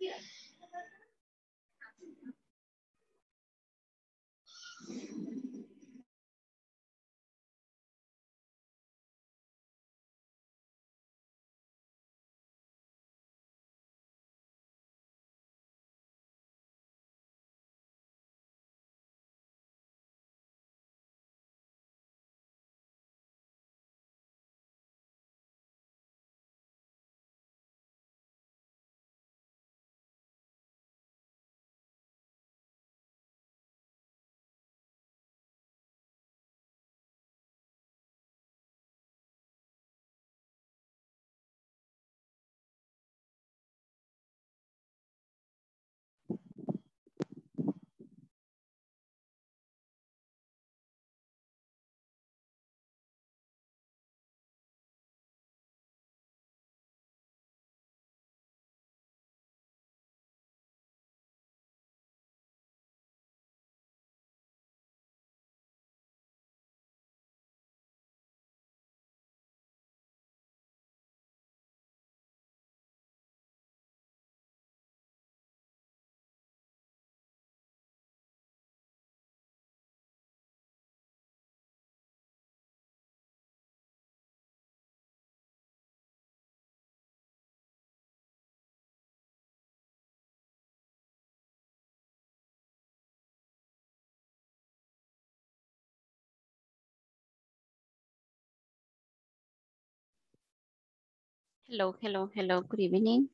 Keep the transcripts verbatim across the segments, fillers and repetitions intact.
Hello, hello, hello. Good evening.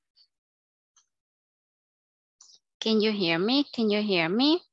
Can you hear me? Can you hear me?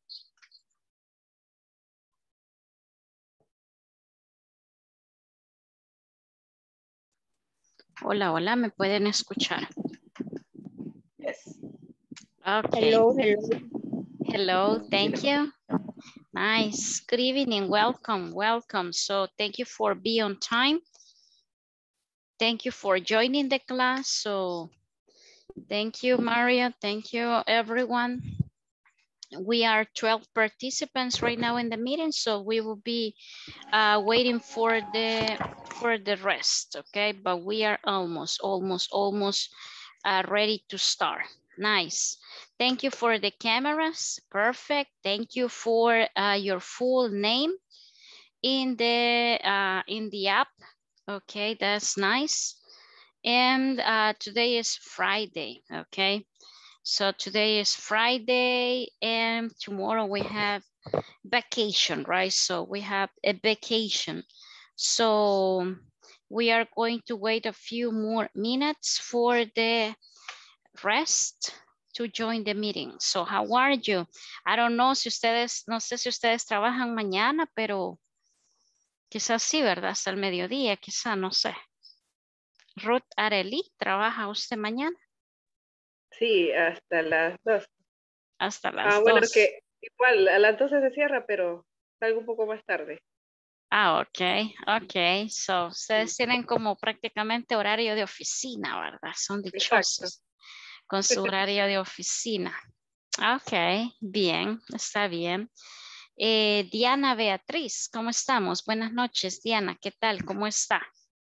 Hola, hola, ¿me pueden escuchar? Yes. Okay. Hello, hello. Hello, thank you. Nice. Good evening. Welcome, welcome. So thank you for being on time. Thank you for joining the class. So thank you, Maria. Thank you, everyone. We are twelve participants right now in the meeting, so we will be uh, waiting for the for the rest, okay? But we are almost, almost, almost uh, ready to start. Nice. Thank you for the cameras. Perfect. Thank you for uh, your full name in the uh, in the app. Okay, that's nice. And uh, today is Friday. Okay, so today is Friday, and tomorrow we have vacation, right? So we have a vacation. So we are going to wait a few more minutes for the rest to join the meeting. So how are you? I don't know si ustedes, no sé si ustedes trabajan mañana, pero quizás sí, ¿verdad? Hasta el mediodía, quizás, no sé. Ruth Arely, ¿trabaja usted mañana? Sí, hasta las dos. Hasta las Ah, bueno, dos. que igual a las doce se cierra, pero salgo un poco más tarde. Ah, ok, ok. So, ustedes tienen como prácticamente horario de oficina, ¿verdad? Son Exacto. dichosos con su horario de oficina. Ok, bien, está bien. Eh, Diana Beatriz, ¿cómo estamos? Buenas noches, Diana, ¿qué tal? ¿Cómo está?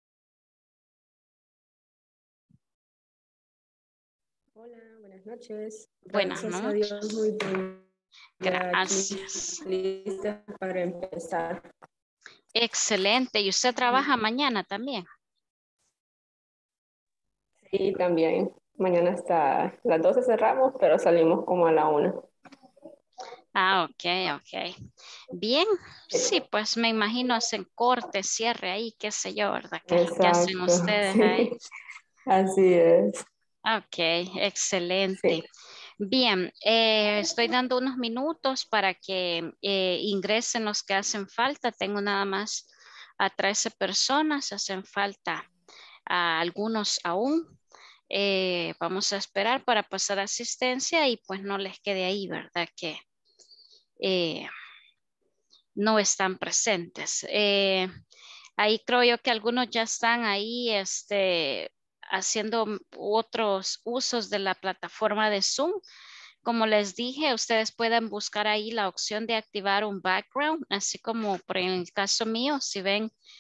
Hola, buenas noches. Buenas Gracias a noches. Dios, muy bien. Ya aquí Gracias. lista para empezar. Excelente. ¿Y usted trabaja mañana también? Sí, también. Mañana hasta las doce cerramos, pero salimos como a la una. Ah, ok, ok. Bien, sí, pues me imagino hacen corte, cierre ahí, qué sé yo, ¿verdad? ¿Qué, qué hacen Exacto, ustedes ahí? sí. Así es. Ok, excelente. Sí. Bien, eh, estoy dando unos minutos para que eh, ingresen los que hacen falta. Tengo nada más a trece personas, hacen falta a algunos aún. Eh, vamos a esperar para pasar asistencia y pues no les quede ahí, ¿verdad? Que eh, no están presentes. Eh, ahí creo yo que algunos ya están ahí este, haciendo otros usos de la plataforma de Zoom. Como les dije, ustedes pueden buscar ahí la opción de activar un background, así como por el caso mío, si ven,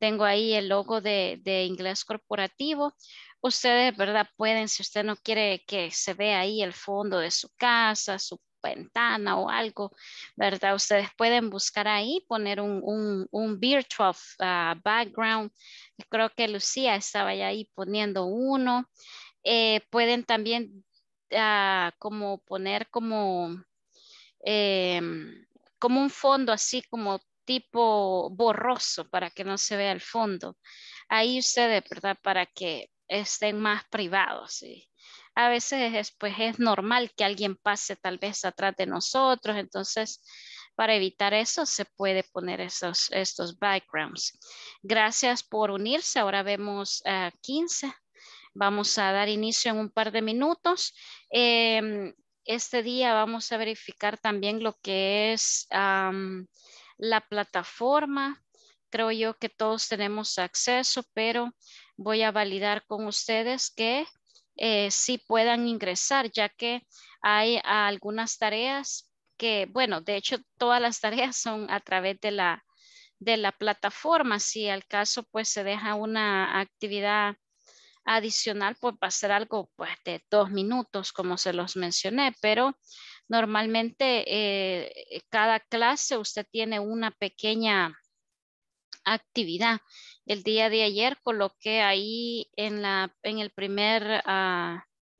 tengo ahí el logo de, de inglés corporativo. Ustedes, ¿verdad? Pueden, si usted no quiere que se vea ahí el fondo de su casa, su ventana o algo, ¿verdad? Ustedes pueden buscar ahí, poner un, un, un virtual uh, background. Creo que Lucía estaba ya ahí poniendo uno. Eh, pueden también uh, como poner como, eh, como un fondo así como tipo borroso para que no se vea el fondo. Ahí ustedes, ¿verdad? Para que estén más privados. ¿Sí? A veces es, pues, es normal que alguien pase tal vez atrás de nosotros, entonces para evitar eso se puede poner esos, estos backgrounds. Gracias por unirse. Ahora vemos uh, quince. Vamos a dar inicio en un par de minutos. Eh, este día vamos a verificar también lo que es um, la plataforma. Creo yo que todos tenemos acceso, pero voy a validar con ustedes que eh, sí puedan ingresar, ya que hay algunas tareas que, bueno, de hecho todas las tareas son a través de la, de la plataforma. Si al caso pues se deja una actividad adicional, pues va a ser algo pues de dos minutos, como se los mencioné, pero normalmente eh, cada clase usted tiene una pequeña actividad. El día de ayer coloqué ahí en, la, en el primer, uh,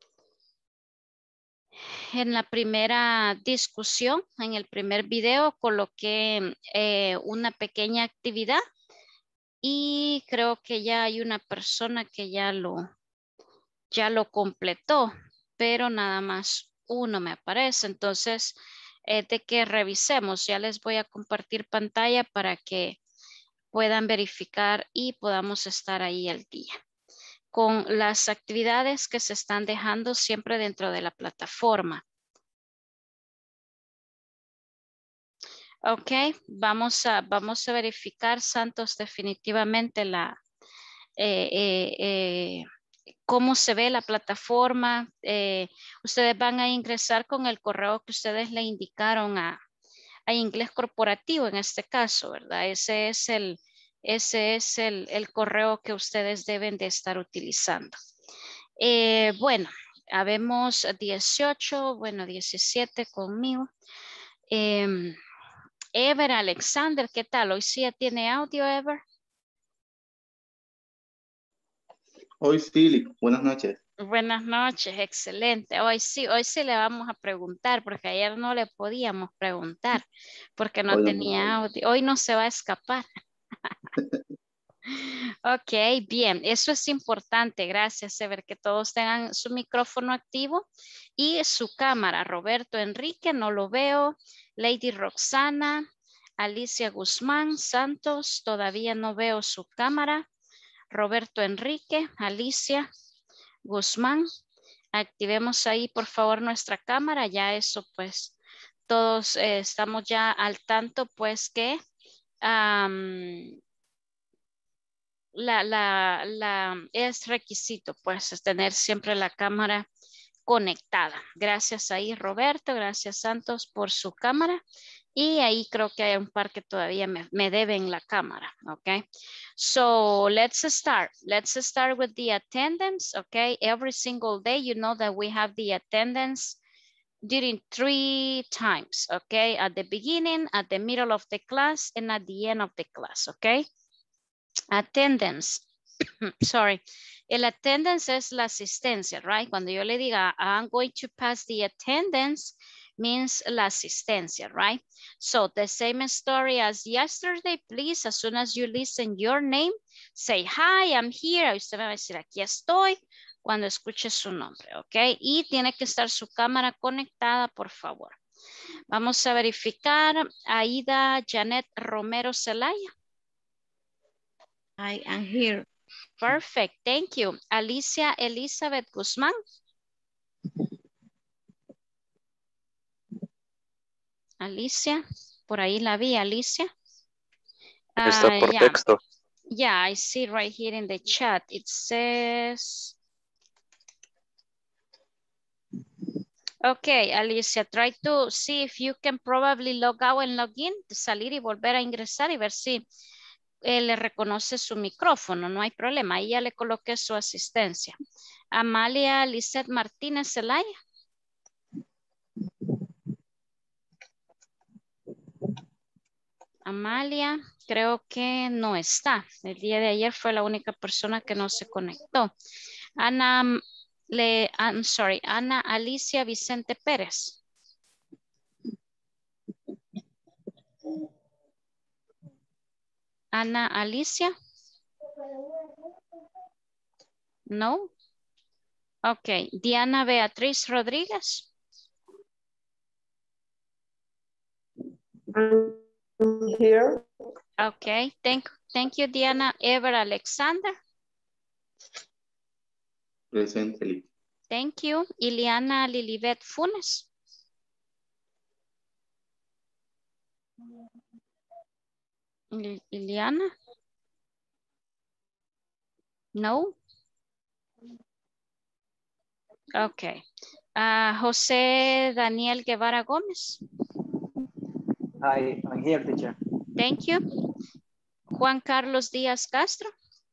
en la primera discusión, en el primer video, coloqué eh, una pequeña actividad y creo que ya hay una persona que ya lo, ya lo completó, pero nada más uno me aparece. Entonces, eh, de que revisemos, ya les voy a compartir pantalla para que puedan verificar y podamos estar ahí al día con las actividades que se están dejando siempre dentro de la plataforma. Ok, vamos a, vamos a verificar, Santos, definitivamente la, eh, eh, eh, cómo se ve la plataforma. Eh, ustedes van a ingresar con el correo que ustedes le indicaron a, a Inglés Corporativo en este caso, ¿verdad? Ese es el, ese es el, el correo que ustedes deben de estar utilizando. Eh, bueno, habemos dieciocho, bueno, diecisiete conmigo. Eh, Ever Alexander, ¿qué tal? Hoy sí ya tiene audio, Ever. Hoy sí, buenas noches. Buenas noches, excelente. Hoy sí, hoy sí le vamos a preguntar, porque ayer no le podíamos preguntar, porque no Hoy no tenía puedo. audio. Hoy no se va a escapar. Ok, bien, eso es importante. Gracias, Ever, que todos tengan su micrófono activo y su cámara. Roberto Enrique, no lo veo. Lady Roxana, Alicia Guzmán Santos, todavía no veo su cámara. Roberto Enrique, Alicia Guzmán, activemos ahí por favor nuestra cámara. Ya eso pues todos eh, estamos ya al tanto pues que um, la, la, la, es requisito pues tener siempre la cámara conectada. Gracias ahí Roberto, gracias Santos por su cámara. Y ahí creo que hay un par que todavía me, me deben la cámara, okay? So let's start. Let's start with the attendance, okay? Every single day, you know that we have the attendance during three times, okay? At the beginning, at the middle of the class, and at the end of the class, okay? Attendance, sorry. El attendance es la asistencia, right? Cuando yo le diga, I'm going to pass the attendance, means la asistencia, right? So the same story as yesterday, please, as soon as you listen your name, say, hi, I'm here. Usted me va a decir, aquí estoy, cuando escuche su nombre, ¿ok? Y tiene que estar su cámara conectada, por favor. Vamos a verificar. Aida Janet Romero Zelaya. I am here. Perfect, thank you. Alicia Elizabeth Guzmán. Alicia, por ahí la vi, Alicia. Está Uh, por yeah. texto. Yeah, I see right here in the chat. It says... Okay, Alicia, try to see if you can probably log out and log in, salir y volver a ingresar y ver si eh, le reconoce su micrófono, no hay problema. Ahí ya le coloqué su asistencia. Amalia Lisette Martínez Zelaya. Amalia, creo que no está. El día de ayer fue la única persona que no se conectó. Ana, le, I'm sorry, Ana Alicia Vicente Pérez. Ana Alicia. No. Ok. Diana Beatriz Rodríguez. I'm here. Okay, thank, thank you, Diana. Ever Alexander. Presente. Thank you. Iliana Lilibet Funes. Il- Iliana. No. Okay. Uh, José Daniel Guevara Gómez. Hi, I'm here, teacher. Thank you. Juan Carlos Díaz Castro.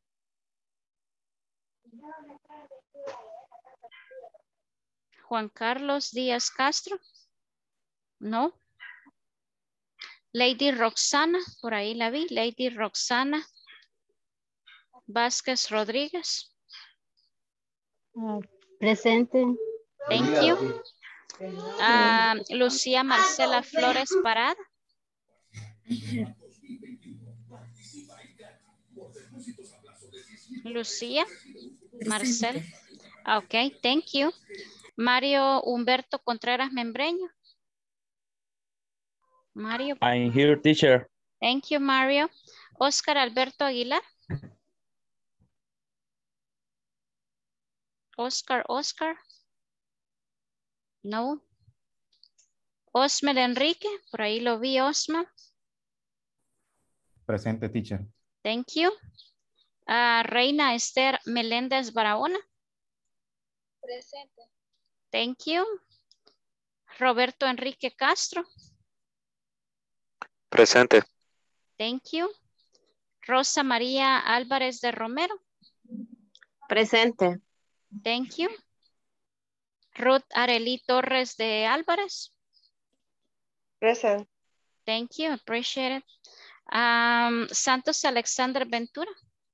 Juan Carlos Díaz Castro. No. Lady Roxana, por ahí la vi. Lady Roxana Vázquez Rodríguez. Presente. Thank you. Uh, Lucía Marcela Flores Parada. Lucía Marcela. Ok, thank you. Mario Humberto Contreras Membreño. Mario. I'm here, teacher. Thank you, Mario. Oscar Alberto Aguilar. Oscar, Oscar. No. Osmer Enrique, por ahí lo vi, Osmer. Presente, teacher. Thank you. Uh, Reina Esther Meléndez Barahona. Presente. Thank you. Roberto Enrique Castro. Presente. Thank you. Rosa María Álvarez de Romero. Presente. Thank you. Ruth Arely Torres de Álvarez. Present. Thank you, appreciate it. Um, Santos Alexander Ventura.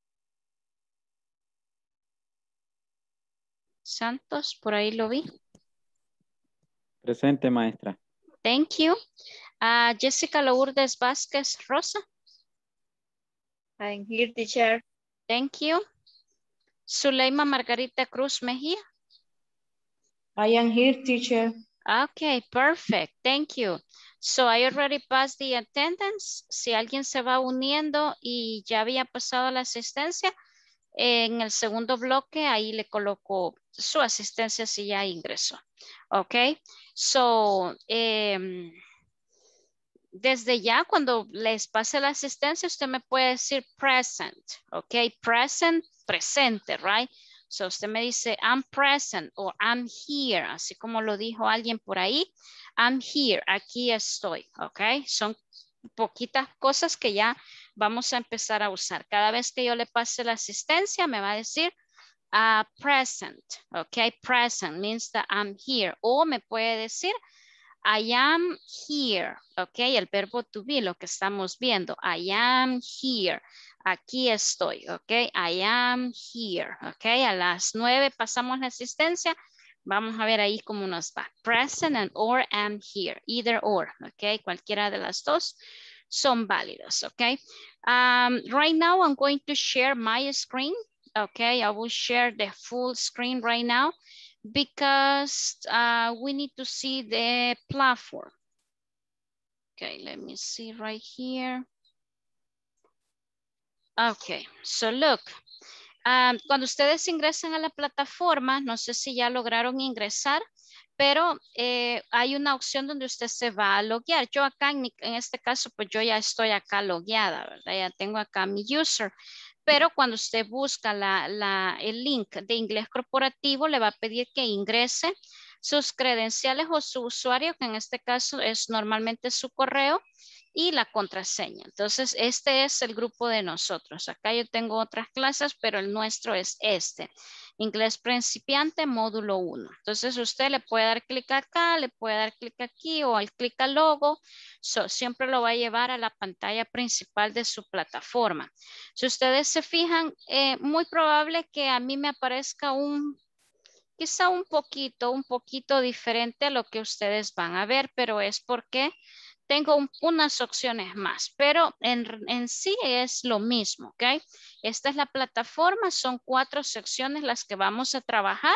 Santos, por ahí lo vi. Presente, maestra. Thank you. Uh, Jessica Lourdes Vázquez Rosa. I'm here, teacher. Thank you. Zuleima Margarita Cruz Mejía. I am here, teacher. Okay, perfect. Thank you. So I already passed the attendance. Si alguien se va uniendo y ya había pasado la asistencia, en el segundo bloque ahí le coloco su asistencia si ya ingresó. Ok. So, um, desde ya cuando les pase la asistencia, usted me puede decir present. Ok. Present, presente, right? So usted me dice, I'm present o I'm here, así como lo dijo alguien por ahí. I'm here, aquí estoy, ok. Son poquitas cosas que ya vamos a empezar a usar. Cada vez que yo le pase la asistencia, me va a decir uh, present, ok. Present means that I'm here. O me puede decir, I am here, ok. El verbo to be, lo que estamos viendo. I am here. Aquí estoy, ok. I am here, ok. A las nueve pasamos la asistencia. Vamos a ver ahí cómo nos va. Present and or am here. Either or, ok. Cualquiera de las dos son válidos, ok. Um, right now I'm going to share my screen, ok. I will share the full screen right now because uh, we need to see the platform. Okay, let me see right here. Okay, so look, um, cuando ustedes ingresan a la plataforma, no sé si ya lograron ingresar, pero eh, hay una opción donde usted se va a loguear. Yo acá, en, mi, en este caso, pues yo ya estoy acá logueada, ¿verdad? Ya tengo acá mi user. Pero cuando usted busca la, la, el link de inglés corporativo, le va a pedir que ingrese sus credenciales o su usuario, que en este caso es normalmente su correo, y la contraseña. Entonces, este es el grupo de nosotros. Acá yo tengo otras clases, pero el nuestro es este. Inglés principiante, módulo uno. Entonces, usted le puede dar clic acá, le puede dar clic aquí o al clic al logo. So, siempre lo va a llevar a la pantalla principal de su plataforma. Si ustedes se fijan, eh, muy probable que a mí me aparezca un quizá un poquito, un poquito diferente a lo que ustedes van a ver, pero es porque tengo un, unas opciones más, pero en, en sí es lo mismo, ¿ok? Esta es la plataforma, son cuatro secciones las que vamos a trabajar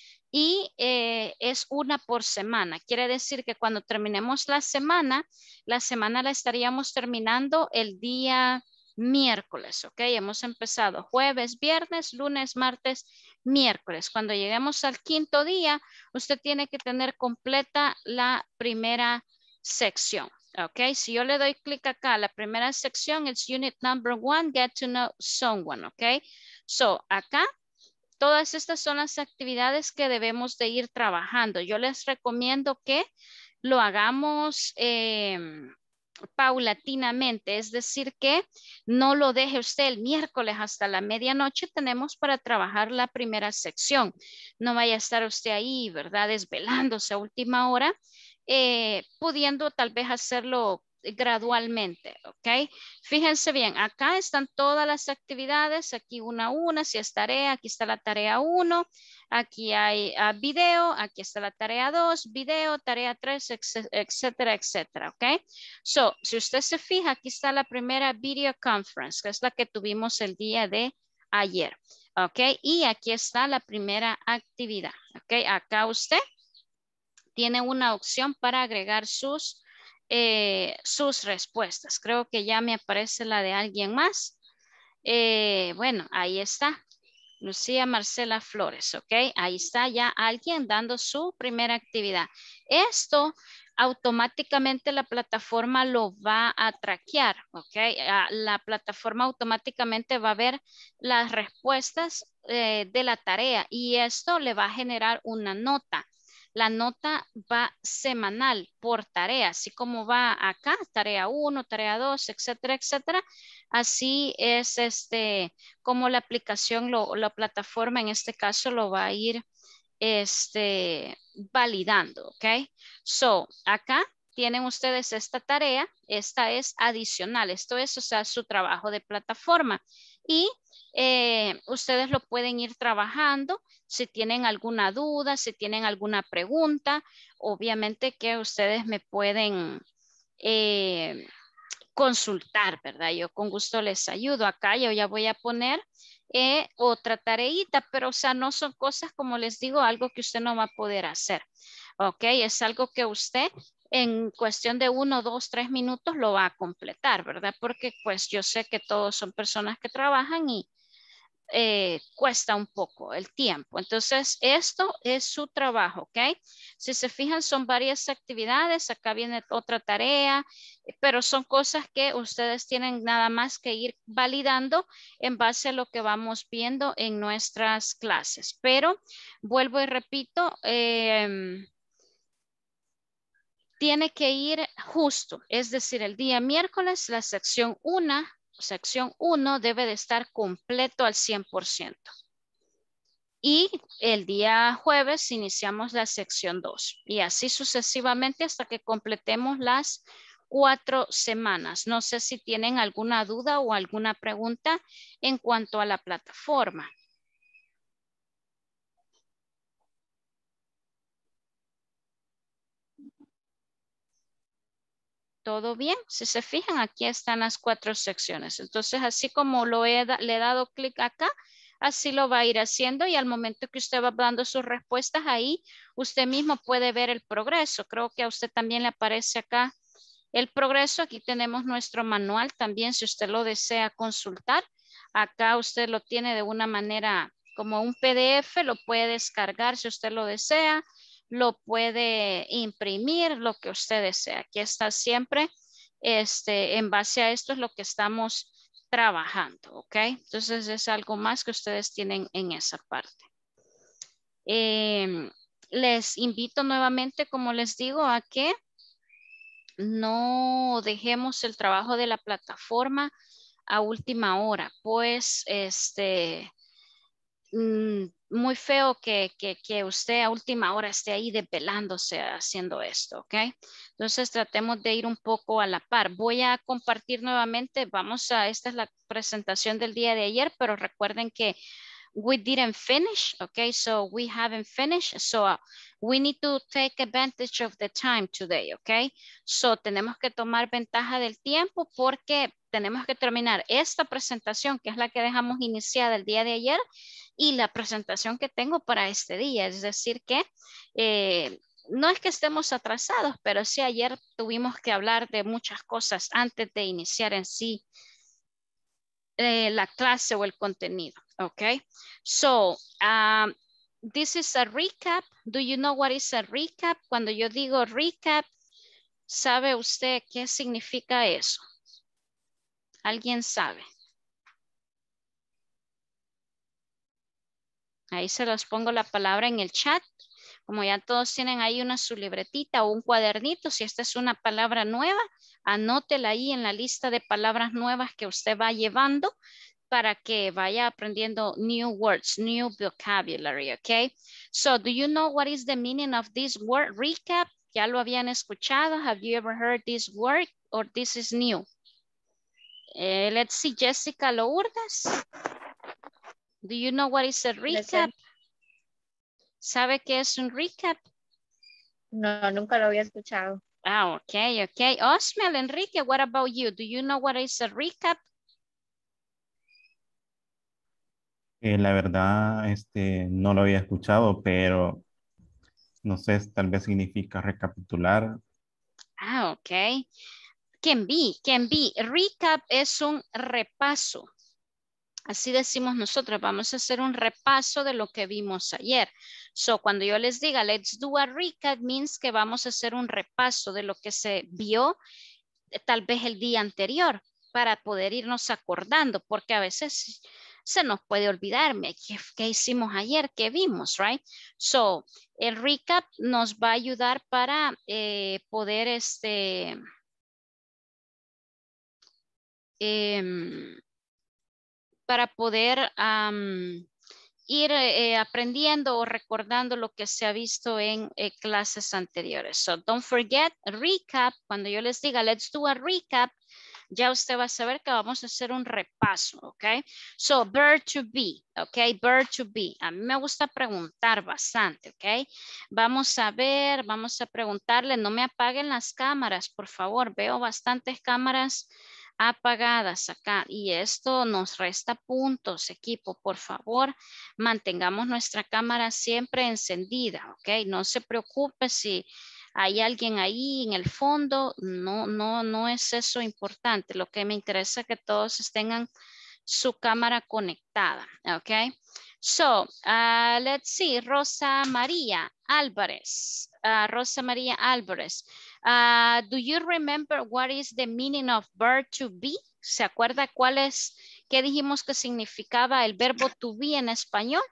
y eh, es una por semana. Quiere decir que cuando terminemos la semana, la semana la estaríamos terminando el día miércoles, ¿ok? Hemos empezado jueves, viernes, lunes, martes, miércoles. Cuando lleguemos al quinto día, usted tiene que tener completa la primera sección. Ok, si yo le doy clic acá, la primera sección es Unit Number One, Get to Know Someone, ok. So, acá, todas estas son las actividades que debemos de ir trabajando. Yo les recomiendo que lo hagamos eh, paulatinamente, es decir, que no lo deje usted el miércoles hasta la medianoche, tenemos para trabajar la primera sección. No vaya a estar usted ahí, ¿verdad? Desvelándose a última hora. Eh, pudiendo tal vez hacerlo gradualmente, ¿ok? Fíjense bien, acá están todas las actividades, aquí una a una, si es tarea, aquí está la tarea uno, aquí hay uh, video, aquí está la tarea dos, video, tarea tres, etcétera, etcétera, ¿ok? So, si usted se fija, aquí está la primera video conference, que es la que tuvimos el día de ayer, ¿ok? Y aquí está la primera actividad, ¿ok? Acá usted tiene una opción para agregar sus, eh, sus respuestas. Creo que ya me aparece la de alguien más. Eh, bueno, ahí está. Lucía Marcela Flores, ¿ok? Ahí está ya alguien dando su primera actividad. Esto automáticamente la plataforma lo va a traquear, ¿ok? La plataforma automáticamente va a ver las respuestas eh, de la tarea y esto le va a generar una nota. La nota va semanal por tarea, así como va acá, tarea uno, tarea dos, etcétera, etcétera. Así es este, como la aplicación, lo, la plataforma en este caso lo va a ir este, validando, ¿ok? So, acá tienen ustedes esta tarea, esta es adicional, esto es, o sea, su trabajo de plataforma y eh, ustedes lo pueden ir trabajando. Si tienen alguna duda, si tienen alguna pregunta, obviamente que ustedes me pueden eh, consultar, ¿verdad? Yo con gusto les ayudo. Acá yo ya voy a poner eh, otra tareita, pero o sea, no son cosas, como les digo, algo que usted no va a poder hacer. Ok, es algo que usted en cuestión de uno, dos, tres minutos lo va a completar, ¿verdad? Porque pues yo sé que todos son personas que trabajan y Eh, cuesta un poco el tiempo. Entonces, esto es su trabajo, ¿ok? Si se fijan, son varias actividades. Acá viene otra tarea, pero son cosas que ustedes tienen nada más que ir validando en base a lo que vamos viendo en nuestras clases. Pero, vuelvo y repito, eh, tiene que ir justo, es decir, el día miércoles, la sección uno, sección uno debe de estar completo al cien por ciento. Y el día jueves iniciamos la sección dos y así sucesivamente hasta que completemos las cuatro semanas. No sé si tienen alguna duda o alguna pregunta en cuanto a la plataforma. ¿Todo bien? Si se fijan, aquí están las cuatro secciones. Entonces, así como lo he le he dado clic acá, así lo va a ir haciendo y al momento que usted va dando sus respuestas ahí, usted mismo puede ver el progreso. Creo que a usted también le aparece acá el progreso. Aquí tenemos nuestro manual también, si usted lo desea consultar. Acá usted lo tiene de una manera como un P D F, lo puede descargar si usted lo desea, lo puede imprimir, lo que usted desea. Aquí está siempre, este, en base a esto es lo que estamos trabajando, ¿ok? Entonces es algo más que ustedes tienen en esa parte. Eh, les invito nuevamente, como les digo, a que no dejemos el trabajo de la plataforma a última hora, pues este, mm, muy feo que, que, que usted a última hora esté ahí desvelándose haciendo esto, ¿ok? Entonces tratemos de ir un poco a la par. Voy a compartir nuevamente, vamos a, esta es la presentación del día de ayer, pero recuerden que we didn't finish, okay? So we haven't finished, so uh, we need to take advantage of the time today, okay? So tenemos que tomar ventaja del tiempo porque tenemos que terminar esta presentación, que es la que dejamos iniciada el día de ayer, y la presentación que tengo para este día. Es decir que eh, no es que estemos atrasados, pero sí ayer tuvimos que hablar de muchas cosas antes de iniciar en sí eh, la clase o el contenido. Okay, so um, this is a recap. Do you know what is a recap? Cuando yo digo recap, ¿sabe usted qué significa eso? ¿Alguien sabe? Ahí se los pongo la palabra en el chat. Como ya todos tienen ahí una su libretita o un cuadernito, si esta es una palabra nueva, anótela ahí en la lista de palabras nuevas que usted va llevando para que vaya aprendiendo new words, new vocabulary, okay? So, do you know what is the meaning of this word recap? ¿Ya lo habían escuchado? Have you ever heard this word or this is new? Uh, let's see, Jessica Lourdes. Do you know what is a recap? ¿Sabe qué es un recap? No, nunca lo había escuchado. Ah, okay, okay. Osmel, Enrique, what about you? Do you know what is a recap? Eh, la verdad, este, no lo había escuchado, pero no sé, tal vez significa recapitular. Ah, ok. Can be, can be. Recap es un repaso. Así decimos nosotros, vamos a hacer un repaso de lo que vimos ayer. So, cuando yo les diga, let's do a recap, means que vamos a hacer un repaso de lo que se vio tal vez el día anterior para poder irnos acordando, porque a veces se nos puede olvidarme qué, qué hicimos ayer, qué vimos, right? So, el recap nos va a ayudar para eh, poder este eh, para poder um, ir eh, aprendiendo o recordando lo que se ha visto en eh, clases anteriores. So, don't forget, recap, cuando yo les diga, let's do a recap, ya usted va a saber que vamos a hacer un repaso, ¿ok? So, verb to be, ¿ok? Verb to be. A mí me gusta preguntar bastante, ¿ok? Vamos a ver, vamos a preguntarle, no me apaguen las cámaras, por favor. Veo bastantes cámaras apagadas acá y esto nos resta puntos, equipo, por favor. Mantengamos nuestra cámara siempre encendida, ¿ok? No se preocupe si hay alguien ahí en el fondo, no, no, no es eso importante. Lo que me interesa es que todos tengan su cámara conectada, ¿ok? So, uh, let's see, Rosa María Álvarez. Uh, Rosa María Álvarez. Uh, do you remember what is the meaning of verb to be? ¿Se acuerda cuál es, qué dijimos que significaba el verbo to be en español?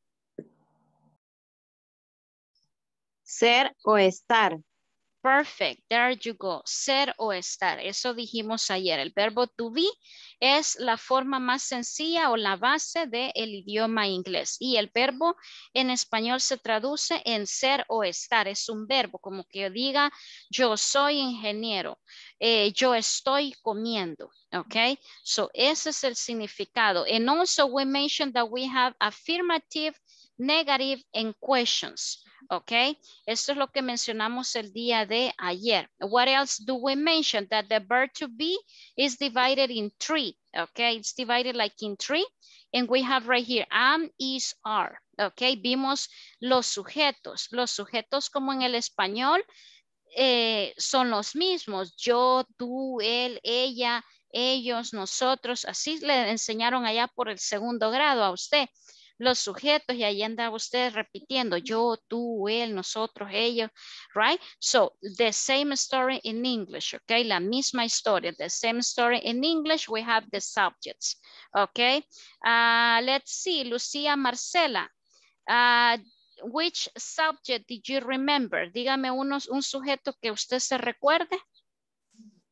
Ser o estar. Perfect, there you go. Ser o estar, eso dijimos ayer. El verbo to be es la forma más sencilla o la base del idioma inglés. Y el verbo en español se traduce en ser o estar. Es un verbo, como que yo diga, yo soy ingeniero, eh, yo estoy comiendo. Okay, so ese es el significado. And also we mentioned that we have affirmative, negative, and questions. Ok, esto es lo que mencionamos el día de ayer. What else do we mention? That the verb to be is divided in three. Okay, it's divided like in three. And we have right here, am, is, are. Ok, vimos los sujetos. Los sujetos como en el español eh, son los mismos. Yo, tú, él, ella, ellos, nosotros. Así le enseñaron allá por el segundo grado a usted. Los sujetos y ahí anda usted repitiendo yo, tú, él, nosotros, ellos, right? So, the same story in English, okay? La misma historia, the same story in English, we have the subjects, okay? Uh, let's see, Lucía Marcela, uh, which subject did you remember? Dígame unos, un sujeto que usted se recuerde.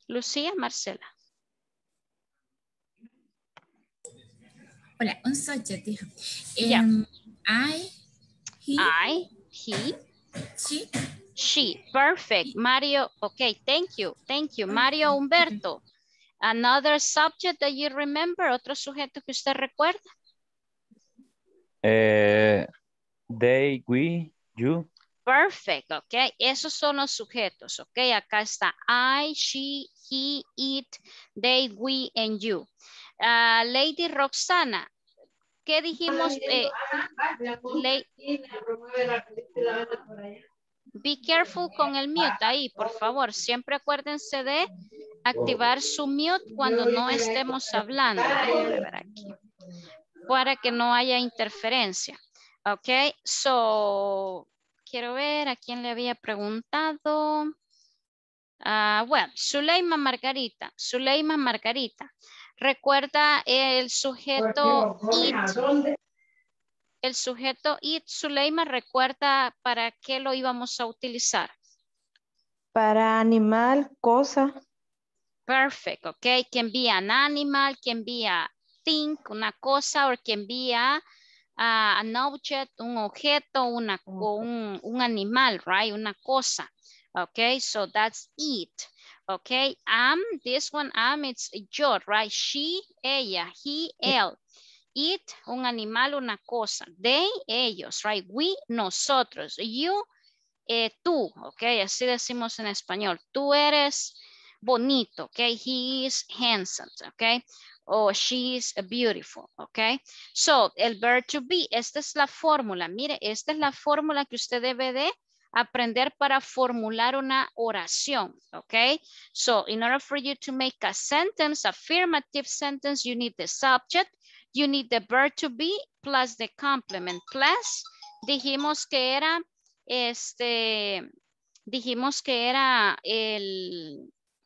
Lucía, Marcela. Hola, un subject, dijo. Yeah. Um, I, he, I, he, she. she. Perfect. Mario, okay, thank you. Thank you. Mario Humberto. Another subject that you remember, otro sujeto que usted recuerda. Eh, they, we, you. Perfect, ok. Esos son los sujetos, ok. Acá está I, she, he, it, they, we, and you. Uh, Lady Roxana, ¿qué dijimos? Eh, la- Be careful con el mute ahí, por favor. Siempre acuérdense de activar su mute cuando no estemos hablando. Déjenme ver aquí. Para que no haya interferencia. Ok, so, quiero ver a quién le había preguntado. Uh, bueno, Zuleima Margarita. Zuleima Margarita. Recuerda el sujeto it. El sujeto it, Zuleima, recuerda para qué lo íbamos a utilizar. Para animal, cosa. Perfect, ok. Can be an animal, can be a thing, una cosa, or can be a, uh, an object, un objeto, una, o un, un animal, right? Una cosa. Okay, so that's it. Okay, am, this one, am, it's yo, right? She, ella, he, él. It, un animal, una cosa. They, ellos, right? We, nosotros. You, eh, tú, ok, así decimos en español. Tú eres bonito, ok. He is handsome, ok. O she is beautiful, ok. So, el verb to be, esta es la fórmula. Mire, esta es la fórmula que usted debe de aprender para formular una oración, ok. So, in order for you to make a sentence, affirmative sentence, you need the subject, you need the verb to be plus the complement, plus, dijimos que era, este, dijimos que era el,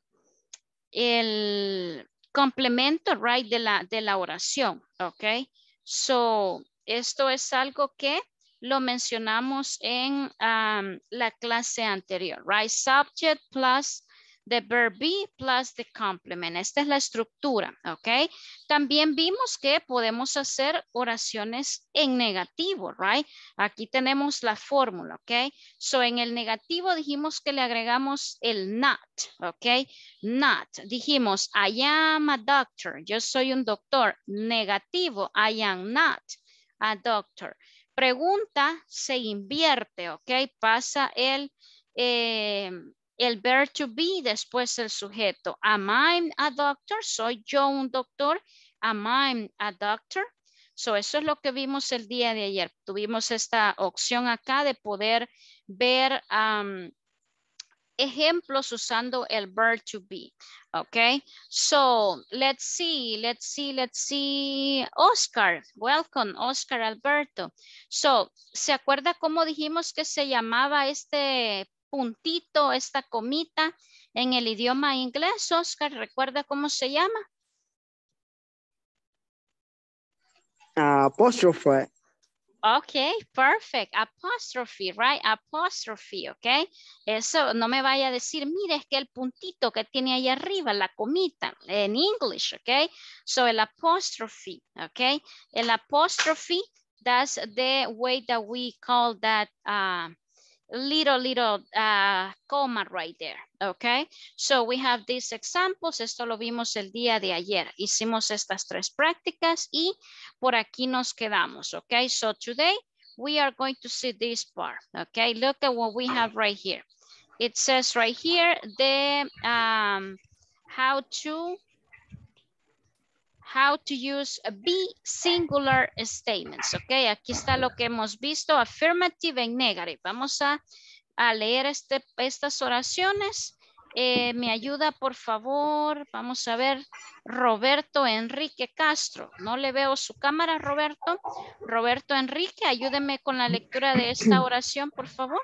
el complemento, right, de la, de la oración, ok. So, esto es algo que lo mencionamos en um, la clase anterior, right? Subject plus the verb be plus the complement. Esta es la estructura, ¿ok? También vimos que podemos hacer oraciones en negativo, right? Aquí tenemos la fórmula, ¿ok? So, en el negativo dijimos que le agregamos el not, ¿ok? Not. Dijimos, I am a doctor. Yo soy un doctor. Negativo, I am not a doctor. Pregunta se invierte, ¿ok? Pasa el, eh, el verb to be después el sujeto. Am I a doctor? ¿Soy yo un doctor? Am I a doctor? So, eso es lo que vimos el día de ayer. Tuvimos esta opción acá de poder ver um, ejemplos usando el verb to be. Okay, so let's see, let's see, let's see. Oscar, welcome, Oscar Alberto. So, ¿se acuerda cómo dijimos que se llamaba este puntito, esta comita en el idioma inglés? Oscar, ¿recuerda cómo se llama? Uh, apostrophe. Okay, perfect. Apostrophe, right? Apostrophe, okay. Eso no me vaya a decir, mire, es que el puntito que tiene ahí arriba, la comita, en English, okay. So, el apostrophe, okay. El apostrophe, that's the way that we call that uh, little, little uh, comma right there, okay. So, we have these examples. Esto lo vimos el día de ayer. Hicimos estas tres prácticas y por aquí nos quedamos, okay. So, today we are going to see this part, okay. Look at what we have right here. It says right here, the um, how to how to use be singular statements, ok. Aquí está lo que hemos visto, affirmative and negative. Vamos a, a leer este, estas oraciones. Eh, me ayuda, por favor, vamos a ver, Roberto Enrique Castro. No le veo su cámara, Roberto. Roberto Enrique, ayúdeme con la lectura de esta oración, por favor.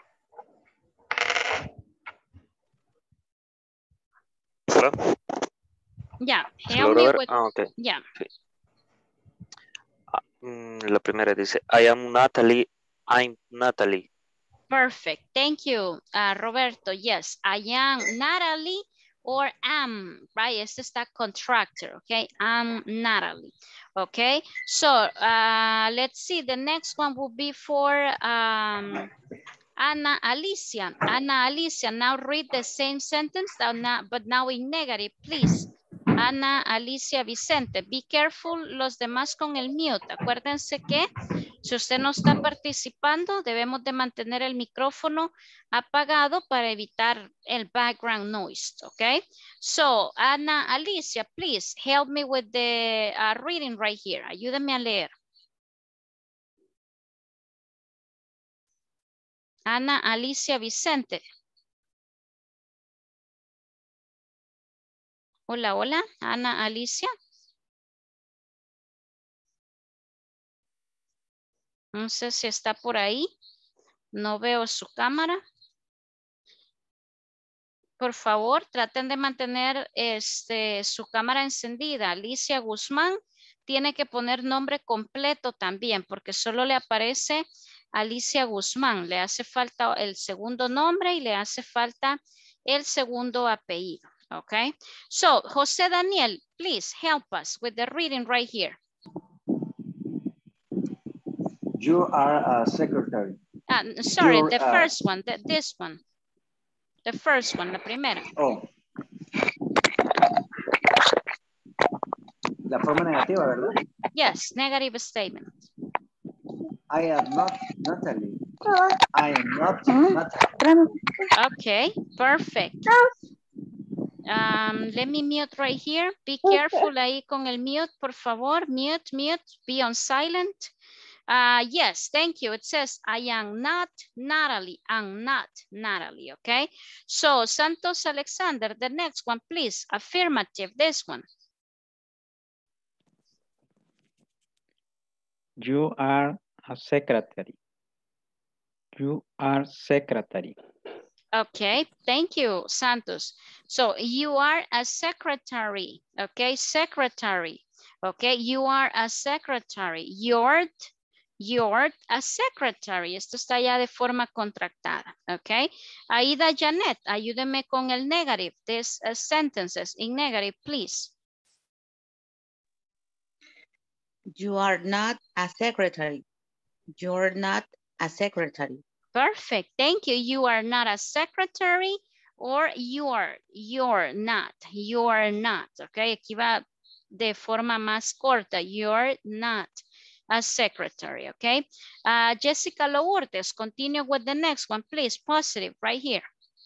Hello. Ya, Hello, help me Robert. with, Ah, okay. ya. Sí. Ah, mm, la primera dice, I am Natalie, I'm Natalie. Perfect. Thank you, uh, Roberto. Yes, I am Natalie. or am, right? Este está contractor, okay? I'm Natalie, okay? So uh, let's see, the next one will be for um, Ana Alicia. Ana Alicia, now read the same sentence, but now in negative, please. Ana Alicia Vicente, be careful los demás con el mute. Acuérdense que si usted no está participando, debemos de mantener el micrófono apagado para evitar el background noise, okay? So, Ana Alicia, please help me with the uh, reading right here. Ayúdame a leer. Ana Alicia Vicente. Hola, hola, Ana Alicia. No sé si está por ahí. No veo su cámara. Por favor, traten de mantener este, su cámara encendida. Alicia Guzmán tiene que poner nombre completo también porque solo le aparece Alicia Guzmán. Le hace falta el segundo nombre y le hace falta el segundo apellido. Okay. So, José Daniel, please help us with the reading right here. You are a secretary. Uh, sorry, You're, the uh, first one, the, this one. The first one, la primera. Oh. La forma negativa, ¿verdad? Yes, negative statement. I am not Natalie. I am not Natalie. Okay, perfect. Um, let me mute right here. Be careful ahí con el mute, por favor. Mute, mute, be on silent. Uh, yes, thank you. It says, I am not Natalie. I'm not Natalie, okay? So, Santos Alexander, the next one, please. Affirmative, this one. You are a secretary. You are secretary. Okay, thank you, Santos. So you are a secretary, okay, secretary, okay, you are a secretary, you're, you're a secretary. Esto está ya de forma contractada, okay. Aida Janet, ayúdeme con el negative, these uh, sentences in negative, please. You are not a secretary. You're not a secretary. Perfect. Thank you. You are not a secretary or you are, you're not, you're not. Okay. Aquí va de forma más corta. You're not a secretary. Okay. Uh, Jessica Lourdes, continue with the next one, please. Positive right here.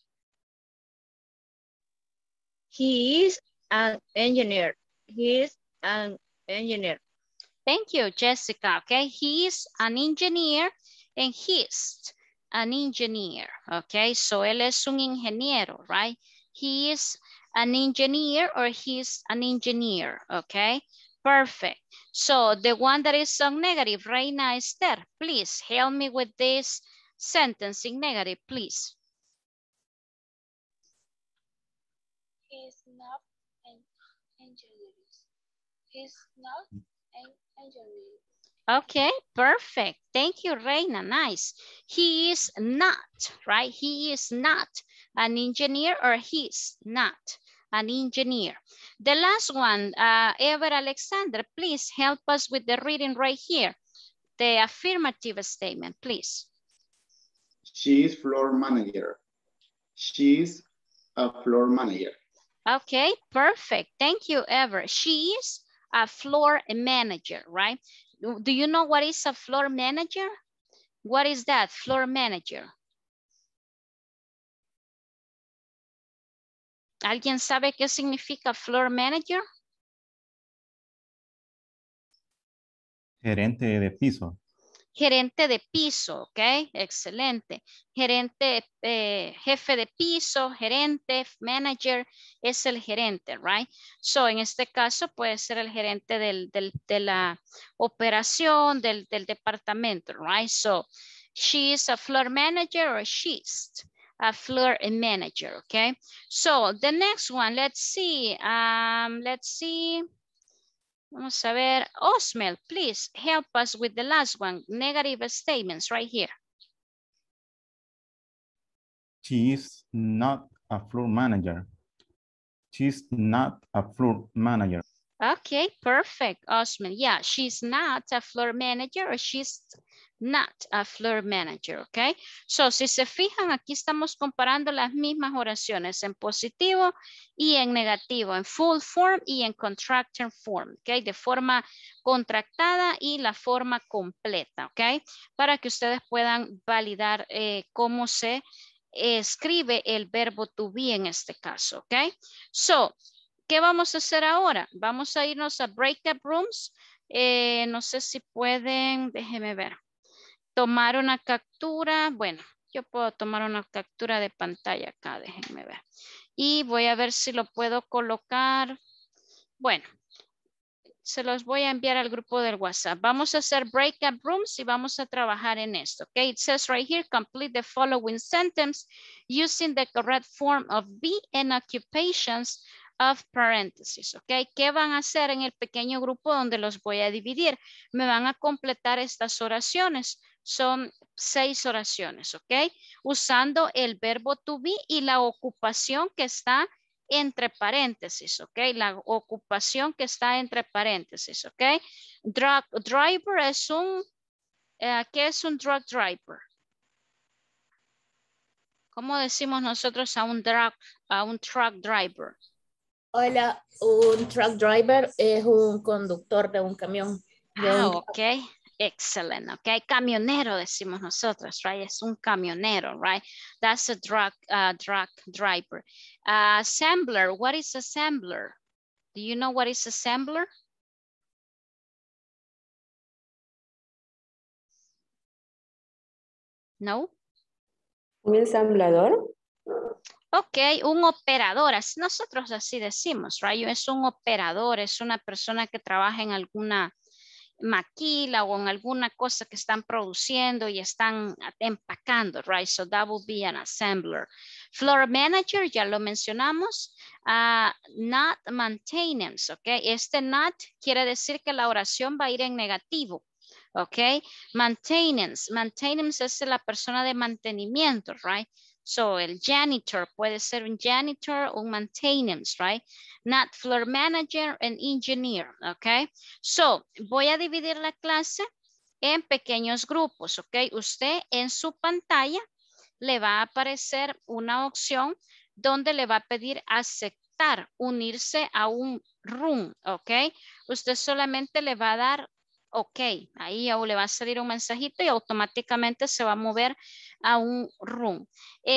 He is an engineer. He is an engineer. Thank you, Jessica. Okay. He is an engineer and he's an engineer, okay? So él es un ingeniero, right? He is an engineer or he's an engineer, okay? Perfect. So the one that is on negative, Reina Esther, please help me with this sentence in negative, please. He is not an engineer. He's not an engineer. Okay, perfect. Thank you, Reina. Nice. He is not, right? He is not an engineer or he's not an engineer. The last one, uh, Ever Alexander, please help us with the reading right here. The affirmative statement, please. She is floor manager. She is a floor manager. Okay, perfect. Thank you, Ever. She is a floor manager, right? Do you know what is a floor manager? What is that, floor manager? ¿Alguien sabe qué significa floor manager? Gerente de piso. Gerente de piso, ok, excelente. Gerente, eh, jefe de piso, gerente, manager, es el gerente, right? So, en este caso puede ser el gerente del, del, de la operación, del, del departamento, right? So, she is a floor manager or she's a floor manager, okay? So, the next one, let's see, um, let's see. Vamos a ver, Osmel, please help us with the last one, negative statements right here. She is not a floor manager. She's not a floor manager. Okay, perfect. Osman. Yeah, she's not a floor manager or she's not a floor manager, okay? So, si se fijan, aquí estamos comparando las mismas oraciones en positivo y en negativo, en full form y en contractor form, okay? De forma contractada y la forma completa, okay? Para que ustedes puedan validar eh, cómo se eh, escribe el verbo to be en este caso, okay? So, ¿qué vamos a hacer ahora? Vamos a irnos a breakout rooms. Eh, no sé si pueden, déjenme ver, tomar una captura. Bueno, yo puedo tomar una captura de pantalla acá, déjenme ver. Y voy a ver si lo puedo colocar. Bueno, se los voy a enviar al grupo del WhatsApp. Vamos a hacer breakout rooms y vamos a trabajar en esto. Okay, it says right here, complete the following sentence using the correct form of be and occupations of parentheses, ok. ¿Qué van a hacer en el pequeño grupo donde los voy a dividir? Me van a completar estas oraciones. Son seis oraciones, ok. Usando el verbo to be y la ocupación que está entre paréntesis, ok. La ocupación que está entre paréntesis, ok. Drug driver es un, eh, ¿qué es un drug driver? ¿Cómo decimos nosotros a un drug, a un truck driver? Hola, un truck driver es un conductor de un camión. De Ah, un... ok. Excellent. Ok. Camionero decimos nosotros, right? Es un camionero, right? That's a truck, uh, truck driver. Uh, assembler. What is assembler? Do you know what is assembler? No. ¿Un ensamblador? Ok, un operador, nosotros así decimos, right? Es un operador, es una persona que trabaja en alguna maquila o en alguna cosa que están produciendo y están empacando, right? So that would be an assembler. Floor manager, ya lo mencionamos. Uh, not maintenance, ok. Este not quiere decir que la oración va a ir en negativo. Ok, maintenance, maintenance es la persona de mantenimiento, right? So el janitor puede ser un janitor o un maintenance, right? Not floor manager, an engineer, okay? So voy a dividir la clase en pequeños grupos, ok. Usted en su pantalla le va a aparecer una opción donde le va a pedir aceptar, unirse a un room, ok. Usted solamente le va a dar ok, ahí le va a salir un mensajito y automáticamente se va a mover a un room.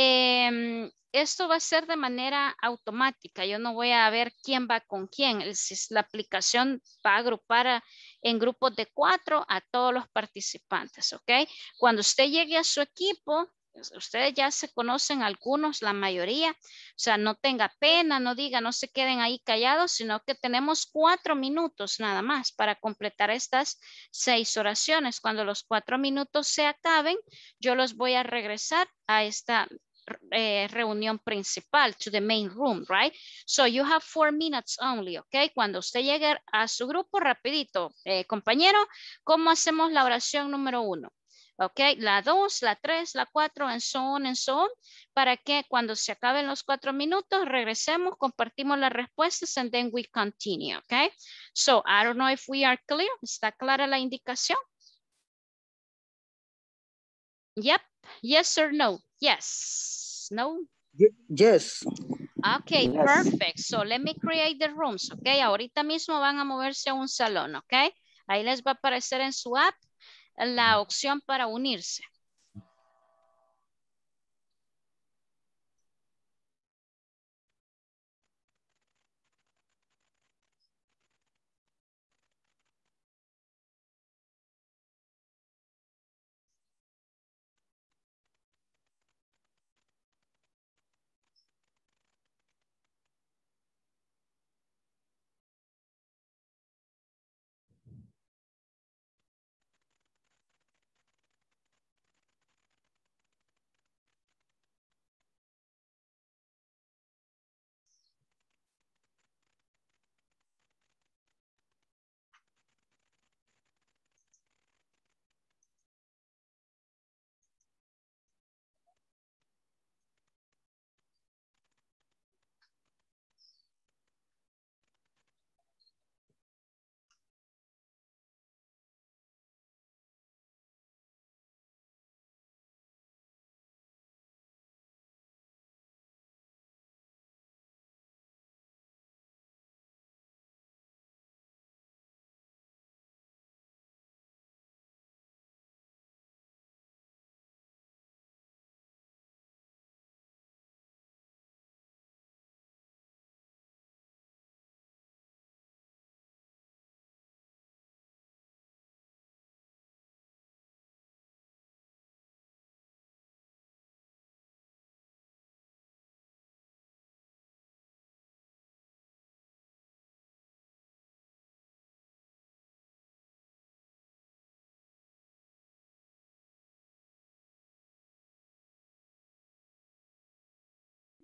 Eh, esto va a ser de manera automática. Yo no voy a ver quién va con quién. La aplicación va a agrupar a, en grupos de cuatro a todos los participantes, ¿ok? Cuando usted llegue a su equipo, ustedes ya se conocen algunos, la mayoría, o sea, no tenga pena, no diga, no se queden ahí callados, sino que tenemos cuatro minutos nada más para completar estas seis oraciones. Cuando los cuatro minutos se acaben, yo los voy a regresar a esta eh, reunión principal, to the main room, right? So you have four minutes only, ok? Cuando usted llegue a su grupo, rapidito, eh, compañero, ¿cómo hacemos la oración número uno? Ok, la dos, la tres, la cuatro, and so on, and so on, para que cuando se acaben los cuatro minutos, regresemos, compartimos las respuestas, and then we continue, ok? So, I don't know if we are clear. ¿Está clara la indicación? Yep, yes or no? Yes, no? Yes. Okay, Yes. perfect. So, let me create the rooms, ok? Ahorita mismo van a moverse a un salón, ok? Ahí les va a aparecer en su app la opción para unirse.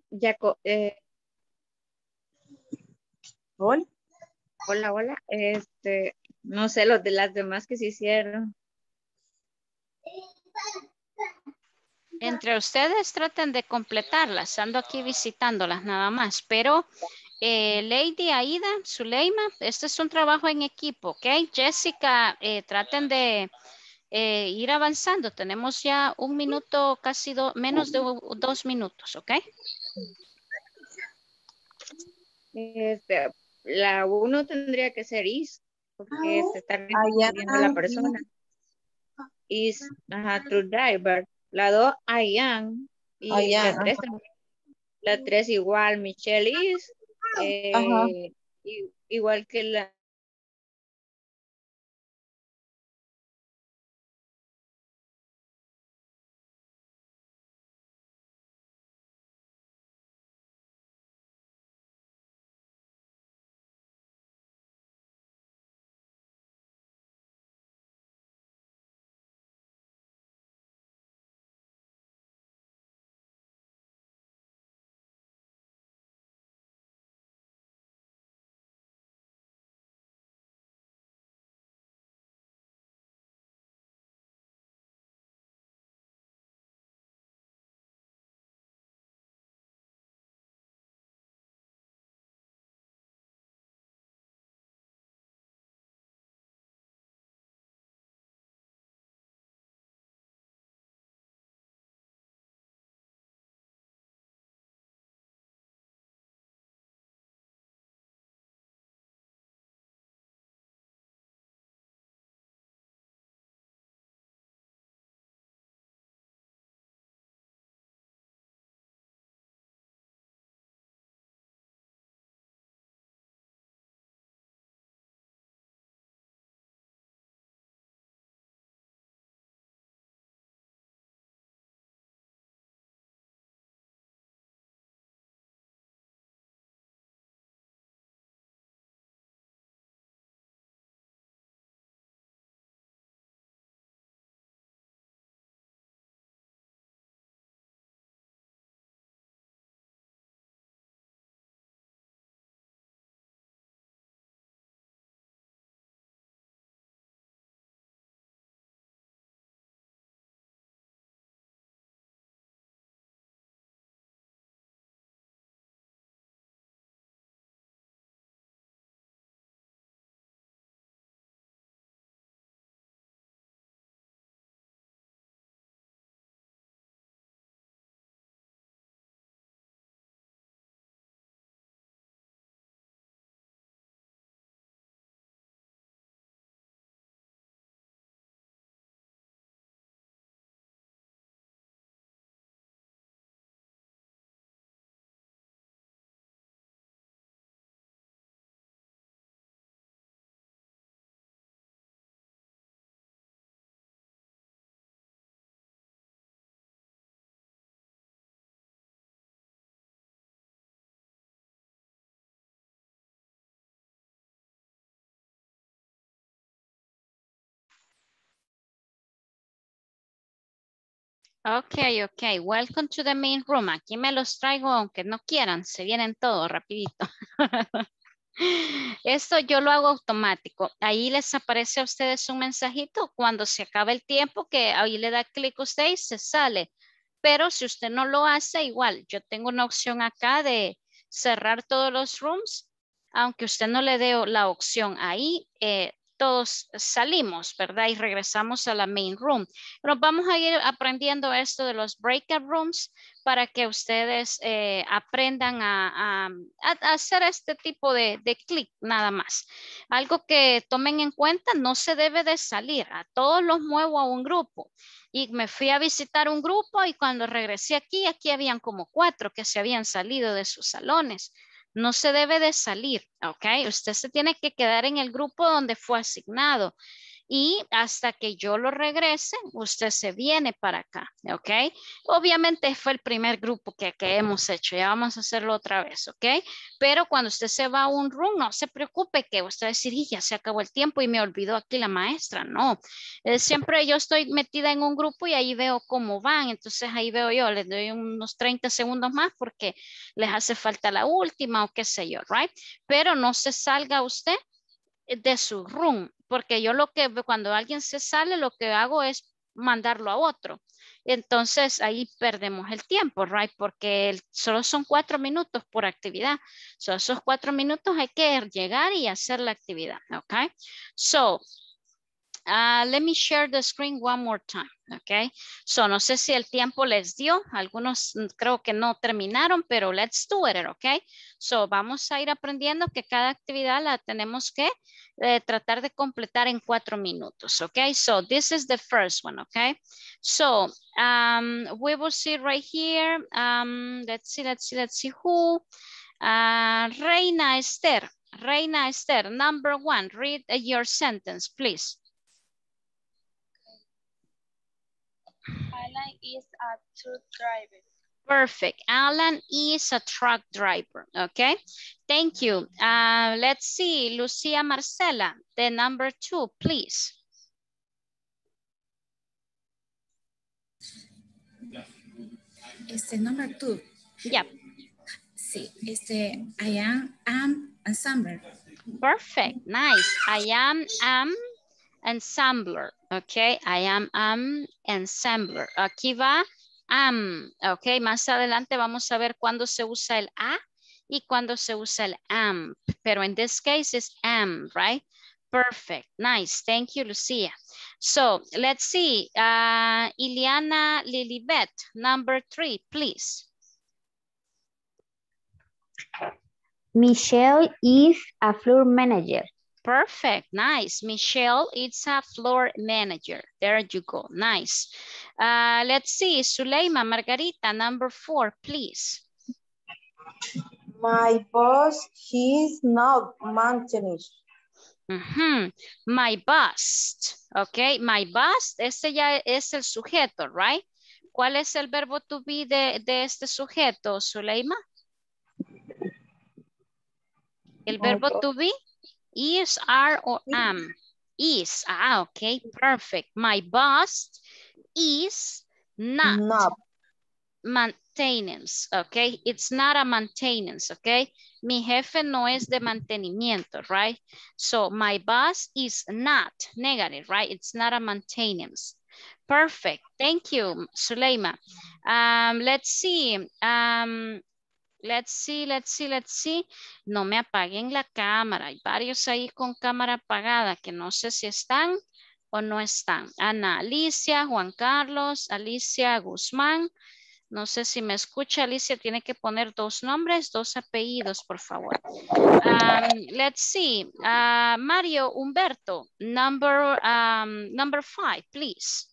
ya, co- eh, Hola. hola, hola, este, no sé, los de las demás que se hicieron. Entre ustedes traten de completarlas. Ando aquí visitándolas nada más. Pero eh, Lady, Aida, Zuleima, este es un trabajo en equipo, ¿ok? Jessica, eh, traten de eh, ir avanzando. Tenemos ya un minuto, casi do- menos de u- dos minutos, ¿ok? Este, la uno tendría que ser is, porque se está Allá. refiriendo a la persona. Is, ajá, true driver. La dos, I am. Y Allá, la ajá. tres también. La tres igual, Michelle is. Ajá. eh, i- igual que la Ok, ok. Welcome to the main room. Aquí me los traigo aunque no quieran. Se vienen todos rapidito. Esto yo lo hago automático. Ahí les aparece a ustedes un mensajito cuando se acaba el tiempo que ahí le da clic usted y se sale. Pero si usted no lo hace, igual, yo tengo una opción acá de cerrar todos los rooms. Aunque usted no le dé la opción ahí, eh, todos salimos, ¿verdad? Y regresamos a la main room. Nos vamos a ir aprendiendo esto de los breakout rooms para que ustedes eh, aprendan a, a, a hacer este tipo de, de clic nada más. Algo que tomen en cuenta, no se debe de salir. A todos los muevo a un grupo. Y me fui a visitar un grupo y cuando regresé aquí, aquí habían como cuatro que se habían salido de sus salones. No se debe de salir, ¿ok? Usted se tiene que quedar en el grupo donde fue asignado. y hasta que yo lo regrese, usted se viene para acá, ¿ok? Obviamente fue el primer grupo que, que hemos hecho, ya vamos a hacerlo otra vez, ¿ok? Pero cuando usted se va a un room, no se preocupe que usted va a decir, "Y ya se acabó el tiempo y me olvidó aquí la maestra", no. Eh, siempre yo estoy metida en un grupo y ahí veo cómo van, entonces ahí veo yo, les doy unos treinta segundos más porque les hace falta la última o qué sé yo, right? Pero no se salga usted de su room, porque yo lo que cuando alguien se sale, lo que hago es mandarlo a otro. Entonces ahí perdemos el tiempo, right? Porque el, solo son cuatro minutos por actividad. So, esos cuatro minutos hay que llegar y hacer la actividad, ¿ok? So, Uh, let me share the screen one more time, okay? So, no sé si el tiempo les dio, algunos creo que no terminaron, pero let's do it, okay? So, vamos a ir aprendiendo que cada actividad la tenemos que eh, tratar de completar en cuatro minutos, okay? So, this is the first one, okay? So, um, we will see right here, um, let's see, let's see, let's see who, uh, Reina Esther, Reina Esther, number one, read uh, your sentence, please. Alan is a truck driver. Perfect. Alan is a truck driver. Okay. Thank you. Uh, let's see. Lucia Marcela, the number two, please. Este number two. Yep. Sí. Este, I am, am assembler. Perfect. Nice. I am, am ensambler. Okay. I am, am ensambler. Aquí va am. Ok, más adelante vamos a ver cuándo se usa el a y cuándo se usa el am. Pero en this case is am, right? Perfect. Nice. Thank you, Lucia. So let's see. Uh, Iliana Lilibet, number three, please. Michelle is a floor manager. Perfect, nice. Michelle is a floor manager. There you go, nice. Uh, let's see, Suleima Margarita, number four, please. My boss, he's not maintenance. Mm-hmm. My boss, ok, my boss, este ya es el sujeto, right? ¿Cuál es el verbo to be de, de este sujeto, Suleima? El verbo to be? Is, are, or am? Is. Ah, okay, perfect. My boss is not, not maintenance, okay? It's not a maintenance, okay? Mi jefe no es de mantenimiento, right? So my boss is not negative, right? It's not a maintenance. Perfect. Thank you, Suleima. Um, let's see. Um, Let's see, let's see, let's see. No me apaguen la cámara. Hay varios ahí con cámara apagada que no sé si están o no están. Ana Alicia, Juan Carlos, Alicia Guzmán. No sé si me escucha. Alicia tiene que poner dos nombres, dos apellidos, por favor. Um, let's see. Uh, Mario Humberto, number, um, number five, please.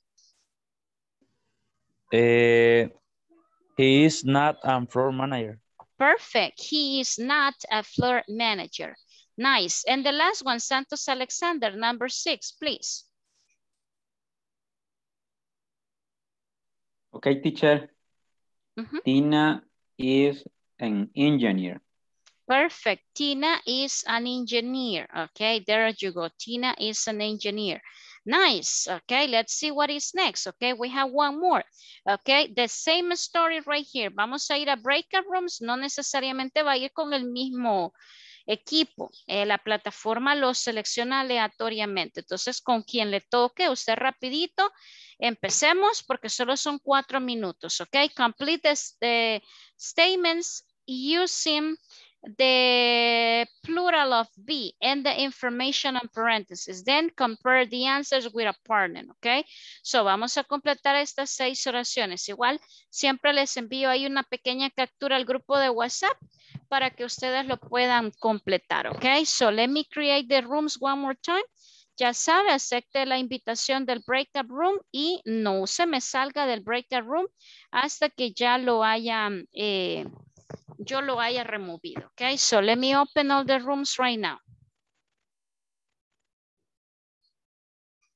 Uh, he is not a floor manager. Perfect. He is not a floor manager. Nice. And the last one, Santos Alexander, number six, please. Okay, teacher. Mm-hmm. Tina is an engineer. Perfect. Tina is an engineer. Okay, there you go. Tina is an engineer. Nice. Okay, let's see what is next. Okay, we have one more. Okay, the same story right here. Vamos a ir a breakout rooms. No necesariamente va a ir con el mismo equipo. Eh, la plataforma lo selecciona aleatoriamente. Entonces, con quien le toque, usted rapidito, empecemos porque solo son cuatro minutos. Okay, complete the, the statements using the plural of be and the information on parentheses. Then compare the answers with a partner, okay? So vamos a completar estas seis oraciones. Igual siempre les envío ahí una pequeña captura al grupo de WhatsApp para que ustedes lo puedan completar, okay? So let me create the rooms one more time. Ya sabe, acepte la invitación del breakout room y no se me salga del breakout room hasta que ya lo haya eh, yo lo haya removido. Okay, so let me open all the rooms right now.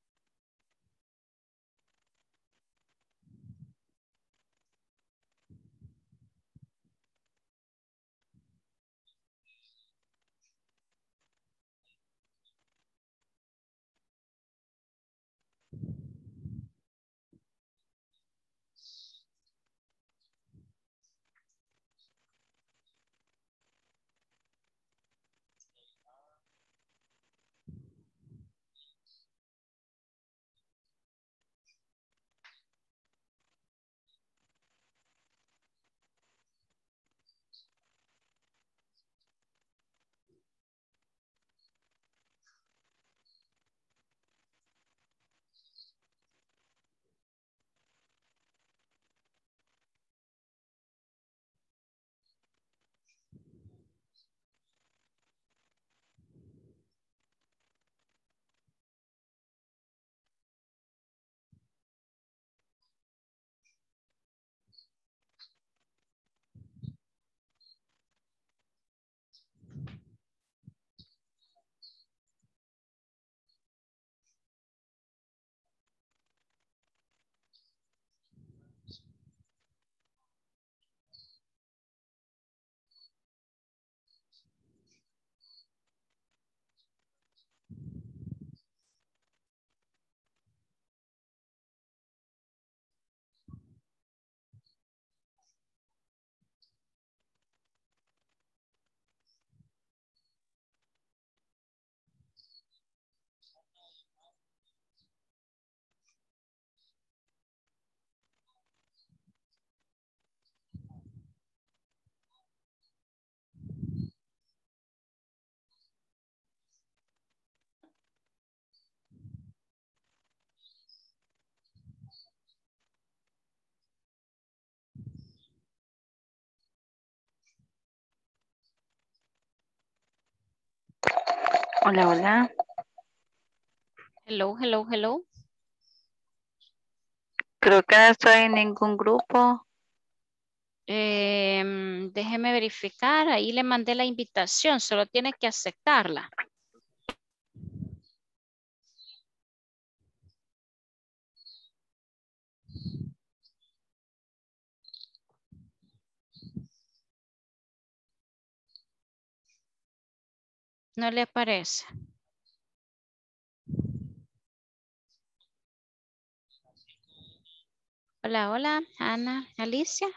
Hola, hola. Hello, hello, hello. Creo que no estoy en ningún grupo. Eh, déjeme verificar, ahí le mandé la invitación, solo tiene que aceptarla. No le aparece. Hola, hola, Ana, Alicia.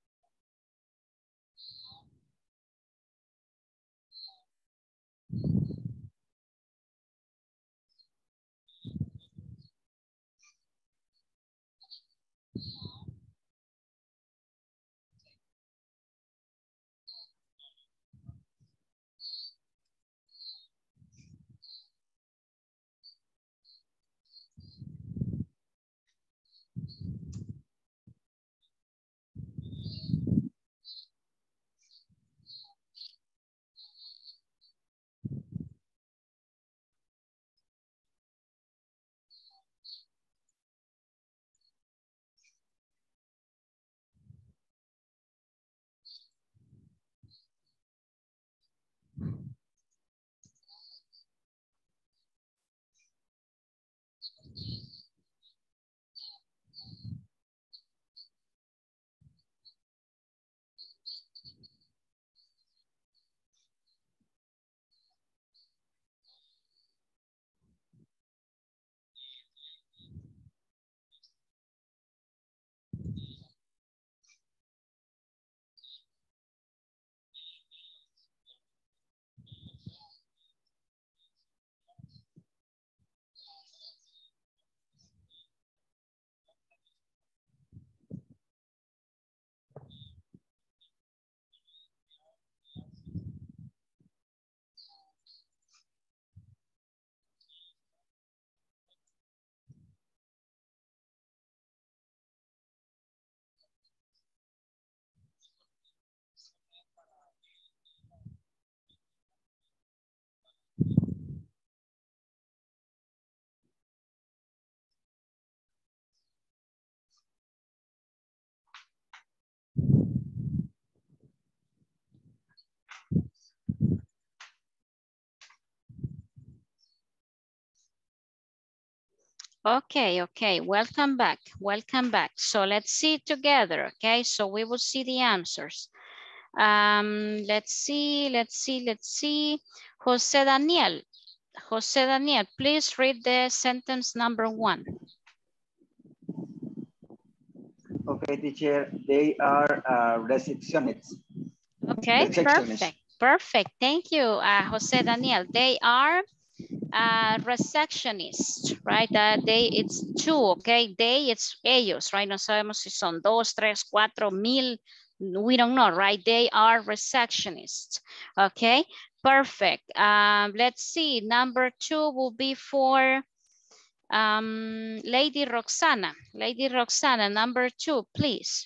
Okay, okay, welcome back, welcome back. So let's see together, okay? So we will see the answers. Um, let's see, let's see, let's see. Jose Daniel, Jose Daniel, please read the sentence number one. Okay, teacher, they are uh, receptionists. Okay, Receptionists. perfect, perfect. Thank you, uh, Jose Daniel. They are uh, receptionists, right? Uh, they, it's two, okay? They, it's ellos, right? No sabemos si son dos, tres, cuatro, mil. We don't know, right? They are receptionists, okay? Perfect. Um, let's see, number two will be for um, Lady Roxana. Lady Roxana, number two, please.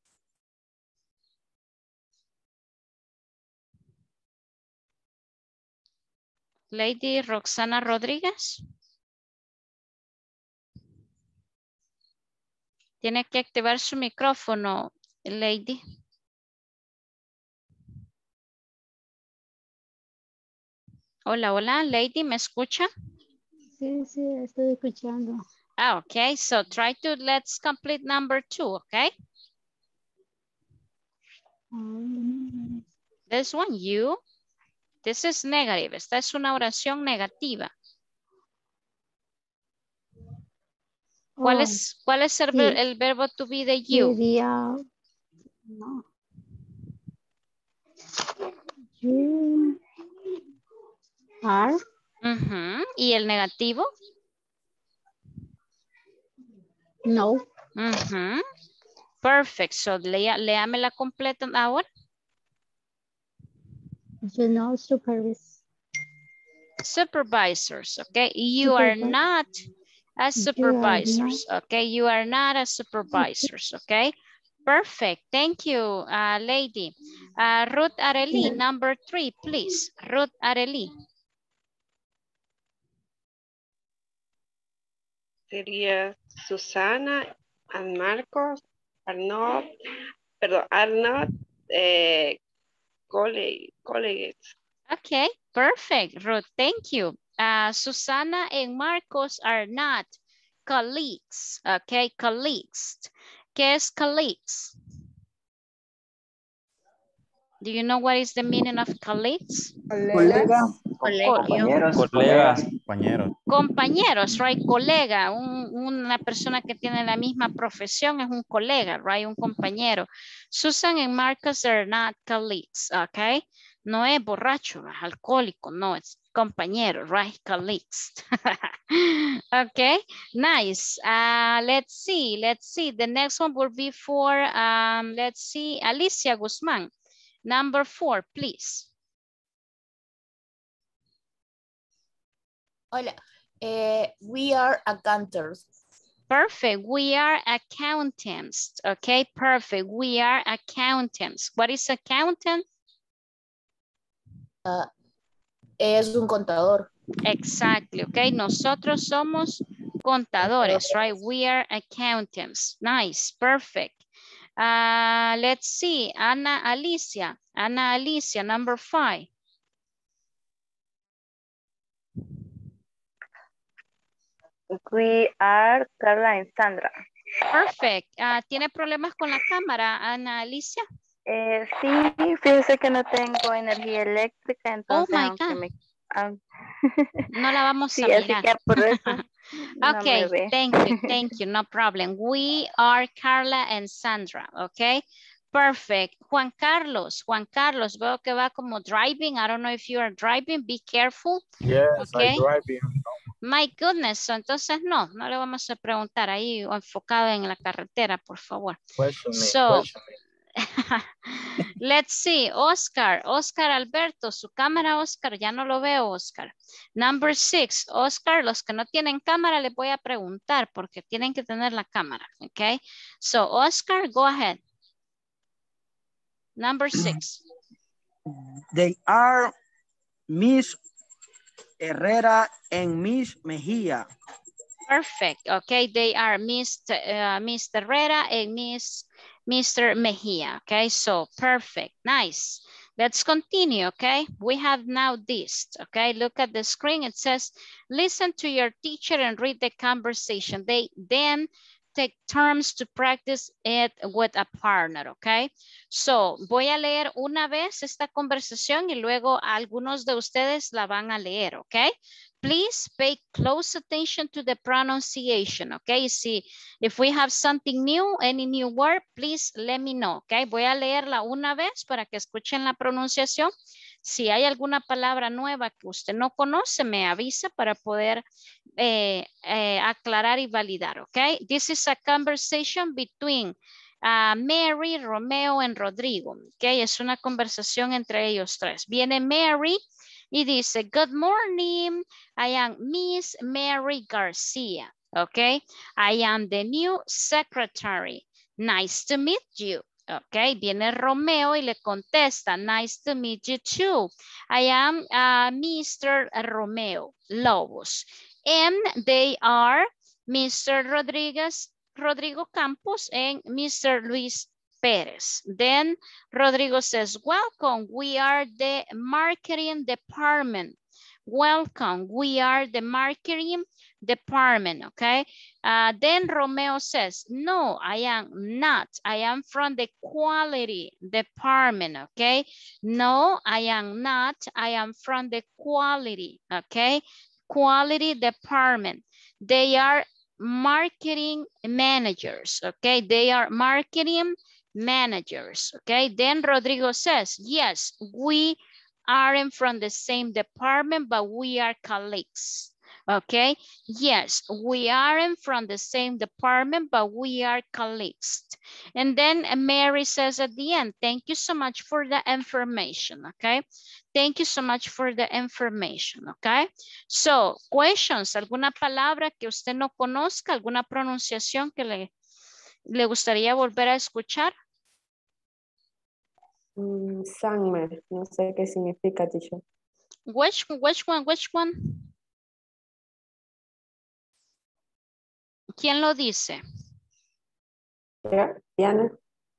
Lady Roxana Rodríguez. Tiene que activar su micrófono, Lady. Hola, hola, Lady, ¿me escucha? Sí, sí, estoy escuchando. Ah, okay, so try to, let's complete number two, okay? Um, This one, you. This is negative. Esta es una oración negativa. ¿Cuál oh, es, cuál es el, sí. ver, el verbo to be de you? Sería, no. You are. Uh-huh. ¿Y el negativo? No. Uh-huh. Perfect. So, lea, léame la completa ahora. You know, supervis Supervisors, okay? You Supervi are not a supervisors, not. okay? You are not a supervisors, okay? Perfect. Thank you, uh, lady. Uh, Ruth Areli, number three, please. Ruth Areli. sería Susana and Marcos are not, perdón, are not eh, colleagues. colleagues. Okay, perfect, Ruth. Thank you. Uh, Susana and Marcos are not colleagues. Okay, colleagues. ¿Qué es colleagues? Do you know what is the meaning of colleagues? Colega, compañeros, Colega. Compañeros. Compañeros, right? Colega, un- una persona que tiene la misma profesión es un colega, right? Un compañero. Susan and Marcus are not colleagues, okay? No es borracho, es alcohólico, no, es compañero, right? Colleagues. Okay, nice. Uh, let's see, let's see. The next one will be for, um, let's see, Alicia Guzman. Number four, please. Hola. Eh, we are accountants. Perfect. We are accountants. Okay, perfect. We are accountants. What is accountant? Uh, es un contador. Exactly. Okay, nosotros somos contadores, right? We are accountants. Nice, perfect. Uh, let's see, Ana Alicia. Ana Alicia, number five. We are Carla and Sandra. Perfect. Uh, ¿Tiene problemas con la cámara, Ana Alicia? Eh, sí, fíjese que no tengo energía eléctrica, entonces my aunque God. me... aun- No la vamos sí, a así mirar. que por eso no me Okay, ve. thank you, thank you, no problem. We are Carla and Sandra, okay? Perfect. Juan Carlos, Juan Carlos, veo que va como driving. I don't know if you are driving, be careful. Yes, Okay. I driving. My goodness, so, entonces no, no le vamos a preguntar ahí enfocado en la carretera, por favor. Question me, So, question me. let's see, Oscar, Oscar Alberto, su cámara, Oscar, ya no lo veo, Oscar. Number six, Oscar, los que no tienen cámara les voy a preguntar porque tienen que tener la cámara, okay? So, Oscar, go ahead. Number six. They are Miss Herrera and Miss Mejia. Perfect, okay, they are Mister Uh, Mister Herrera and Miss Mister Mejia, okay, so perfect, nice. Let's continue, okay? We have now this, okay? Look at the screen, it says, listen to your teacher and read the conversation. They then take turns to practice it with a partner, okay? So, voy a leer una vez esta conversación y luego algunos de ustedes la van a leer, okay? Please pay close attention to the pronunciation, okay? See, if we have something new, any new word, please let me know, okay? Voy a leerla una vez para que escuchen la pronunciación. Si hay alguna palabra nueva que usted no conoce, me avisa para poder eh, eh, aclarar y validar, okay? This is a conversation between uh, Mary, Romeo, and Rodrigo, okay? Es una conversación entre ellos tres. Viene Mary y dice, good morning, I am Miss Mary Garcia, okay? I am the new secretary. Nice to meet you. Okay, viene Romeo y le contesta, nice to meet you too. I am uh, Mister Romeo Lobos. And they are Mister Rodriguez, Rodrigo Campos and Mister Luis Perez. Then Rodrigo says, welcome, we are the marketing department. Welcome, we are the marketing department, okay? Uh, then Romeo says, no, I am not. I am from the quality department, okay? No, I am not. I am from the quality, okay? Quality department. They are marketing managers, okay? They are marketing managers, okay? Then Rodrigo says, yes, we aren't from the same department, but we are colleagues. Okay, yes, we aren't from the same department, but we are colleagues. And then Mary says at the end, thank you so much for the information, okay? Thank you so much for the information, okay? So, questions, ¿alguna palabra que usted no conozca, alguna pronunciación que le, le gustaría volver a escuchar? Mm, summer, no sé qué significa, teacher. Which, which one, which one? ¿Quién lo dice? Diana.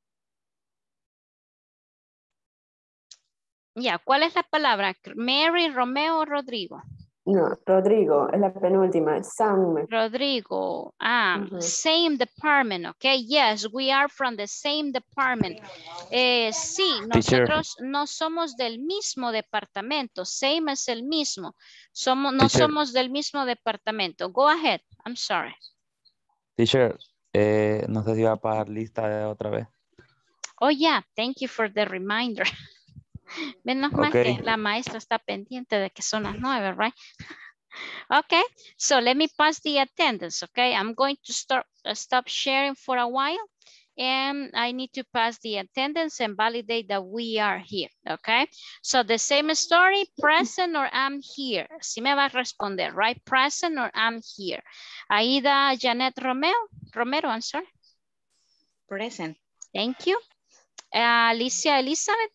Ya, ¿cuál es la palabra? Mary, Romeo o Rodrigo? No, Rodrigo, es la penúltima. Sam. Rodrigo. Ah, Ujú. same department, okay? Yes, we are from the same department. Eh, sí, Teacher. nosotros no somos del mismo departamento. Same es el mismo. Somos, no Teacher. somos del mismo departamento. Go ahead. I'm sorry. Teacher, eh, no sé si va a pasar lista de otra vez. Oh, yeah. Thank you for the reminder. Menos mal Okay. que la maestra está pendiente de que son las nueve, right? Okay, so let me pass the attendance, okay? I'm going to start uh, stop sharing for a while and I need to pass the attendance and validate that we are here, okay? So the same story, present or I'm here. Si me va a responder, right? Present or I'm here. Aida Janet Romeo, Romero, I'm sorry. Present. Thank you. Uh, Alicia Elizabeth.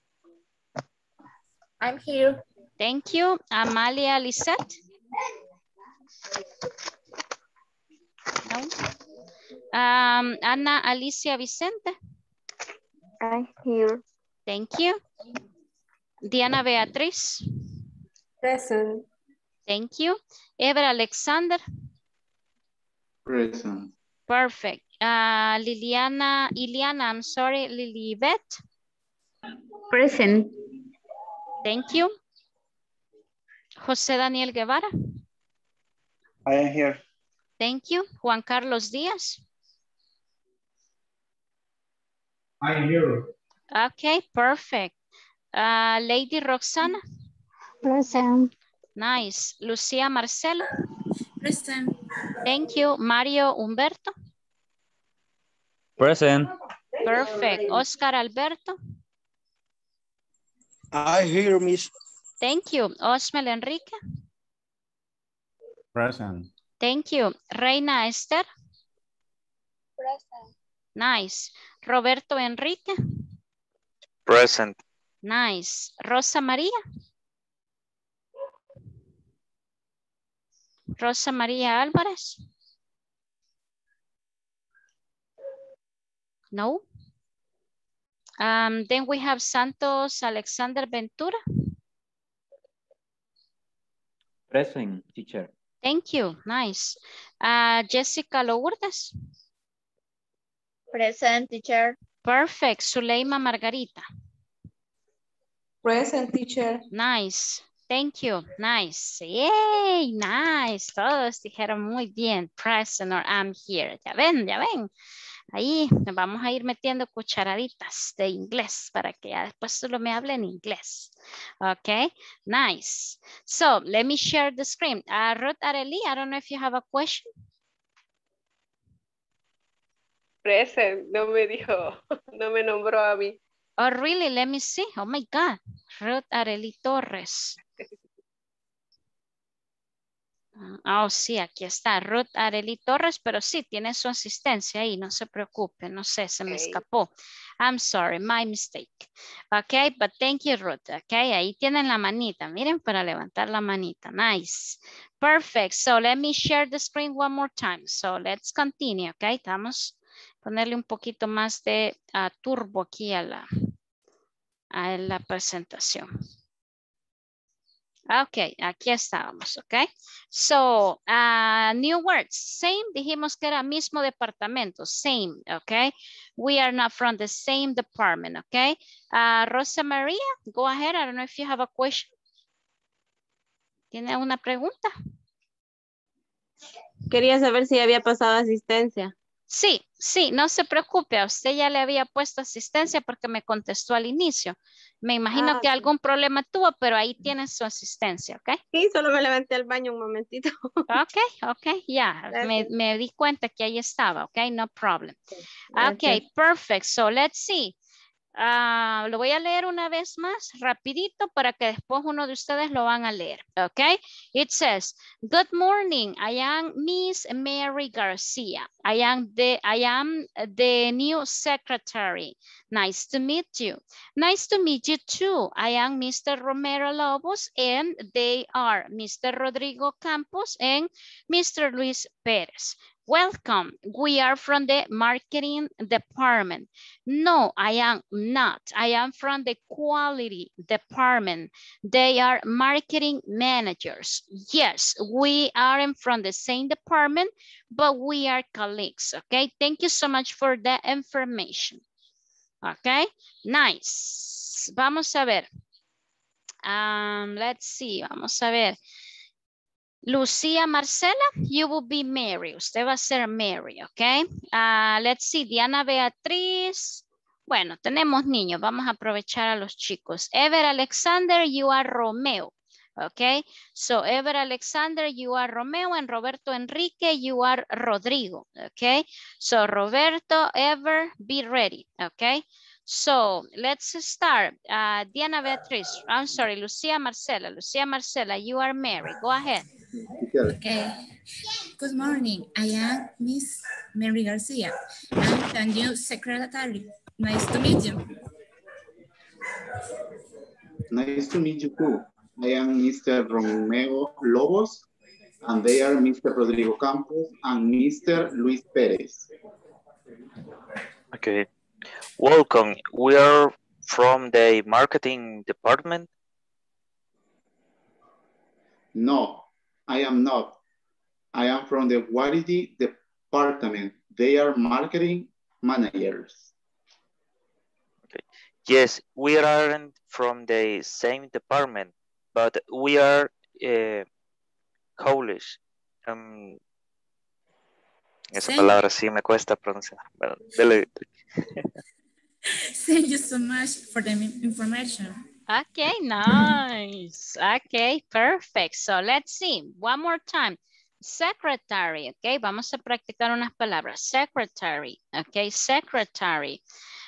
I'm here. Thank you. Amalia Lisette. No. Um, Ana Alicia Vicente. I'm here. Thank you. Diana Beatriz. Present. Thank you. Ever Alexander. Present. Perfect. Uh, Liliana, Iliana, I'm sorry, Lilibet. Present. Thank you. José Daniel Guevara. I am here. Thank you. Juan Carlos Díaz. I am here. Okay, perfect. Uh, Lady Roxana. Present. Nice. Lucía Marcela. Present. Thank you. Mario Humberto. Present. Perfect. Oscar Alberto. I hear Miss. Thank you. Osmel Enrique. Present. Thank you. Reina Esther. Present. Nice. Roberto Enrique. Present. Nice. Rosa María. Rosa María Álvarez. No. Um, then we have Santos Alexander Ventura. Present, teacher. Thank you. Nice. Uh, Jessica Lourdes. Present, teacher. Perfect. Zuleima Margarita. Present, teacher. Nice. Thank you. Nice. Yay, nice. Todos dijeron muy bien. Present or I'm here. Ya ven, ya ven. Ahí nos vamos a ir metiendo cucharaditas de inglés para que ya después solo me hable en inglés. Okay, nice. So let me share the screen. Uh, Ruth Areli, I don't know if you have a question. Present, no me dijo, no me nombró a mí. Oh, really? Let me see. Oh my God. Ruth Areli Torres. Oh, sí, aquí está Ruth Areli Torres, pero sí, tiene su asistencia ahí, no se preocupe, no sé, se me escapó. I'm sorry, my mistake. Ok, but thank you, Ruth. Ok, ahí tienen la manita, miren, para levantar la manita. Nice. Perfect. So let me share the screen one more time. So let's continue, ok. Vamos a ponerle un poquito más de uh, turbo aquí a la, a la presentación. Ok, aquí estábamos, ok. So, uh, new words. Same, dijimos que era mismo departamento. Same, ok. We are not from the same department, ok. Uh, Rosa Maria, go ahead. I don't know if you have a question. ¿Tiene una pregunta? Quería saber si había pasado asistencia. Sí, sí, no se preocupe. A usted ya le había puesto asistencia porque me contestó al inicio. Me imagino Ah, que sí. algún problema tuvo, pero ahí tiene su asistencia, ¿ok? Sí, solo me levanté al baño un momentito. Ok, ok, ya. Yeah. Me, me di cuenta que ahí estaba, ok, no problem. Gracias. Ok, perfect. So let's see. Uh, lo voy a leer una vez más rapidito para que después uno de ustedes lo van a leer. Ok. It says, good morning. I am Miss Mary Garcia. I am the, I am the new secretary. Nice to meet you. Nice to meet you too. I am Mister Romero Lobos and they are Mister Rodrigo Campos and Mister Luis Perez. Welcome. We are from the marketing department. No, I am not. I am from the quality department. They are marketing managers. Yes, we aren't from the same department, but we are colleagues. Okay, thank you so much for that information. Okay, nice. Vamos a ver. Um, let's see, vamos a ver. Lucía Marcela, you will be Mary. Usted va a ser Mary, ¿ok? Uh, let's see, Diana Beatriz. Bueno, tenemos niños. Vamos a aprovechar a los chicos. Ever Alexander, you are Romeo. ¿Ok? So, Ever Alexander, you are Romeo. And Roberto Enrique, you are Rodrigo. ¿Ok? So, Roberto, Ever, be ready. ¿Ok? So, let's start. Uh, Diana Beatriz, I'm sorry, Lucía Marcela. Lucía Marcela, you are Mary. Go ahead. Okay. Good morning. I am Miss Mary Garcia. I'm the new secretary. Nice to meet you. Nice to meet you too. I am Mister Romeo Lobos, and they are Mister Rodrigo Campos and Mister Luis Perez. Okay. Welcome. We are from the marketing department. No, I am not. I am from the quality department. They are marketing managers. Okay. Yes, we aren't from the same department, but we are uh, college. Um, esa Thank palabra sí me cuesta pronunciar. Bueno, dele. Thank you so much for the information. Okay, nice. Okay, perfect. So let's see. One more time. Secretary, okay. Vamos a practicar unas palabras. Secretary, okay, secretary.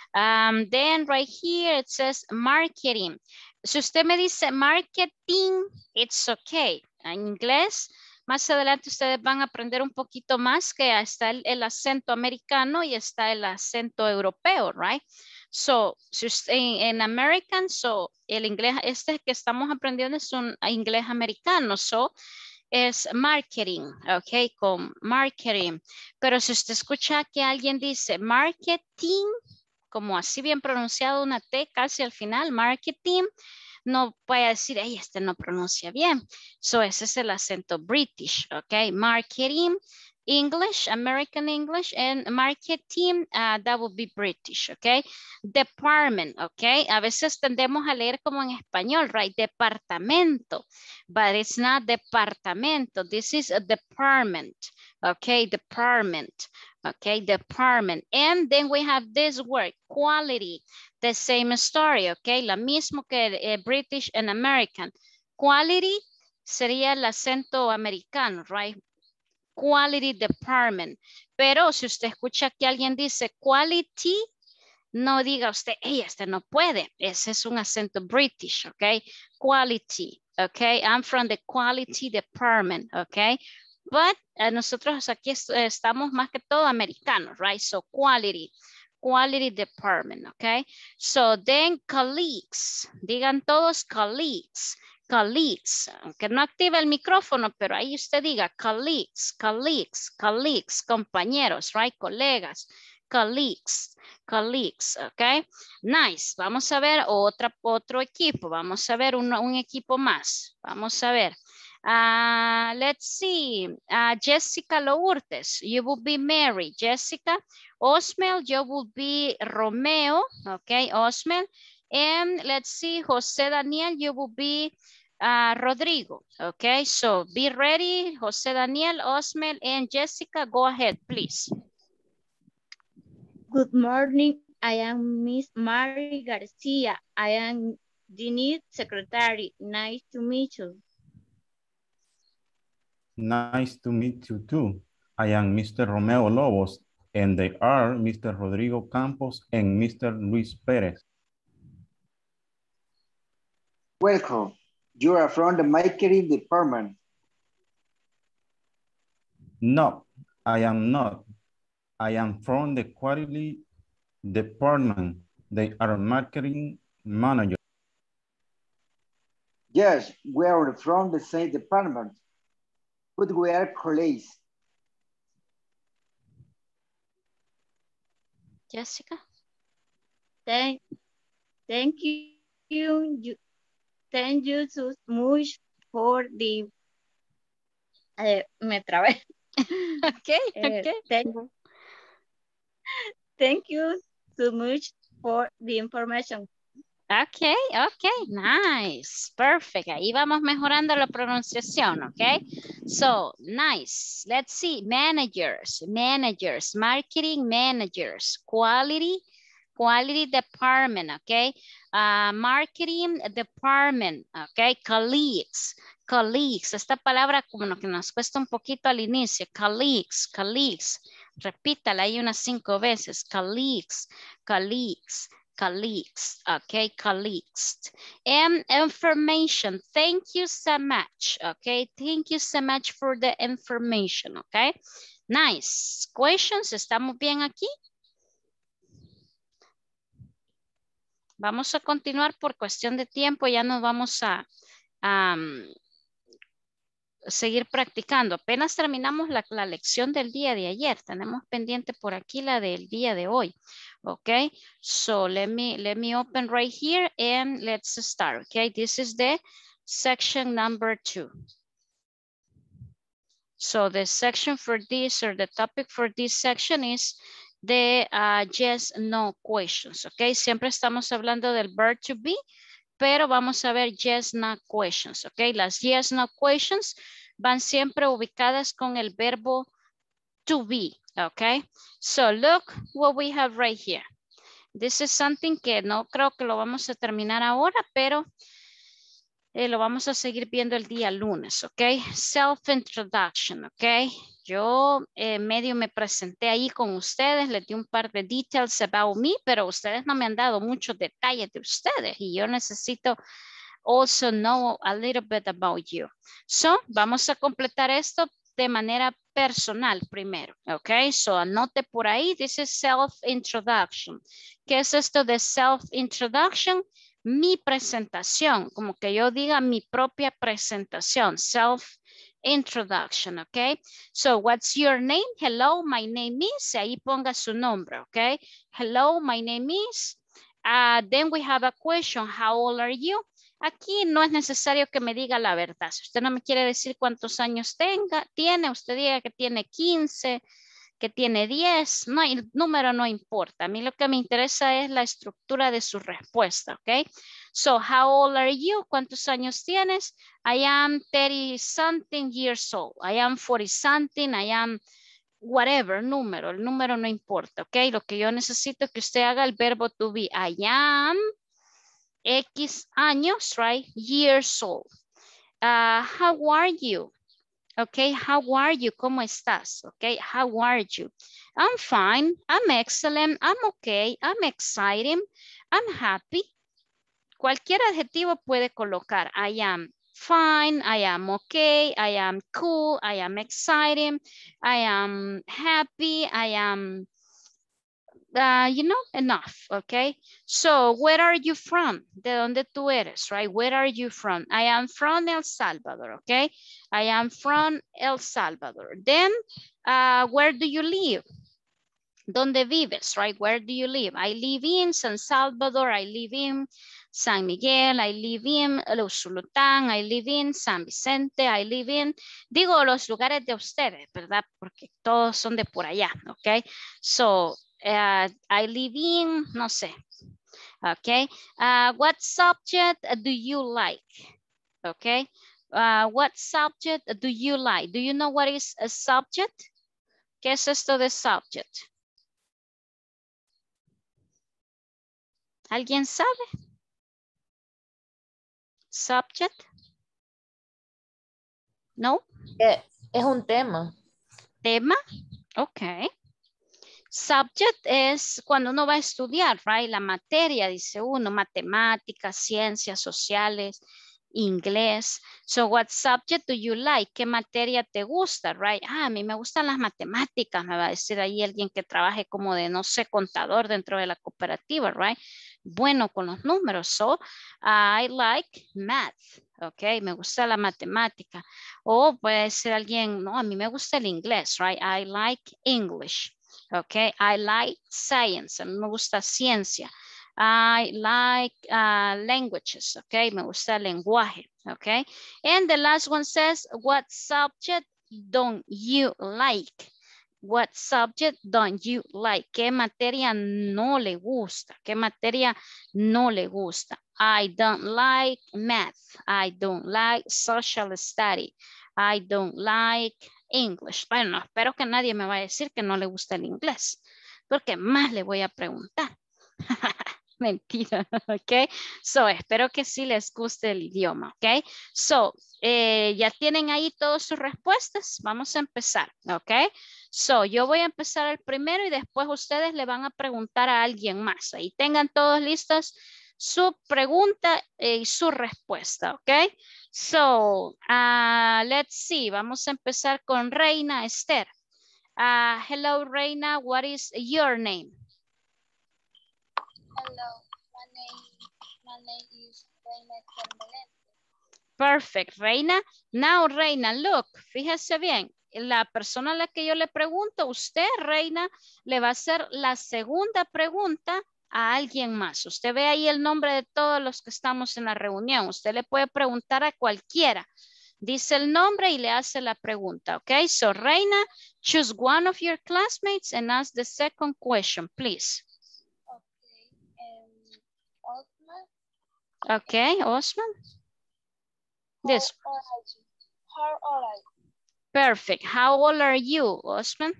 Um, then right here it says marketing. Si usted me dice marketing, it's okay. En inglés, más adelante ustedes van a aprender un poquito más que está el, el acento americano y está el acento europeo, right? So, si usted, en, en American, so, el inglés este que estamos aprendiendo es un inglés americano, so, es marketing, ok, con marketing. Pero si usted escucha que alguien dice marketing, como así bien pronunciado una T casi al final, marketing, no puede decir, hey, este no pronuncia bien. So, ese es el acento British, ok, marketing. English, American English, and marketing, uh, that would be British, okay? Department, okay? A veces tendemos a leer como en español, right? Departamento, but it's not departamento. This is a department, okay? Department, okay? Department. And then we have this word, quality, the same story, okay? La mismo que eh, British and American. Quality sería el acento americano, right? Quality department. Pero si usted escucha que alguien dice quality, no diga usted, hey, este no puede. Ese es un acento British, ok? Quality, ok? I'm from the quality department, ok? But uh, nosotros aquí est estamos más que todo americanos, right? So quality, quality department, ok? So then colleagues, digan todos colleagues. Colleagues, aunque no activa el micrófono, pero ahí usted diga colleagues, colleagues, colleagues, compañeros, right? Colegas, colleagues, colleagues, ok? Nice. Vamos a ver otra, otro equipo. Vamos a ver un, un equipo más. Vamos a ver. Uh, let's see. Uh, Jessica Lourdes, you will be Mary. Jessica. Osmel, you will be Romeo, ok? Osmel. And let's see, Jose Daniel, you will be Uh, Rodrigo, okay, so be ready, Jose Daniel, Osmel, and Jessica, go ahead, please. Good morning, I am Miss Mary Garcia. I am the new secretary. Nice to meet you. Nice to meet you too. I am Mister Romeo Lobos, and they are Mister Rodrigo Campos and Mister Luis Perez. Welcome. You are from the marketing department. No, I am not. I am from the quality department. They are marketing managers. Yes, we are from the same department, but we are colleagues. Jessica. Thank, thank you, you, thank you so much for the, eh, me trabé. Okay, Eh, okay. thank, thank you so much for the information. Okay, okay, nice, perfect. Ahí vamos mejorando la pronunciación, okay? So, nice. Let's see, managers, managers, marketing managers, quality, quality department, okay? Uh, marketing department, okay? Colleagues, colleagues. Esta palabra como que nos cuesta un poquito al inicio, colleagues, colleagues. Repítala ahí unas cinco veces, colleagues, colleagues. Colleagues, okay, colleagues. And information, thank you so much, okay? Thank you so much for the information, okay? Nice. Questions, ¿estamos bien aquí? Vamos a continuar por cuestión de tiempo, ya nos vamos a um, seguir practicando. Apenas terminamos la, la lección del día de ayer, tenemos pendiente por aquí la del día de hoy. Okay, so let me let me open right here and let's start. Okay, this is the section number two. So the section for this or the topic for this section is the uh, yes, no questions. Okay, siempre estamos hablando del verb to be, pero vamos a ver yes, no questions. Okay, las yes, no questions van siempre ubicadas con el verbo to be. Okay, so look what we have right here. This is something que no creo que lo vamos a terminar ahora, pero eh, lo vamos a seguir viendo el día lunes, ok? Self-introduction, ok? Yo eh, medio me presenté ahí con ustedes, les di un par de details about me, pero ustedes no me han dado muchos detalles de ustedes y yo necesito also know a little bit about you. So, vamos a completar esto de manera personal primero, ok? So, anote por ahí, this is self-introduction. ¿Qué es esto de self-introduction? Mi presentación, como que yo diga mi propia presentación, self-introduction, ok? So, what's your name? Hello, my name is, ahí ponga su nombre, ok? Hello, my name is, uh, then we have a question, how old are you? Aquí no es necesario que me diga la verdad. Si usted no me quiere decir cuántos años tenga, tiene, usted diga que tiene quince, que tiene diez, no, el número no importa. A mí lo que me interesa es la estructura de su respuesta, ¿ok? So, how old are you? ¿Cuántos años tienes? I am thirty something years old. I am forty something, I am whatever, número, el número no importa, ¿ok? Lo que yo necesito es que usted haga el verbo to be. I am X años, right? Years old. Uh, how are you? Okay, how are you? ¿Cómo estás? Okay, how are you? I'm fine, I'm excellent, I'm okay, I'm exciting, I'm happy. Cualquier adjetivo puede colocar. I am fine, I am okay, I am cool, I am exciting, I am happy, I am... Uh, you know, enough, okay? So, where are you from? ¿De dónde tú eres, right? Where are you from? I am from El Salvador, okay? I am from El Salvador. Then, uh, where do you live? ¿Dónde vives, right? Where do you live? I live in San Salvador, I live in San Miguel, I live in Usulután, I live in San Vicente, I live in... Digo los lugares de ustedes, ¿verdad? Porque todos son de por allá, okay? So, Uh, I live in, no sé, okay? Uh, what subject do you like, okay? Uh, what subject do you like? Do you know what is a subject? ¿Qué es esto de subject? ¿Alguien sabe? Subject? No? Es un tema. ¿Tema? Okay. Subject es cuando uno va a estudiar, right? La materia, dice uno, matemáticas, ciencias sociales, inglés. So, what subject do you like? ¿Qué materia te gusta, right? Ah, a mí me gustan las matemáticas, me va a decir ahí alguien que trabaje como de, no sé, contador dentro de la cooperativa, right? Bueno con los números. So, I like math. Ok, me gusta la matemática. O puede ser alguien, no, a mí me gusta el inglés, right? I like English. Okay, I like science. A mí me gusta ciencia. I like uh, languages. Okay, me gusta el lenguaje. Okay, and the last one says, what subject don't you like? What subject don't you like? ¿Qué materia no le gusta? ¿Qué materia no le gusta? I don't like math. I don't like social study. I don't like English. Bueno, espero que nadie me vaya a decir que no le gusta el inglés, porque más le voy a preguntar. Mentira, ok. So, espero que sí les guste el idioma, ok. So, eh, ya tienen ahí todas sus respuestas. Vamos a empezar, ok. So, yo voy a empezar el primero y después ustedes le van a preguntar a alguien más. Ahí tengan todos listos su pregunta y su respuesta, ok. So, uh, let's see. Vamos a empezar con Reina Esther. Uh, hello, Reina. What is your name? Hello, my name, my name is Reina Esther Melendez. Perfect, Reina. Now, Reina, look, fíjese bien. La persona a la que yo le pregunto, usted, Reina, le va a hacer la segunda pregunta a alguien más. Usted ve ahí el nombre de todos los que estamos en la reunión. Usted le puede preguntar a cualquiera. Dice el nombre y le hace la pregunta, ok? So, Reina, choose one of your classmates and ask the second question, please. Osman. Okay, Osman. This. How old are you? How old are you? Perfect. How old are you, Osman?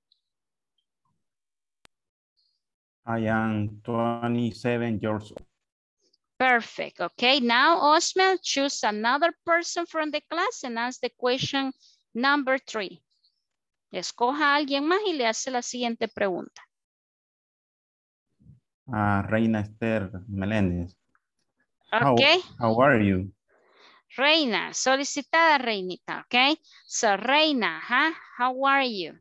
I am twenty-seven years old. Perfect. Okay, now Osman, choose another person from the class and ask the question number three. Escoja a alguien más y le hace la siguiente pregunta. Uh, Reina Esther Melendez. Okay. How, how are you? Reina, solicitada Reinita, okay? So Reina, huh? How are you?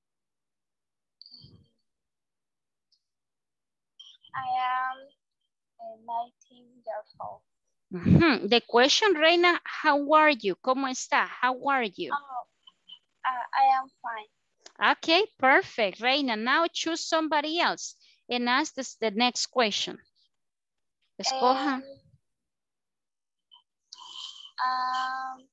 I am uh, nineteen years old. Mm-hmm. The question, Reina, how are you? ¿Cómo está? How are you? Oh, uh, I am fine. Okay, perfect. Reina, now choose somebody else and ask this, the next question. Escoja. Um, um,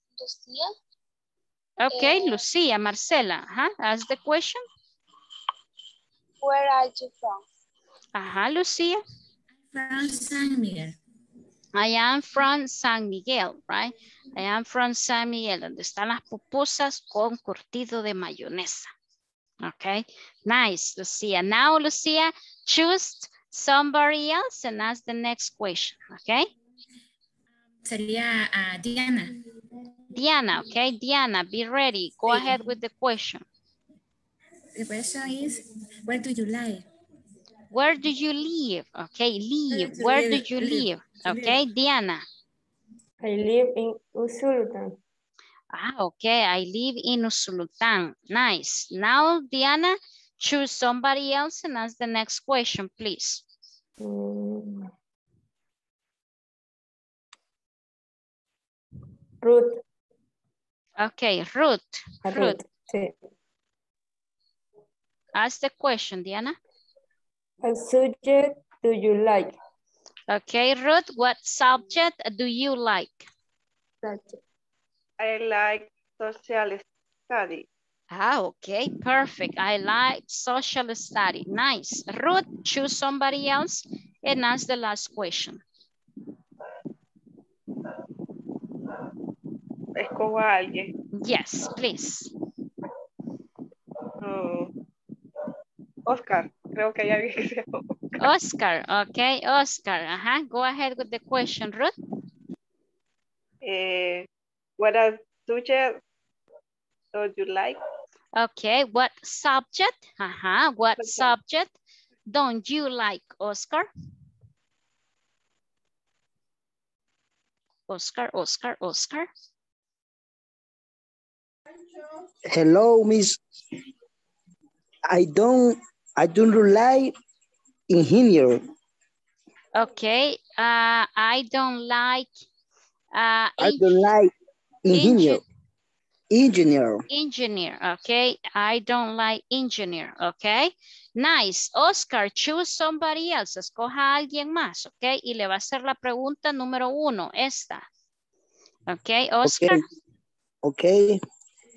Lucia. Okay, uh, Lucia, Marcela, huh? Ask the question. Where are you from? Ajá, Lucia. From San Miguel. I am from San Miguel, right? I am from San Miguel, donde están las pupusas con curtido de mayonesa. Okay, nice, Lucia. Now, Lucia, choose somebody else and ask the next question, okay? Sería uh, Diana. Diana, okay, Diana, be ready. Go sí. ahead with the question. The question is, where do you live? Where do you live? Okay, live. Where do you live? Okay, Diana. I live in Usulután. Ah, okay, I live in Usulután. Nice. Now, Diana, choose somebody else and ask the next question, please. Mm. Ruth. Okay, Ruth. Ruth. Ruth. Sí. Ask the question, Diana. What subject do you like? Okay, Ruth, what subject do you like? Subject. I like social study. Ah, okay, perfect. I like social study. Nice. Ruth, choose somebody else and ask the last question. Escojo a alguien. Yes, please. Oh. Oscar, creo que hay alguien que se llama Oscar. Oscar, okay, Oscar. Uh-huh. Go ahead with the question, Ruth. Eh, what a subject do you like? Okay, what subject? Uh-huh. What subject don't you like, Oscar? Oscar, Oscar, Oscar. Hello, Miss. I don't, I don't like engineer. Okay, uh, I don't like. Uh, I don't like engineer. engineer. Engineer, okay. I don't like engineer, okay. Nice. Oscar, choose somebody else. Escoja a alguien más, okay. Y le va a hacer la pregunta número uno, esta. Okay, Oscar. Okay. Okay.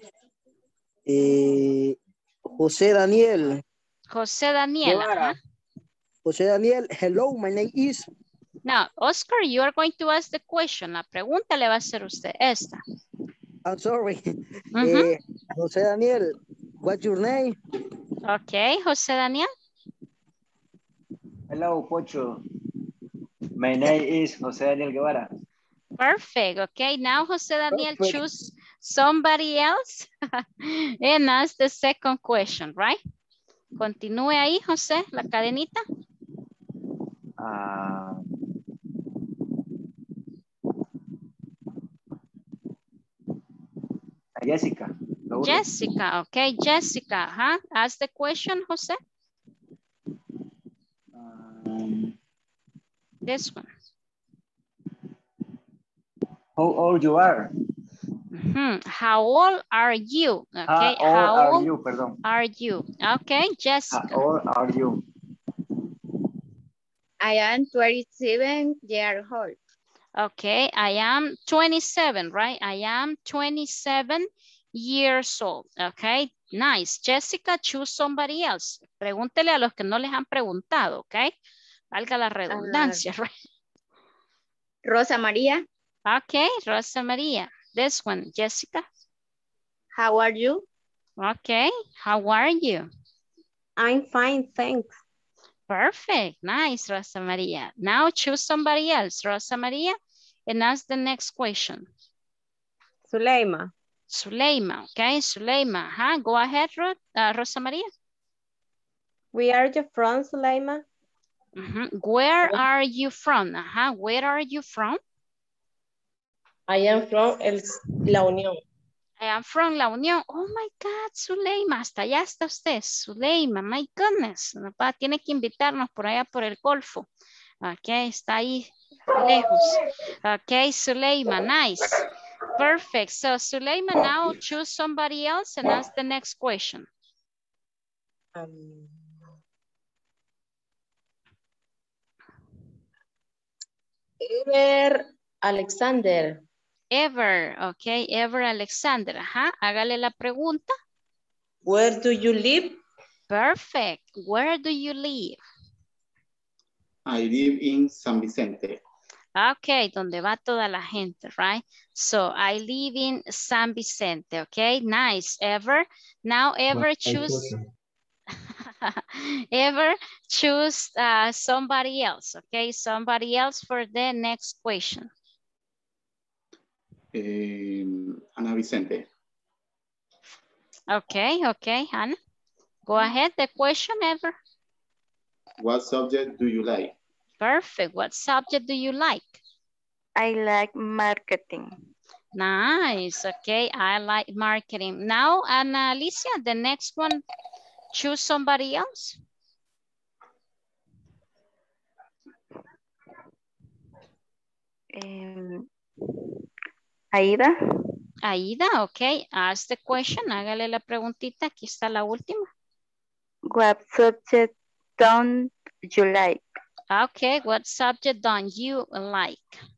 Eh, José Daniel. José Daniel. Uh-huh. José Daniel, hello, my name is. Now, Oscar, you are going to ask the question. La pregunta le va a hacer usted esta. I'm sorry. Uh-huh. eh, José Daniel, what's your name? Okay, José Daniel. Hello, Pocho. My name is José Daniel Guevara. Perfect. Okay, now José Daniel, Perfect. choose somebody else and ask the second question, right? Continúe ahí, José, la cadenita. Uh, Jessica. Jessica, okay, Jessica, huh? Ask the question, José. Um, This one. how old you are? Mm-hmm. How old are you? Okay, How old, how are old you? Perdón. are you? Okay, Jessica. How old are you? I am twenty-seven years old. Okay, I am twenty-seven, right? I am twenty-seven years old. Okay, nice. Jessica, choose somebody else. Pregúntele a los que no les han preguntado, okay? Valga la redundancia, uh, right? Rosa María. Okay, Rosa María. This one, Jessica. How are you? Okay, how are you? I'm fine, thanks. Perfect, nice, Rosa María. Now choose somebody else, Rosa María, and ask the next question. Zuleima. Zuleima, okay, Zuleima. Huh? Go ahead, Ro uh, Rosa María. Where are you from, Zuleima? Mm-hmm. Where are you from? Uh-huh. Where are you from? I am from el, La Unión. I am from La Unión. Oh my God, Zuleima, hasta allá está usted, Zuleima, my goodness. Papá tiene que invitarnos por allá por el Golfo. Ok, está ahí lejos. Ok, Zuleima, nice. Perfect. So, Zuleima, now choose somebody else and ask the next question. Um, Ever Alexander. Ever, ok, Ever Alexander. Ajá, hágale la pregunta. Where do you live? Perfect. Where do you live? I live in San Vicente. Okay, donde va toda la gente, right? So I live in San Vicente, okay? Nice, Ever. Now Ever choose, Ever choose uh, somebody else, okay? Somebody else for the next question. Um, Ana Vicente. Okay, okay, Ana. Go ahead, the question, Ever. What subject do you like? Perfect. What subject do you like? I like marketing. Nice. Okay, I like marketing. Now, Ana Alicia, the next one, choose somebody else. Um, Aida. Aida, okay. Ask the question. Hágale la preguntita. Aquí está la última. What subject don't you like? Okay, what subject don't you like?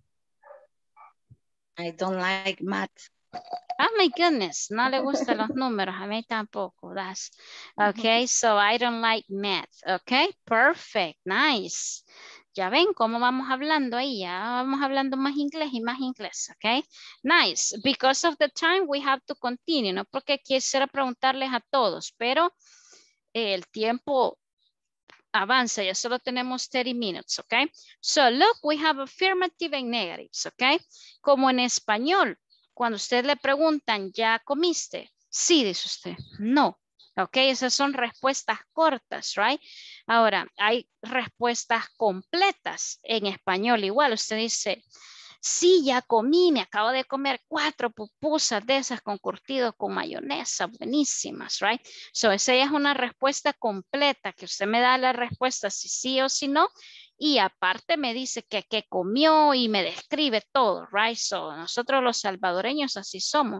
I don't like math. Oh my goodness, no le gustan los números, a mí tampoco. That's okay, so I don't like math. Okay, perfect, nice. Ya ven cómo vamos hablando ahí, ya vamos hablando más inglés y más inglés, okay? Nice, because of the time we have to continue, no porque quisiera preguntarles a todos, pero el tiempo avanza, ya solo tenemos thirty minutes, okay? So look, we have affirmative and negatives, okay? Como en español, cuando usted le preguntan, ¿ya comiste? Sí, dice usted, no. Ok, esas son respuestas cortas, right? Ahora, hay respuestas completas en español igual. Usted dice, sí, ya comí, me acabo de comer cuatro pupusas de esas con curtido con mayonesa, buenísimas, right? So, esa ya es una respuesta completa, que usted me da la respuesta si sí o si no, y aparte me dice que, que comió y me describe todo, right? So, nosotros los salvadoreños así somos.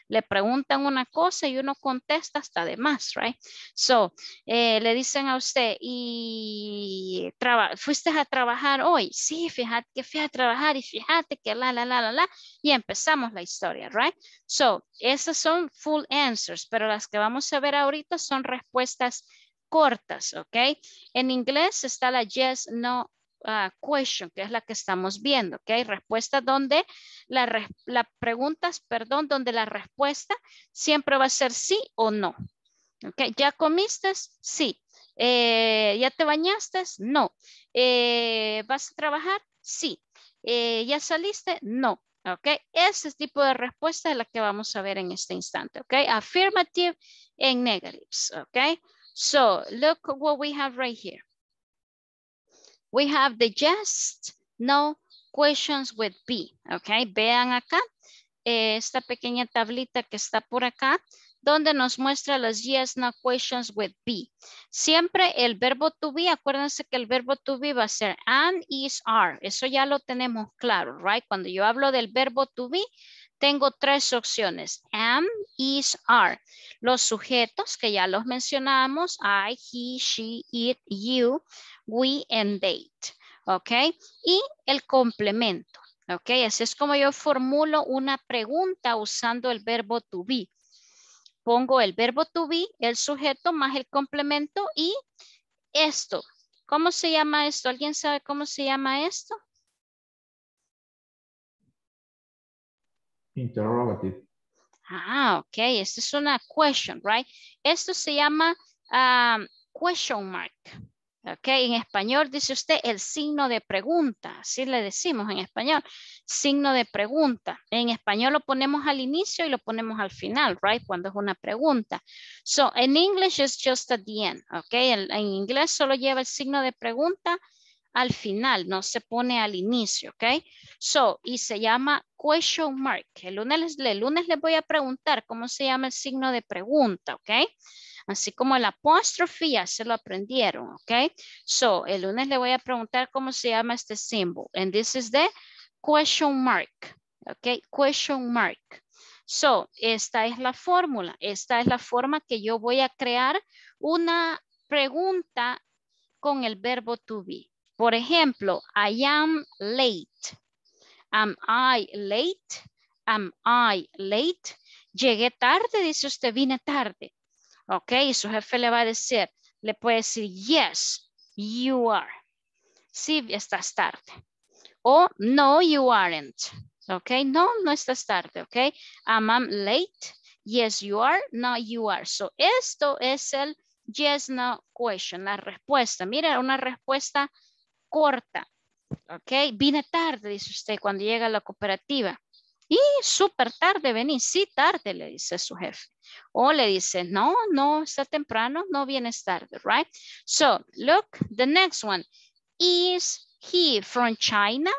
Le preguntan una cosa y uno contesta hasta de más, right? So, eh, le dicen a usted, ¿y fuiste a trabajar hoy? Sí, fíjate que fui a trabajar y fíjate que la, la, la, la, la. Y empezamos la historia, right? So, esas son full answers, pero las que vamos a ver ahorita son respuestas cortas, ¿ok? En inglés está la yes, no, Uh, question, que es la que estamos viendo, ¿ok? Respuesta donde la, re, la preguntas, perdón, donde la respuesta siempre va a ser sí o no, ¿ok? ¿Ya comiste? Sí. Eh, ¿Ya te bañaste? No. Eh, ¿Vas a trabajar? Sí. Eh, ¿Ya saliste? No. ¿Ok? Ese tipo de respuesta es la que vamos a ver en este instante, ¿ok? Affirmative and negatives, ¿ok? So, look what we have right here. We have the yes, no, questions with be, ok. Vean acá, eh, esta pequeña tablita que está por acá, donde nos muestra los yes, no, questions with be. Siempre el verbo to be, acuérdense que el verbo to be va a ser am, is, are. Eso ya lo tenemos claro, right? Cuando yo hablo del verbo to be, tengo tres opciones, am, is, are. Los sujetos que ya los mencionamos, I, he, she, it, you, we, and they. ¿Ok? Y el complemento. ¿Ok? Así es como yo formulo una pregunta usando el verbo to be. Pongo el verbo to be, el sujeto más el complemento y esto. ¿Cómo se llama esto? ¿Alguien sabe cómo se llama esto? Interrogative. Ah, ok. Esta es una question, right? Esto se llama um, question mark. Ok, en español dice usted el signo de pregunta, así le decimos en español, signo de pregunta. En español lo ponemos al inicio y lo ponemos al final, right? Cuando es una pregunta. So, in English it's just at the end, ok. En, en inglés solo lleva el signo de pregunta al final, no se pone al inicio, ok. So, y se llama question mark. El lunes, el lunes les voy a preguntar cómo se llama el signo de pregunta, ok. Así como el apóstrofe ya se lo aprendieron, ¿ok? So, el lunes le voy a preguntar cómo se llama este símbolo. And this is the question mark, ¿ok? Question mark. So, esta es la fórmula. Esta es la forma que yo voy a crear una pregunta con el verbo to be. Por ejemplo, I am late. Am I late? Am I late? Llegué tarde, dice usted, vine tarde. Ok, y su jefe le va a decir, le puede decir, yes, you are. Sí, estás tarde. O no, you aren't. Ok, no, no estás tarde. Ok, am I late? Yes, you are. No, you are. So, esto es el yes, no question, la respuesta. Mira, una respuesta corta. Ok, vine tarde, dice usted, cuando llega a la cooperativa. Y súper tarde vení, sí, tarde, le dice su jefe. O le dice, no, no, está temprano, no vienes tarde, right? So, look, the next one. Is he from China?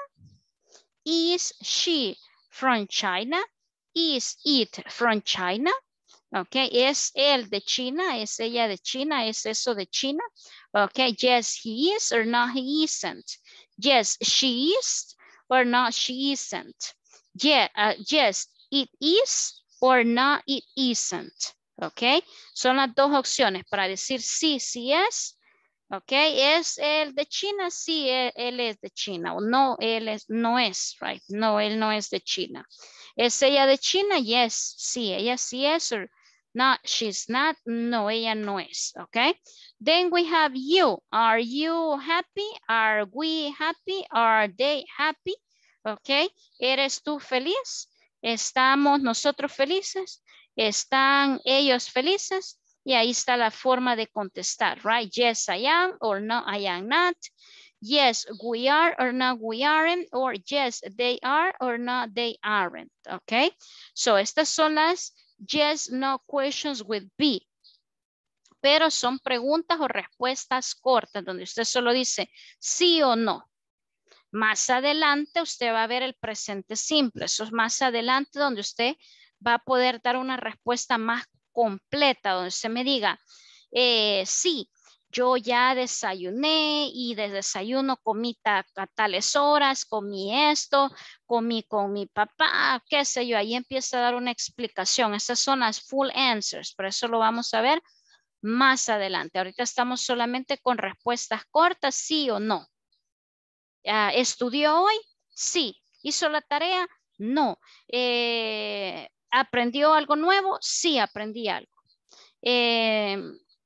Is she from China? Is it from China? Ok, ¿es él de China? ¿Es ella de China? ¿Es eso de China? Ok, yes, he is or no, he isn't. Yes, she is or no, she isn't. Yeah, uh, yes, it is or no, it isn't. Ok, son las dos opciones para decir sí, sí es. Ok, ¿es él de China? Sí, él, él es de China. O no, él es, no es, right? No, él no es de China. ¿Es ella de China? Yes, sí, ella sí es. Or no, she's not. No, ella no es. Ok, then we have you. Are you happy? Are we happy? Are they happy? Ok, ¿eres tú feliz? ¿Estamos nosotros felices? ¿Están ellos felices? Y ahí está la forma de contestar, right? Yes, I am, or no, I am not. Yes, we are, or no, we aren't. Or yes, they are, or no, they aren't. Ok, so estas son las yes, no questions with be. Pero son preguntas o respuestas cortas, donde usted solo dice sí o no. Más adelante usted va a ver el presente simple. Eso es más adelante donde usted va a poder dar una respuesta más completa, donde usted me diga, eh, sí, yo ya desayuné y de desayuno comí ta- a tales horas, comí esto, comí con mi papá, qué sé yo, ahí empieza a dar una explicación. Esas son las full answers, pero eso lo vamos a ver más adelante. Ahorita estamos solamente con respuestas cortas, sí o no. Uh, ¿Estudió hoy? Sí. ¿Hizo la tarea? No. Eh, ¿Aprendió algo nuevo? Sí, aprendí algo. Eh,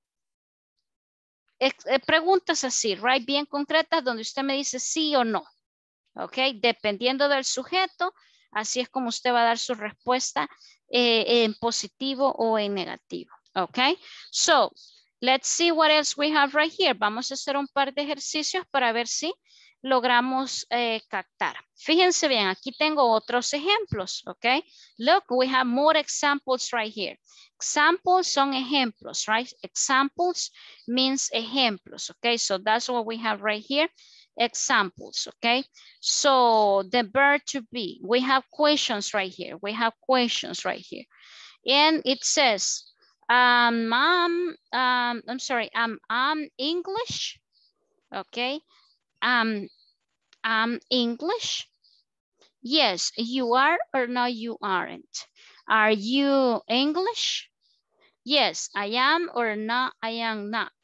eh, preguntas así, right? Bien concretas donde usted me dice sí o no. ¿Ok? Dependiendo del sujeto, así es como usted va a dar su respuesta eh, en positivo o en negativo. ¿Ok? So, let's see what else we have right here. Vamos a hacer un par de ejercicios para ver si logramos eh, captar. Fíjense bien, aquí tengo otros ejemplos, ¿ok? Look, we have more examples right here. Examples son ejemplos, right? Examples means ejemplos, okay? So that's what we have right here, examples, okay? So the verb to be, we have questions right here. We have questions right here. And it says, um, mom, um, I'm sorry, um, I'm English, okay? Um, I'm English. Yes, you are or no, you aren't. Are you English? Yes, I am or no, I am not.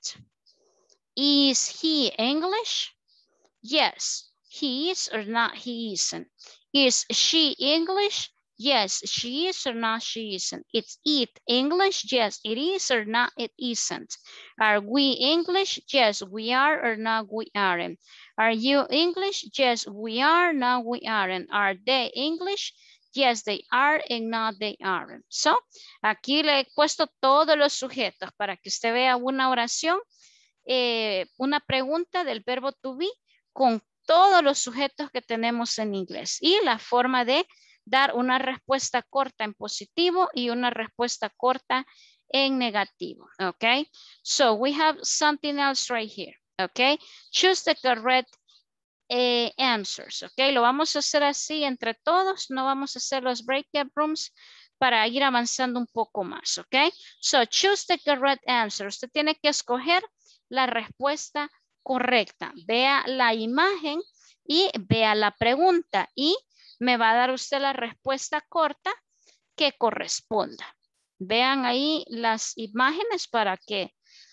Is he English? Yes, he is or not, he isn't. Is she English? Yes, she is or not, she isn't. Is it English? Yes, it is or not, it isn't. Are we English? Yes, we are or not, we aren't. Are you English? Yes, we are, no, we aren't. Are they English? Yes, they are and not they aren't. So, aquí le he puesto todos los sujetos para que usted vea una oración, eh, una pregunta del verbo to be con todos los sujetos que tenemos en inglés y la forma de dar una respuesta corta en positivo y una respuesta corta en negativo, okay? So we have something else right here, okay? Choose the correct eh, answers, okay? Lo vamos a hacer así entre todos, no vamos a hacer los breakout rooms para ir avanzando un poco más, okay? So choose the correct answer. Usted tiene que escoger la respuesta correcta. Vea la imagen y vea la pregunta y me va a dar usted la respuesta corta que corresponda. Vean ahí las imágenes para que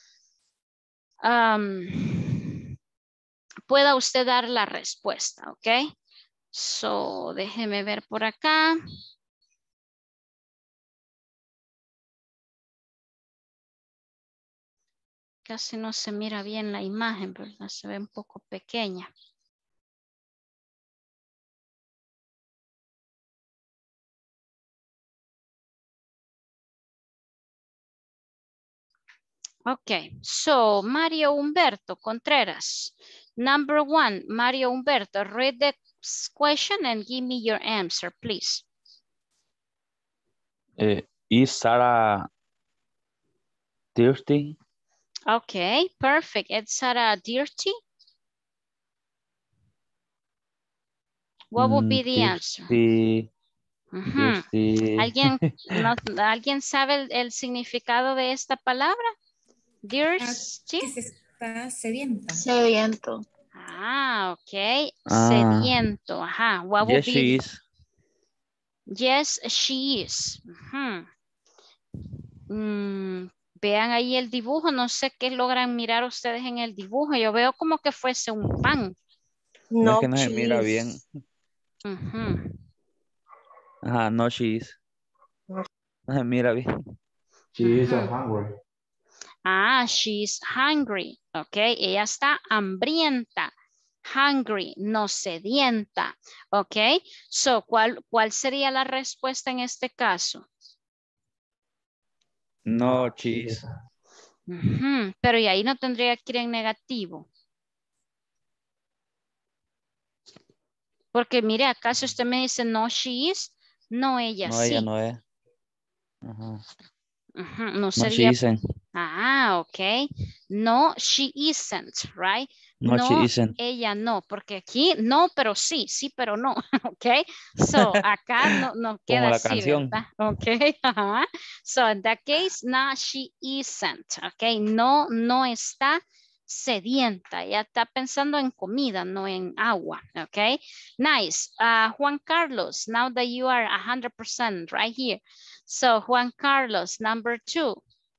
um, pueda usted dar la respuesta, ¿ok? So, déjeme ver por acá. Casi no se mira bien la imagen, ¿verdad? Se ve un poco pequeña. Okay, so Mario Humberto Contreras. Number one, Mario Humberto, read the question and give me your answer, please. Uh, is Sarah thirsty? Okay, perfect. Is Sarah dirty? What would be the answer? Thirsty. Uh-huh. Thirsty. ¿Alguien, no, ¿Alguien sabe el, el significado de esta palabra? Thirsty. Que se está sedienta. Sediento. Ah, ok. Ah. Sediento. Ajá. What would Yes, be she the... is. Yes, she is. Uh-huh. mm, vean ahí el dibujo. No sé qué logran mirar ustedes en el dibujo. Yo veo como que fuese un pan. No, No, es que no se mira cheese. bien. Uh-huh. Ajá, no she is. No se mira bien. She is Uh-huh. hungry. Ah, she's hungry. Ok, ella está hambrienta. Hungry, no sedienta. Ok, so, ¿cuál, ¿cuál sería la respuesta en este caso? No cheese. Uh-huh. Pero y ahí no tendría que ir en negativo. Porque mire, ¿acaso usted me dice no she is? No, ella No, sí. ella no es. Ajá. Uh-huh. No No, she sería... isn't. Ah, ok. No, she isn't, right? No, No, she isn't. ella no, porque aquí no, pero sí, sí, pero no, ok. So, acá no, no Como queda la así, canción. ¿verdad? Ok, ajá. So, in that case, no, she isn't, ok. No, no está sedienta, ya está pensando en comida, no en agua, ok. Nice. Uh, Juan Carlos, now that you are one hundred percent right here. So, Juan Carlos, number two.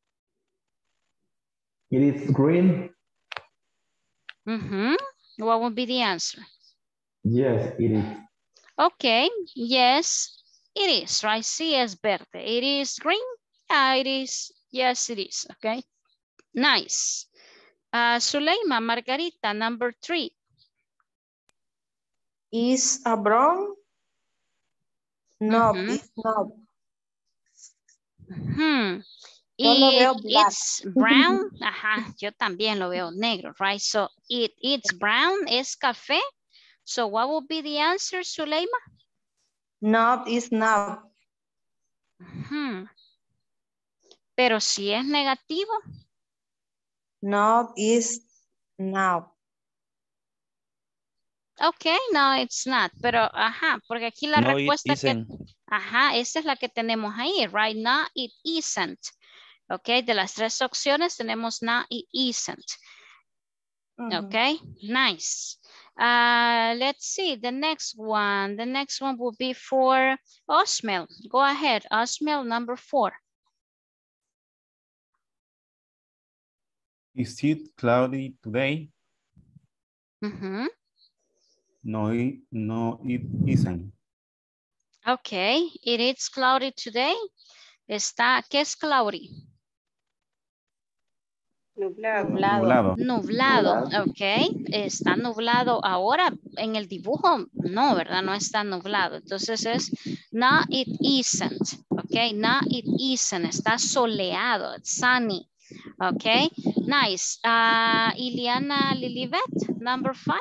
It is green. Mm-hmm. What would be the answer? Yes, it is. Okay, yes, it is, right? Sí es verde. It is green. Yeah, it is. Yes, it is. Okay, nice. Uh, Suleima, Margarita, number three. Is a brown? No, Mm-hmm. it's not. Hmm. Yo lo It, veo black. it's brown. Ajá, yo también lo veo negro, right? So it, it's brown, es café. So what would be the answer, Suleima? No, it's not. Hmm. Pero si es negativo. No, it's not. Ok, no, it's not. Pero, ajá, porque aquí la No, it respuesta que... isn't. Ajá, esa es la que tenemos ahí, right? No, it isn't. Ok, de las tres opciones tenemos no, it isn't. Mm-hmm. Ok, nice. Uh, let's see, the next one. The next one will be for Osmel. Go ahead, Osmel, number four. Is it cloudy today? Mm-hmm. No, it, no, it isn't. Okay, it is cloudy today. Está, ¿qué es cloudy? Nublado. Nublado. Nublado, ok. Está nublado ahora en el dibujo. No, ¿verdad? No está nublado. Entonces es no, it isn't. Ok, no, it isn't. Está soleado. It's sunny. Ok, nice. Uh, Iliana Lilibet, number five.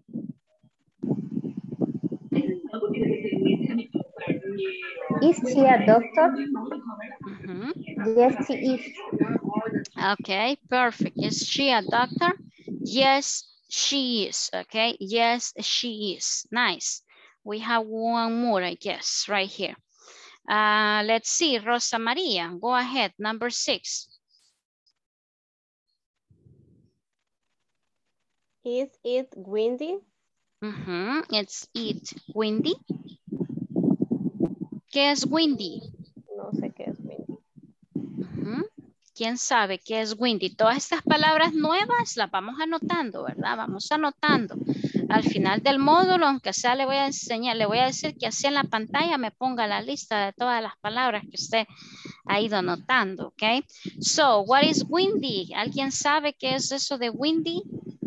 Is she a doctor? Mm-hmm. Yes, she is. Okay, perfect. Is she a doctor? Yes, she is. Okay, yes, she is. Nice. We have one more, I guess, right here. Uh, let's see, Rosa Maria, go ahead, number six. Is it windy? Mm-hmm. It's it windy. ¿Qué es windy? No sé qué es windy. Uh-huh. ¿Quién sabe qué es windy? Todas estas palabras nuevas las vamos anotando, ¿verdad? Vamos anotando. Al final del módulo, aunque sea le voy a enseñar, le voy a decir que así en la pantalla me ponga la lista de todas las palabras que usted ha ido anotando, ¿ok? So, what is windy? ¿Alguien sabe qué es eso de windy?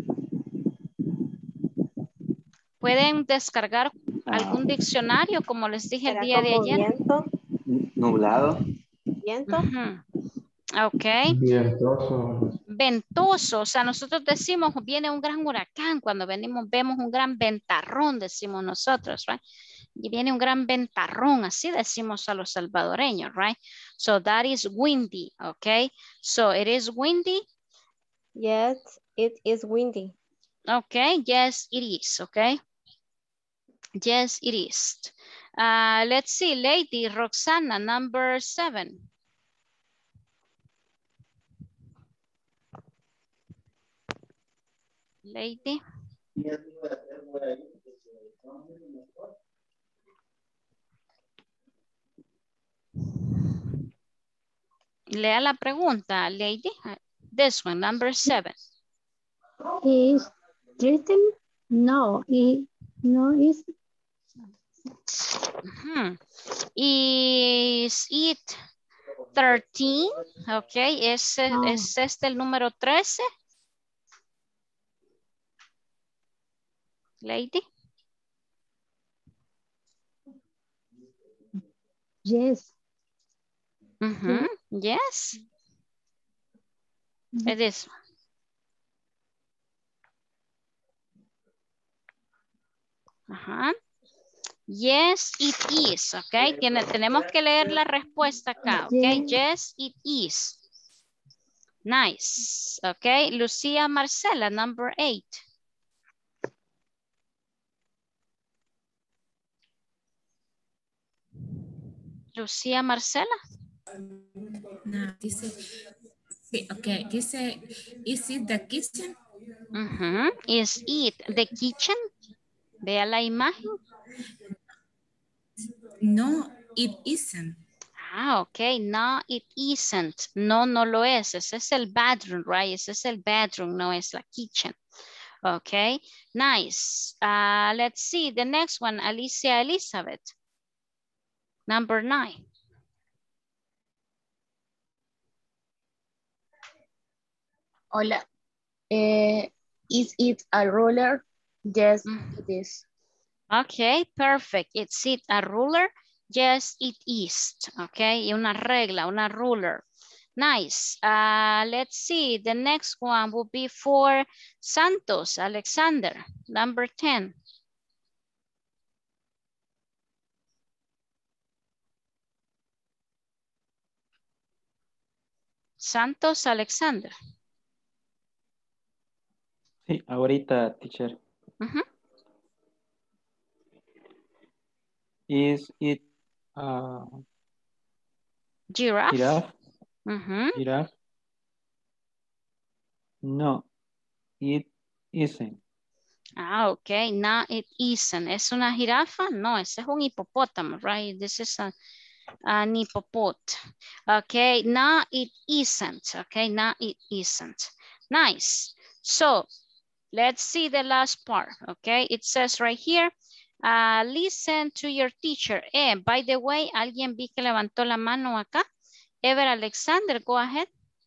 Pueden descargar algún diccionario, como les dije el día de ayer. Viento. Nublado. Viento. Uh-huh. Ok. Ventoso. Ventoso, o sea, nosotros decimos, viene un gran huracán, cuando venimos, vemos un gran ventarrón, decimos nosotros, right? Y viene un gran ventarrón, así decimos a los salvadoreños, right? So that is windy, okay? So it is windy? Yes, it is windy. Okay, yes, it is, okay? Yes, it is. Uh, let's see, lady Roxana, number seven. Lady. Lea la pregunta, lady. This one, number seven. Is written? No, it, no, is. Uh-huh. Is it thirteen? Ok, ¿Es, Oh. ¿es este el número trece? Lady? Yes. Uh-huh. Yes. It is. Ajá. Yes, it is. Ok, Tiene, tenemos que leer la respuesta acá. Ok, yes, it is. Nice. Ok, Lucía Marcela, number eight. Lucía Marcela. No, dice, sí, okay, dice, is it the kitchen? Uh-huh. Is it the kitchen? Vea la imagen. No, it isn't. Ah, ok. No, it isn't. No, no lo es. Ese es el bedroom, right? Ese es el bedroom, no es la kitchen. Okay, nice. Uh, let's see the next one, Alicia Elizabeth. Number nine. Hola. Eh, is it a ruler? Yes, it is. Okay, perfect. Is it a ruler? Yes, it is. Okay, y una regla, una ruler. Nice. Uh, let's see. The next one will be for Santos Alexander, number ten. Santos Alexander. Sí, ahorita, teacher. Uh-huh. Is it uh, Giraffe. giraffe? Uh-huh. Giraffe? No, it isn't. Ah, ok. No, it isn't. ¿Es una jirafa? No, ese es un hipopótamo, right? This is a, an hippopot. Okay, no, it isn't. Okay, no, it isn't. Nice. So, let's see the last part. Okay, it says right here, uh, listen to your teacher. Eh, by the way, alguien vi que levantó la mano acá. Ever Alexander, go ahead.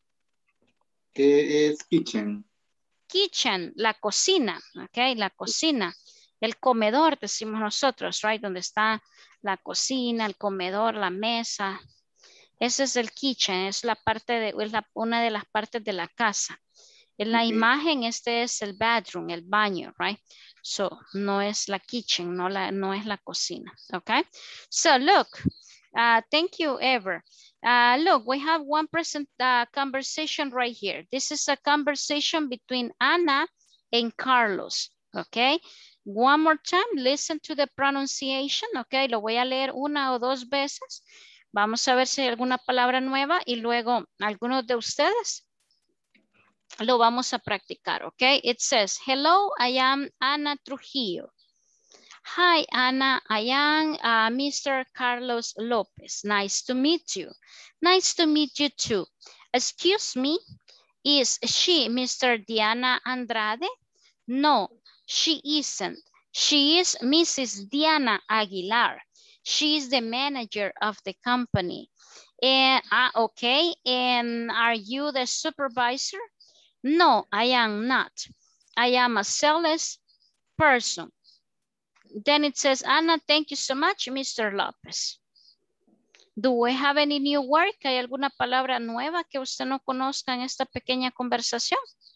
¿Qué es kitchen? Kitchen, la cocina, ok, la cocina, el comedor, decimos nosotros, right, donde está la cocina, el comedor, la mesa. Ese es el kitchen, es la parte de, es la, una de las partes de la casa. En la Okay. imagen, este es el bedroom, el baño, right? So, no es la kitchen, no, la, no es la cocina, okay? So, look, uh, thank you, Ever. Uh, look, we have one present uh, conversation right here. This is a conversation between Ana and Carlos, okay? One more time, listen to the pronunciation, okay? Lo voy a leer una o dos veces. Vamos a ver si hay alguna palabra nueva y luego algunos de ustedes lo vamos a practicar, okay? It says, hello, I am Ana Trujillo. Hi, Ana. I am uh, Mister Carlos Lopez. Nice to meet you. Nice to meet you too. Excuse me, is she Mister Diana Andrade? No, she isn't. She is Missus Diana Aguilar. She is the manager of the company. And, uh, okay, and are you the supervisor? No, I am not. I am a sales person. Then it says, Ana, thank you so much, Mister Lopez. Do we have any new work? ¿Hay alguna palabra nueva que usted no conozca en esta pequeña conversación?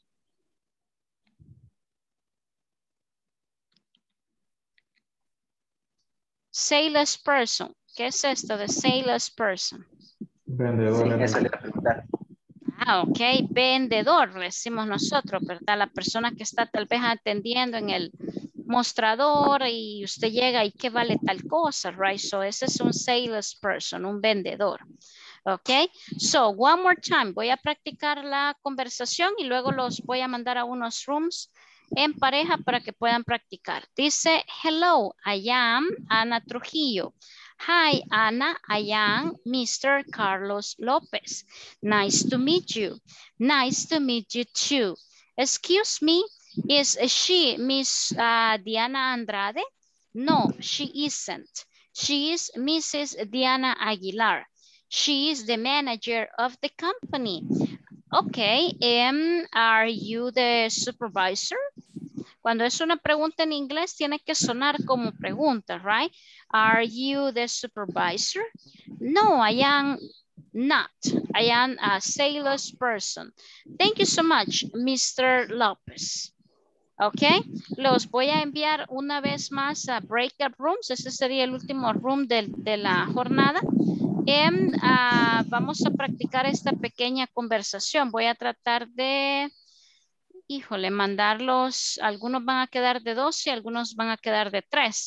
Salesperson. ¿Qué es esto de salesperson? Vendedor. Sí, eso le iba a preguntar. Ah, ok, vendedor, le decimos nosotros, ¿verdad? La persona que está tal vez atendiendo en el mostrador y usted llega y qué vale tal cosa, right? So ese es un salesperson, un vendedor. Ok, so one more time, voy a practicar la conversación y luego los voy a mandar a unos rooms en pareja para que puedan practicar. Dice, hello, I am Ana Trujillo. Hi, Ana, I am Mister Carlos Lopez. Nice to meet you. Nice to meet you too. Excuse me, is she Miss uh, Diana Andrade? No, she isn't. She is Missus Diana Aguilar. She is the manager of the company. Okay, um, are you the supervisor? Cuando es una pregunta en inglés, tiene que sonar como pregunta, right? Are you the supervisor? No, I am not. I am a salesperson. Thank you so much, Mister Lopez. Ok, los voy a enviar una vez más a breakout rooms. Ese sería el último room de, de la jornada. Y, uh, vamos a practicar esta pequeña conversación. Voy a tratar de, híjole, mandarlos. Algunos van a quedar de dos y algunos van a quedar de tres.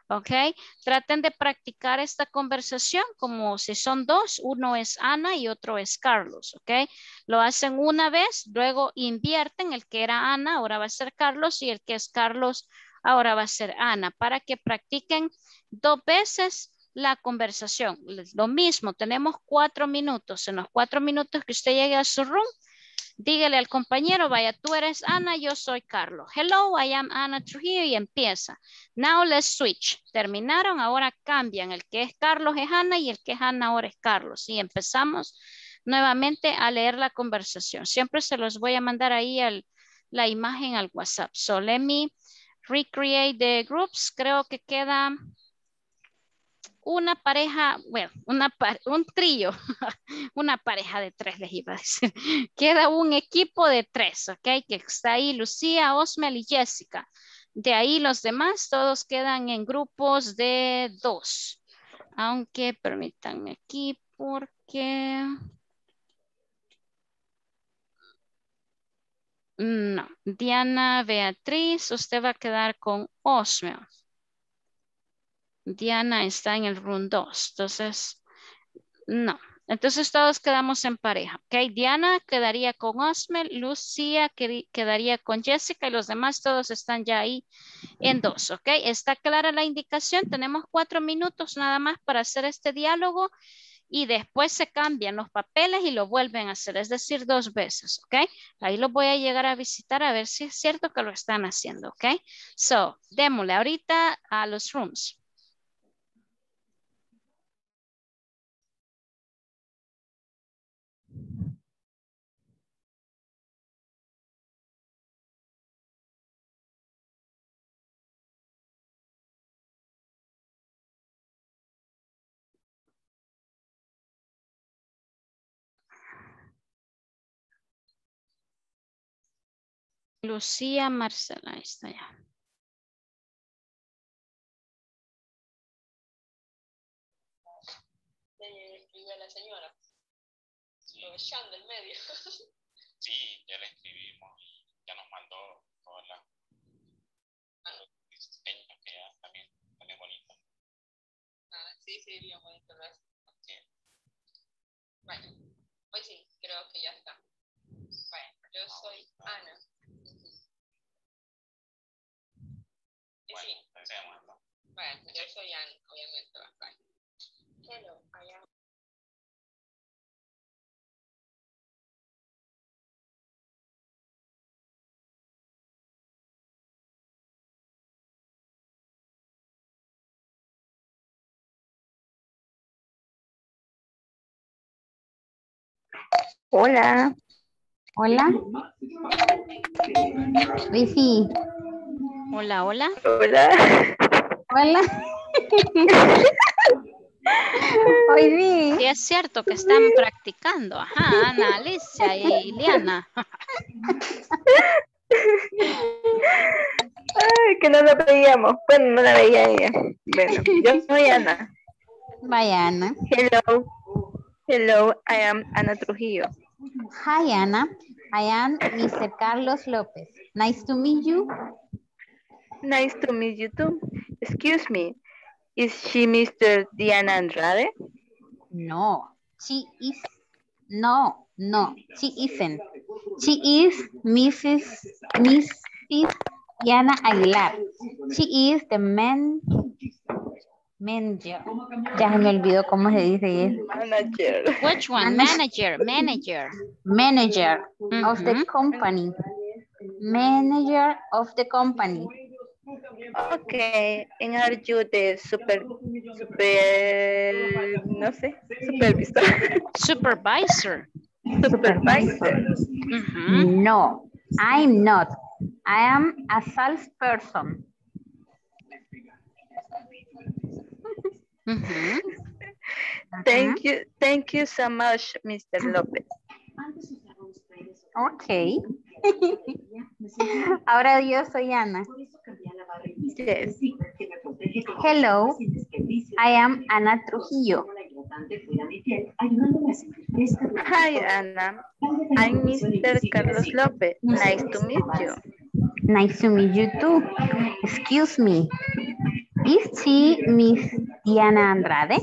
¿Ok? Traten de practicar esta conversación como si son dos, uno es Ana y otro es Carlos, ¿ok? Lo hacen una vez, luego invierten, el que era Ana ahora va a ser Carlos y el que es Carlos ahora va a ser Ana, para que practiquen dos veces la conversación. Lo mismo, tenemos cuatro minutos. En los cuatro minutos que usted llegue a su room, dígale al compañero, vaya, tú eres Ana, yo soy Carlos. Hello, I am Ana Trujillo y empieza. Now let's switch. Terminaron, ahora cambian. El que es Carlos es Ana y el que es Ana ahora es Carlos. Y empezamos nuevamente a leer la conversación. Siempre se los voy a mandar ahí al, la imagen al WhatsApp. So let me recreate the groups. Creo que queda una pareja, bueno, una, un trío, una pareja de tres les iba a decir. Queda un equipo de tres, ¿ok? Que está ahí Lucía, Osmel y Jessica. De ahí los demás todos quedan en grupos de dos. Aunque permítanme aquí porque... No, Diana Beatriz, usted va a quedar con Osmel. Diana está en el room dos, entonces, no. Entonces todos quedamos en pareja, ¿ok? Diana quedaría con Osmel, Lucía quedaría con Jessica y los demás todos están ya ahí en dos, ¿ok? ¿Está clara la indicación? Tenemos cuatro minutos nada más para hacer este diálogo y después se cambian los papeles y lo vuelven a hacer, es decir, dos veces, ¿ok? Ahí los voy a llegar a visitar a ver si es cierto que lo están haciendo, ¿ok? So, démosle ahorita a los rooms. Lucía Marcela, ahí está ya. Escribe a la señora, aprovechando el medio. Sí, ya le escribimos y ya nos mandó todas las diseños que ya también también bonitos. Ah, sí, sí, bien bonito lo hace. Sí. Bueno, pues sí, creo que ya está. Bueno, yo soy Ana. Bueno, sí. pensemos, ¿no? Bueno, yo soy Ana, obviamente bastante. Hello, I am. Hola. Hola. Rifi. Hola, hola. Hola. Hola. Hoy vi. Sí, es cierto que están practicando. Ajá, Ana, Alicia y Liana. Ay, que no la veíamos. Bueno, no la veía ella. Bueno, yo soy Ana. Vaya, Ana. Hello. Hello, I am Ana Trujillo. Hi, Ana. I am Mister Carlos Lopez. Nice to meet you. Nice to meet you too. Excuse me. Is she Mister Diana Andrade? No, she is. No, no, she isn't. She is Missus Missus Diana Aguilar. She is the man. Manager. Ya se me olvidó cómo se dice eso. Manager. Which one? Manager, manager. Manager Mm-hmm. of the company. Manager of the company. Okay. And are you the super, super, no sé, supervisor? Supervisor. Supervisor. Mm-hmm. No, I'm not. I am a salesperson. Mm-hmm. Thank you, thank you so much, Mister Lopez. Okay. Ahora yo soy Ana. Yes. Hello, I am Ana Trujillo. Hi, Ana. I'm Mister Carlos Lopez. Nice to meet you. Nice to meet you too. Excuse me. Is she Miss Diana Andrade?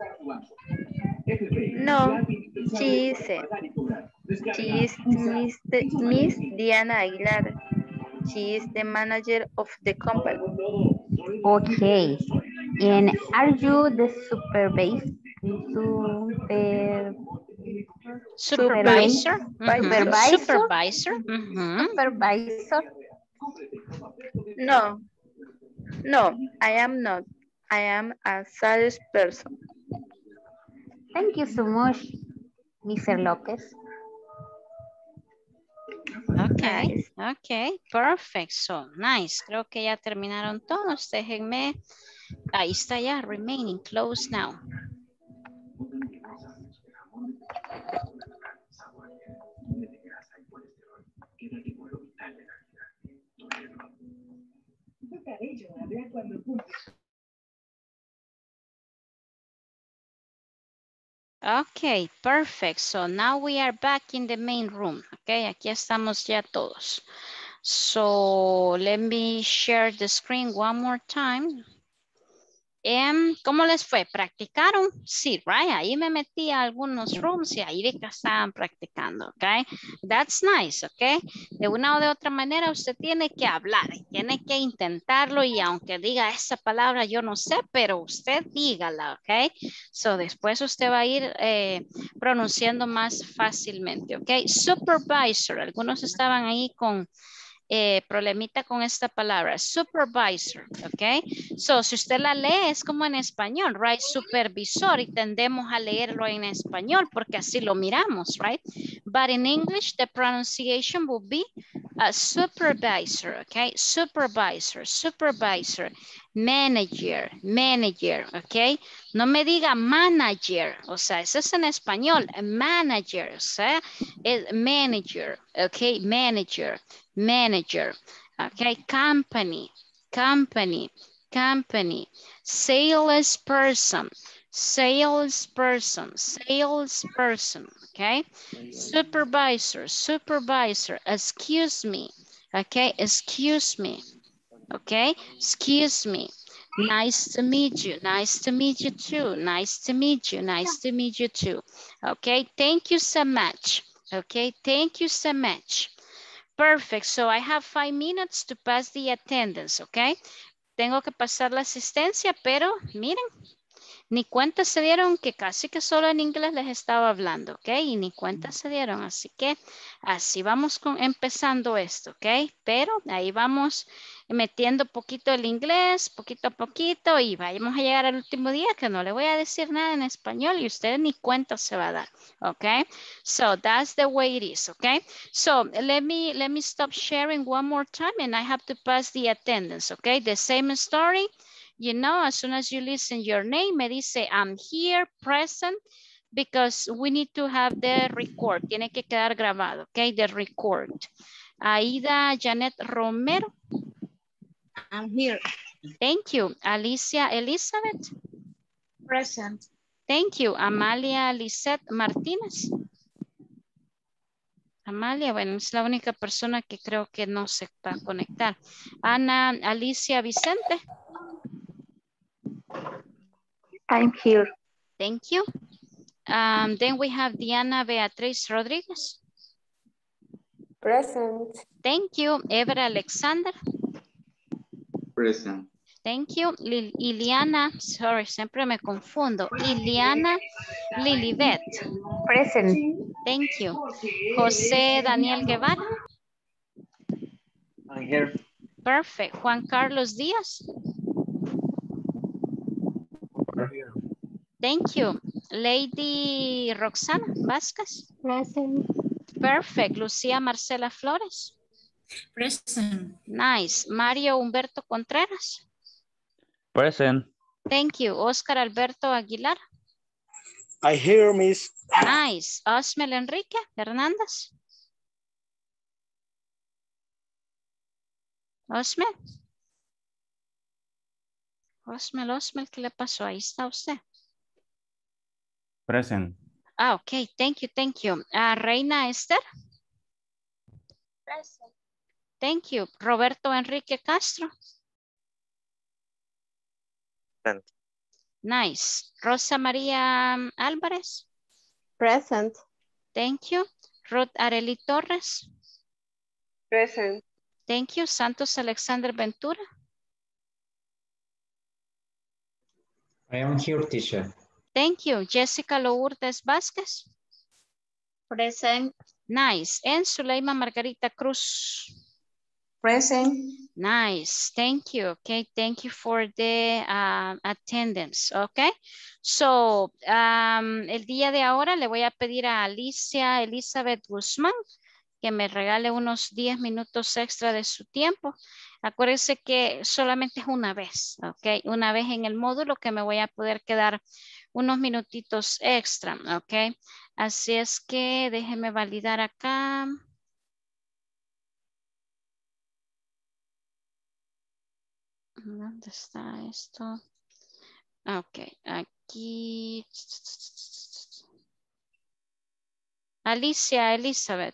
No, she isn't. She is Miss, Miss Diana Aguilar. She is the manager of the company. Okay. And are you the supervisor? Super, Supervisor. Mhm. Supervisor? Supervisor. Mhm. Supervisor? No, no, I am not. I am a salesperson. Thank you so much, Mister Lopez. Okay, Nice. okay, perfect. So, nice. Creo que ya terminaron todos. Déjenme. Ahí está ya, remaining, close now. Okay, perfect. So now we are back in the main room. Okay, aquí estamos ya todos. So let me share the screen one more time. Um, ¿Cómo les fue? ¿Practicaron? Sí, right? Ahí me metí a algunos rooms y ahí de que estaban practicando, ¿ok? That's nice, ¿ok? De una o de otra manera usted tiene que hablar, tiene que intentarlo y aunque diga esa palabra yo no sé, pero usted dígala, ¿ok? So después usted va a ir eh, pronunciando más fácilmente, ¿ok? Supervisor, algunos estaban ahí con... Eh, problemita con esta palabra, supervisor, ¿ok? So, si usted la lee es como en español, right? Supervisor, y tendemos a leerlo en español porque así lo miramos, right? But in English, the pronunciation will be a supervisor, ¿ok? Supervisor, supervisor, manager, manager, ¿ok? No me diga manager, o sea, eso es en español, manager, o sea, es manager, ¿ok? Manager. Manager, okay, company, company, company, salesperson, salesperson, salesperson, okay, supervisor, supervisor, excuse me, okay, excuse me, okay, excuse me, nice to meet you, nice to meet you too, nice to meet you, nice to meet you too, okay, thank you so much, okay, thank you so much. Perfect. So I have five minutes to pass the attendance, okay? Tengo que pasar la asistencia, pero miren, ni cuenta se dieron que casi que solo en inglés les estaba hablando, ok? Y ni cuenta se dieron, así que así vamos con, empezando esto, ok? Pero ahí vamos metiendo poquito el inglés, poquito a poquito y vamos a llegar al último día que no le voy a decir nada en español y usted ni cuenta se va a dar, ok? So that's the way it is, ok? So let me, let me stop sharing one more time and I have to pass the attendance, ok? The same story. You know, as soon as you listen your name, me dice, I'm here, present, because we need to have the record. Tiene que quedar grabado, okay? The record. Aida Janet Romero. I'm here. Thank you. Alicia Elizabeth. Present. Thank you. Amalia Lisette Martínez. Amalia, bueno, es la única persona que creo que no se va a conectar. Ana Alicia Vicente. I'm here. Thank you. Um, then we have Diana Beatriz Rodriguez. Present. Thank you. Ever Alexander. Present. Thank you. Lil Iliana, sorry, siempre me confundo. Iliana Lilibet. Present. Thank you. José Daniel Guevara. I'm here. Perfect. Juan Carlos Díaz. Thank you. Lady Roxana Vázquez. Present. Perfect. Lucía Marcela Flores. Present. Nice. Mario Humberto Contreras. Present. Thank you. Oscar Alberto Aguilar. I hear, Miss. Nice. Osmel Enrique Hernández. Osmel. Osmel, Osmel, ¿qué le pasó? Ahí está usted. Present. Ah, ok. Thank you, thank you. Uh, Reina Esther. Present. Thank you. Roberto Enrique Castro. Present. Nice. Rosa María Álvarez. Present. Thank you. Ruth Arely Torres. Present. Thank you. Santos Alexander Ventura. I am here, teacher. Thank you. Jessica Lourdes Vázquez. Present. Nice. And Zuleima Margarita Cruz. Present. Nice. Thank you. Okay. Thank you for the uh, attendance. Okay. So, um, el día de ahora le voy a pedir a Alicia Elizabeth Guzmán que me regale unos diez minutos extra de su tiempo. Acuérdense que solamente es una vez, ¿ok? Una vez en el módulo que me voy a poder quedar unos minutitos extra, ¿ok? Así es que déjeme validar acá. ¿Dónde está esto? Ok, aquí. Alicia Elizabeth.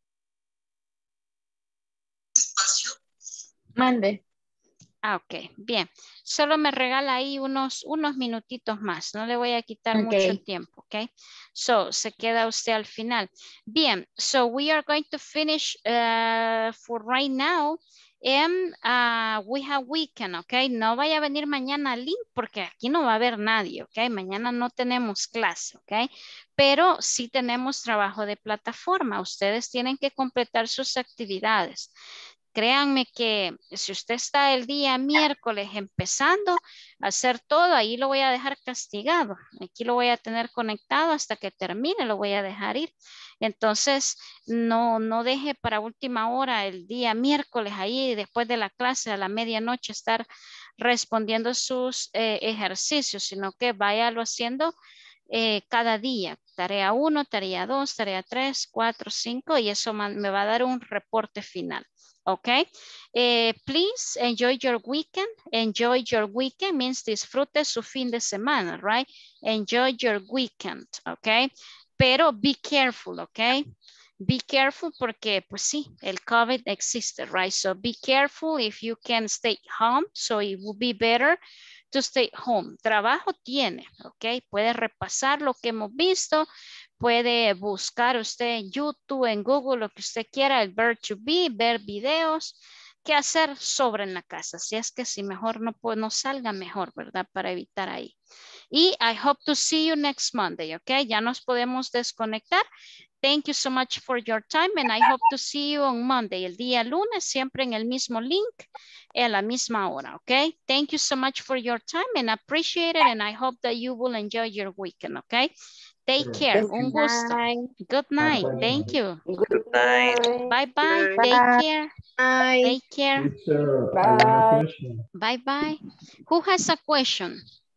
Mande. Ah, ok, bien. Solo me regala ahí unos, unos minutitos más. No le voy a quitar Okay. mucho tiempo, ok? So, se queda usted al final. Bien, so we are going to finish uh, for right now. And uh, we have weekend, ok? No vaya a venir mañana al link porque aquí no va a haber nadie, ok? Mañana no tenemos clase, ok? Pero sí tenemos trabajo de plataforma. Ustedes tienen que completar sus actividades. Créanme que si usted está el día miércoles empezando a hacer todo, ahí lo voy a dejar castigado. Aquí lo voy a tener conectado hasta que termine, lo voy a dejar ir. Entonces, no, no deje para última hora el día miércoles ahí después de la clase a la medianoche estar respondiendo sus eh, ejercicios, sino que váyalo haciendo eh, cada día. Tarea uno, tarea dos, tarea tres, cuatro, cinco y eso me va a dar un reporte final. Okay, uh, please enjoy your weekend. Enjoy your weekend means disfrute su fin de semana, right? Enjoy your weekend, okay? Pero be careful, okay? Be careful porque, pues sí, el COVID existe, right? So be careful if you can stay home. So it will be better to stay home. Trabajo tiene, ok. Puede repasar lo que hemos visto. Puede buscar usted en YouTube, en Google, lo que usted quiera, el Verb to Be, ver videos. ¿Qué hacer sobre en la casa? Si es que si mejor no, pues, no salga mejor, ¿verdad? Para evitar ahí. Y I hope to see you next Monday, ok. Ya nos podemos desconectar. Thank you so much for your time and I hope to see you on Monday, el día lunes, siempre en el mismo link, a la misma hora, okay? Thank you so much for your time and appreciate it and I hope that you will enjoy your weekend, okay? Take care, un gusto. Good night, thank you. Good night. Bye-bye, Bye. take care. Bye. Take care. Teacher, I have a question. Bye-bye. Who has a question?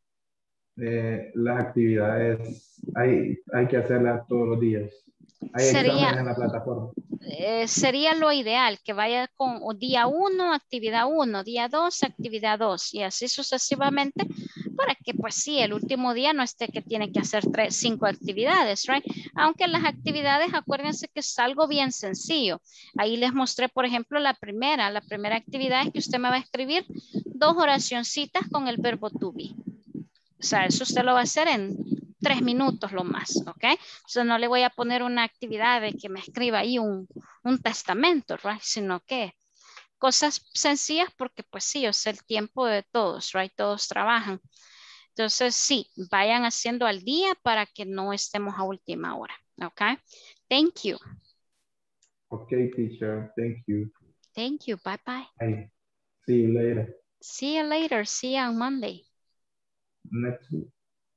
Eh, las actividades hay, hay que hacerlas todos los días. Hay Sería- exámenes en la plataforma. Eh, sería lo ideal que vaya con o día uno, actividad uno, día dos, actividad dos y así sucesivamente para que pues sí, el último día no esté que tiene que hacer tres, cinco actividades, right? Aunque las actividades, acuérdense que es algo bien sencillo. Ahí les mostré, por ejemplo, la primera. La primera actividad es que usted me va a escribir dos oracioncitas con el verbo to be. O sea, eso usted lo va a hacer en tres minutos lo más, ¿ok? Entonces no le voy a poner una actividad de que me escriba ahí un, un testamento, right? Sino que cosas sencillas porque pues sí, es el tiempo de todos, right? Todos trabajan. Entonces sí, vayan haciendo al día para que no estemos a última hora, ¿ok? Thank you. Okay, teacher. Thank you. Thank you. Bye bye. Bye. See you later. See you later. See you on Monday. Next week.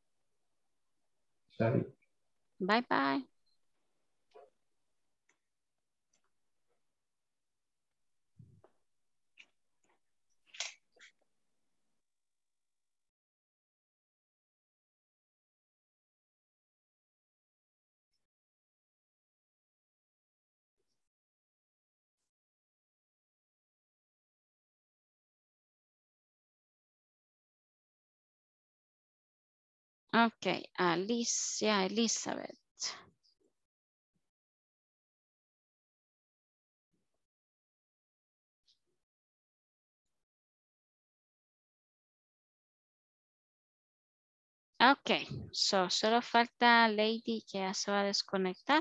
Sorry. Bye bye. Okay, Alicia Elizabeth. Ok, so, solo falta Lady que ya se va a desconectar.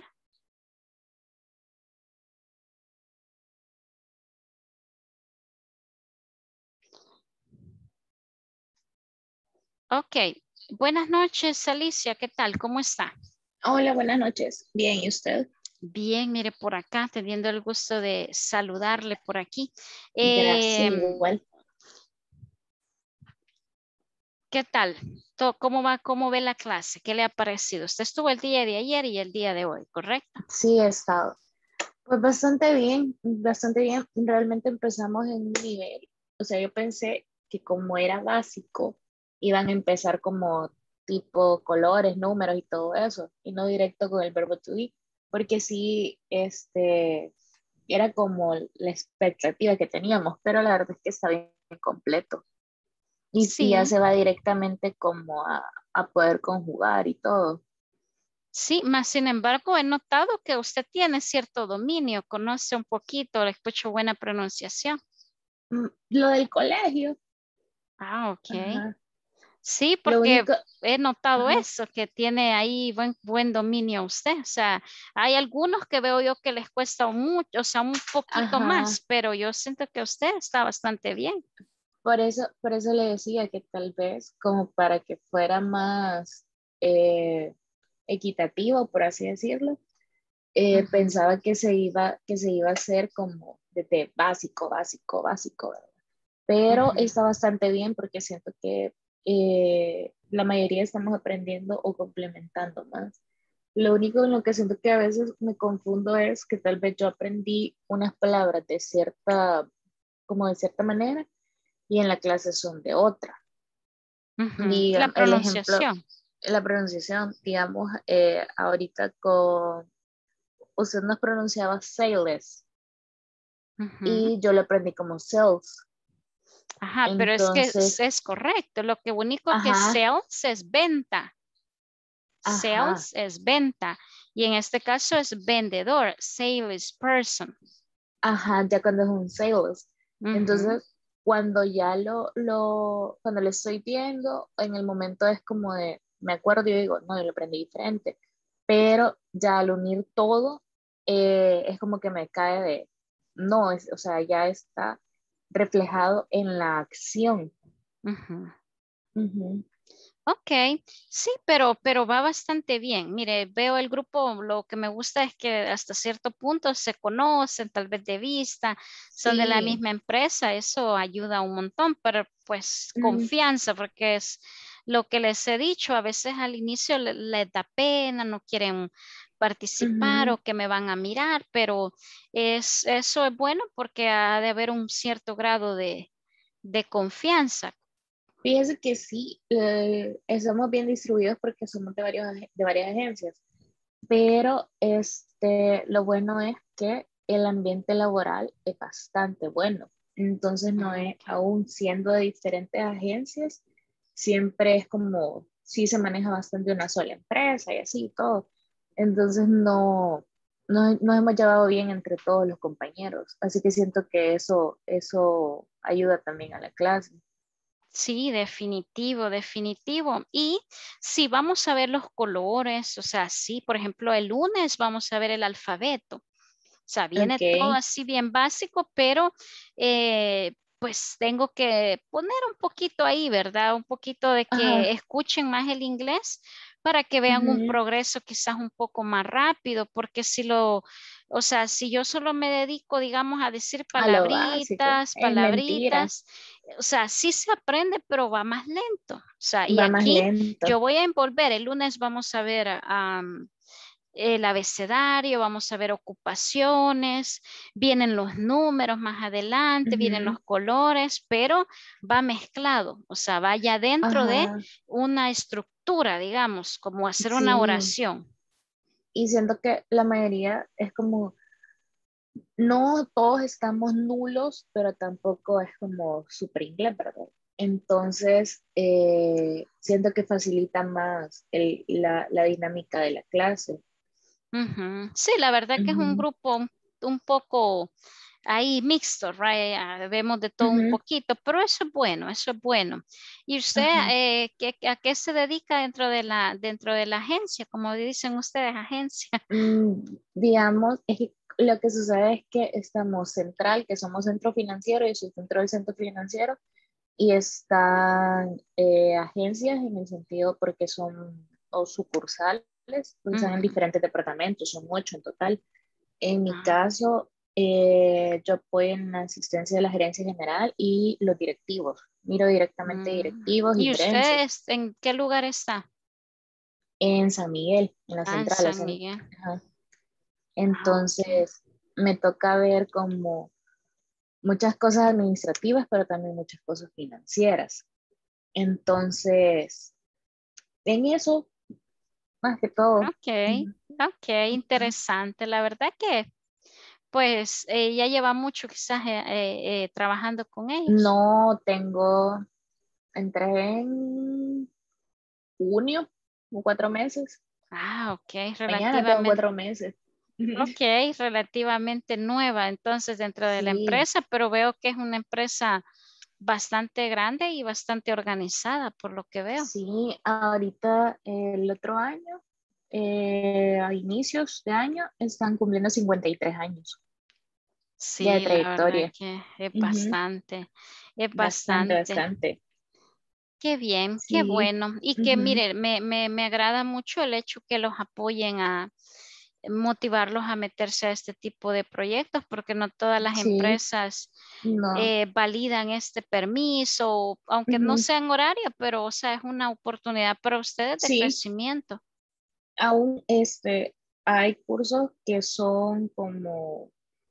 Ok, buenas noches Alicia, ¿qué tal? ¿Cómo está? Hola, buenas noches. Bien, ¿y usted? Bien, mire por acá, teniendo el gusto de saludarle por aquí. Gracias, Eh, igual. ¿Qué tal? To- ¿Cómo va? ¿Cómo ve la clase? ¿Qué le ha parecido? Usted estuvo el día de ayer y el día de hoy, ¿correcto? Sí, he estado. Pues bastante bien, bastante bien. Realmente empezamos en un nivel. O sea, yo pensé que como era básico, iban a empezar como tipo colores, números y todo eso, y no directo con el verbo to be, porque sí, este, era como la expectativa que teníamos, pero la verdad es que está bien completo. Y, y ya Sí, se va directamente como a, a poder conjugar y todo. sí, más sin embargo he notado que usted tiene cierto dominio, conoce un poquito, le escucho buena pronunciación. Mm, Lo del colegio. Ah, ok. Ajá. Sí, Lo porque único, he notado ajá, eso, que tiene ahí buen, buen dominio usted. O sea, hay algunos que veo yo que les cuesta mucho, o sea, un poquito ajá. más, pero yo siento que usted está bastante bien. Por eso, por eso le decía que tal vez como para que fuera más eh, equitativo, por así decirlo, eh, Ujú, pensaba que se iba, que se iba a hacer como desde básico, básico, básico, ¿verdad? Pero ujú. está bastante bien porque siento que eh, la mayoría estamos aprendiendo o complementando más. Lo único en lo que siento que a veces me confundo es que tal vez yo aprendí unas palabras de cierta, como de cierta manera y en la clase son de otra. Ujú. La Digamos, el ejemplo, pronunciación. la pronunciación, digamos, eh, ahorita con, usted nos pronunciaba sales Ujú. y yo lo aprendí como sales. Ajá, pero es que es, Entonces, es correcto. Lo que único que ajá, sales es venta. ajá, Sales es venta. Y en este caso es vendedor, salesperson. ajá, ya cuando es un sales. Ujú. Entonces, cuando ya lo, lo, cuando lo estoy viendo, en el momento es como de, me acuerdo y yo digo, no, yo lo aprendí diferente. Pero ya al unir todo, eh, es como que me cae de, no, es, o sea, ya está reflejado en la acción. Ujú. Ujú, Ok, sí, pero, pero va bastante bien. Mire, veo el grupo, lo que me gusta es que hasta cierto punto se conocen, tal vez de vista, son de la sí, misma empresa, eso ayuda un montón, pero pues mm, confianza, porque es lo que les he dicho, a veces al inicio le- les da pena, no quieren participar ujú. o que me van a mirar, pero es, eso es bueno porque ha de haber un cierto grado de, de confianza. Fíjese que sí, eh, estamos bien distribuidos porque somos de, varios, ag- de varias agencias, pero este, lo bueno es que el ambiente laboral es bastante bueno. Entonces, no es, Ok. aún siendo de diferentes agencias, siempre es como, sí se maneja bastante una sola empresa y así y todo. Entonces, no, no nos hemos llevado bien entre todos los compañeros. Así que siento que eso, eso ayuda también a la clase. Sí, definitivo, definitivo. Y si vamos a ver los colores, o sea, sí, por ejemplo, el lunes vamos a ver el alfabeto. O sea, viene Ok, todo así bien básico, pero eh, pues tengo que poner un poquito ahí, ¿verdad? Un poquito de que ajá, escuchen más el inglés para que vean un ujú. progreso quizás un poco más rápido, porque si lo, o sea, si yo solo me dedico, digamos, a decir A lo básico, palabritas, es mentira, palabritas, o sea, sí se aprende, pero va más lento. O sea, y va más aquí lento. yo voy a envolver, el lunes vamos a ver a el abecedario, vamos a ver ocupaciones, vienen los números más adelante, vienen Ujú, los colores, pero va mezclado, o sea, vaya dentro de ajá, una estructura, digamos, como hacer una sí. oración. Y siento que la mayoría es como, no todos estamos nulos, pero tampoco es como super inglés, ¿verdad? Entonces, eh, siento que facilita más el- la, la dinámica de la clase. Ujú. Sí, la verdad que es un Ujú, grupo un, un poco ahí mixto, right? Ah, vemos de todo uh-huh. un poquito, pero eso es bueno, eso es bueno. ¿Y usted uh-huh. eh, ¿qué, a qué se dedica dentro de la, dentro de la agencia? Como dicen ustedes, agencia. Mm, digamos, es que lo que sucede es que estamos central, que somos centro financiero, yo soy dentro del centro financiero, y están eh, agencias en el sentido porque son o sucursales, pues uh-huh. están en diferentes departamentos, son ocho en total. En mi uh-huh. caso, eh, yo apoyo en la asistencia de la gerencia general y los directivos. Miro directamente uh-huh. directivos y, ¿Y gerencias. usted en qué lugar está? En San Miguel, en la ah, central. En San Miguel. Ajá. Entonces, ah, okay. me toca ver como muchas cosas administrativas, pero también muchas cosas financieras. Entonces, en eso, más que todo. Ok, ok, interesante. La verdad que, pues, eh, ya lleva mucho quizás eh, eh, eh, trabajando con ellos. No, tengo, entré en junio, cuatro meses. Ah, ok, relativamente. Mañana tengo cuatro meses. Ok, relativamente nueva entonces dentro de sí. la empresa, pero veo que es una empresa bastante grande y bastante organizada por lo que veo. Sí, ahorita eh, el otro año, eh, a inicios de año, están cumpliendo cincuenta y tres años. Sí, de trayectoria. La verdad que es uh-huh. bastante, es bastante. Bastante, bastante. Qué bien, sí. Qué bueno. Y que uh-huh. mire, me, me, me agrada mucho el hecho que los apoyen a motivarlos a meterse a este tipo de proyectos, porque no todas las sí. empresas no. eh, validan este permiso, aunque uh-huh. no sea en horario, pero o sea, es una oportunidad para ustedes de sí. crecimiento. Aún este, hay cursos que son como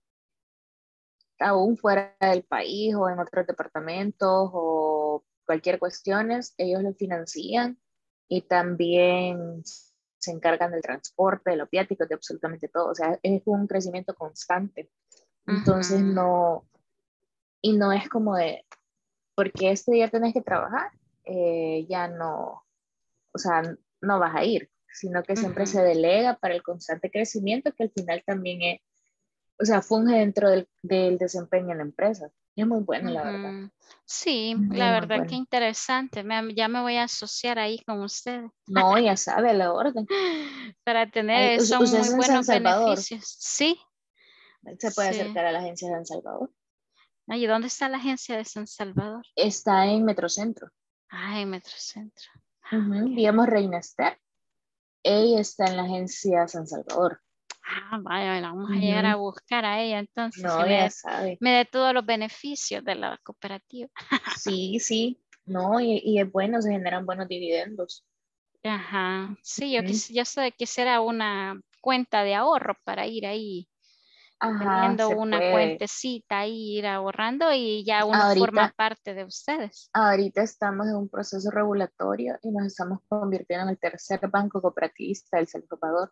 aún fuera del país o en otros departamentos o cualquier cuestión, ellos lo financian y también se encargan del transporte, de los viáticos, de absolutamente todo. O sea, es un crecimiento constante. Entonces uh-huh. no, y no es como de, porque este día tenés que trabajar, eh, ya no, o sea, no vas a ir, sino que siempre uh-huh. se delega para el constante crecimiento que al final también es, o sea, funge dentro del, del desempeño en la empresa. Y es muy bueno, uh-huh. la verdad. Sí, muy, la verdad bueno. que interesante. Me, ya me voy a asociar ahí con ustedes. No, ya sabe, la orden. Para tener, Ay, son muy buenos beneficios. Sí. Se puede sí. acercar a la agencia de San Salvador. ¿Y dónde está la agencia de San Salvador? Está en Metrocentro. Ah, en Metrocentro. Uh-huh. Okay. Digamos Reina Esther. Ella está en la agencia San Salvador. Ah, vaya, la vamos uh-huh. a llegar a buscar a ella entonces. No, me, ya sabe. Me dé todos los beneficios de la cooperativa. Sí, sí. No, y, y es bueno, se generan buenos dividendos. Ajá. Sí, yo, uh-huh. quis, yo sé, quisiera una cuenta de ahorro para ir ahí. Ajá, teniendo una puede. cuentecita ahí, ir ahorrando y ya uno ahorita, forma parte de ustedes. Ahorita estamos en un proceso regulatorio y nos estamos convirtiendo en el tercer banco cooperativista del Salvador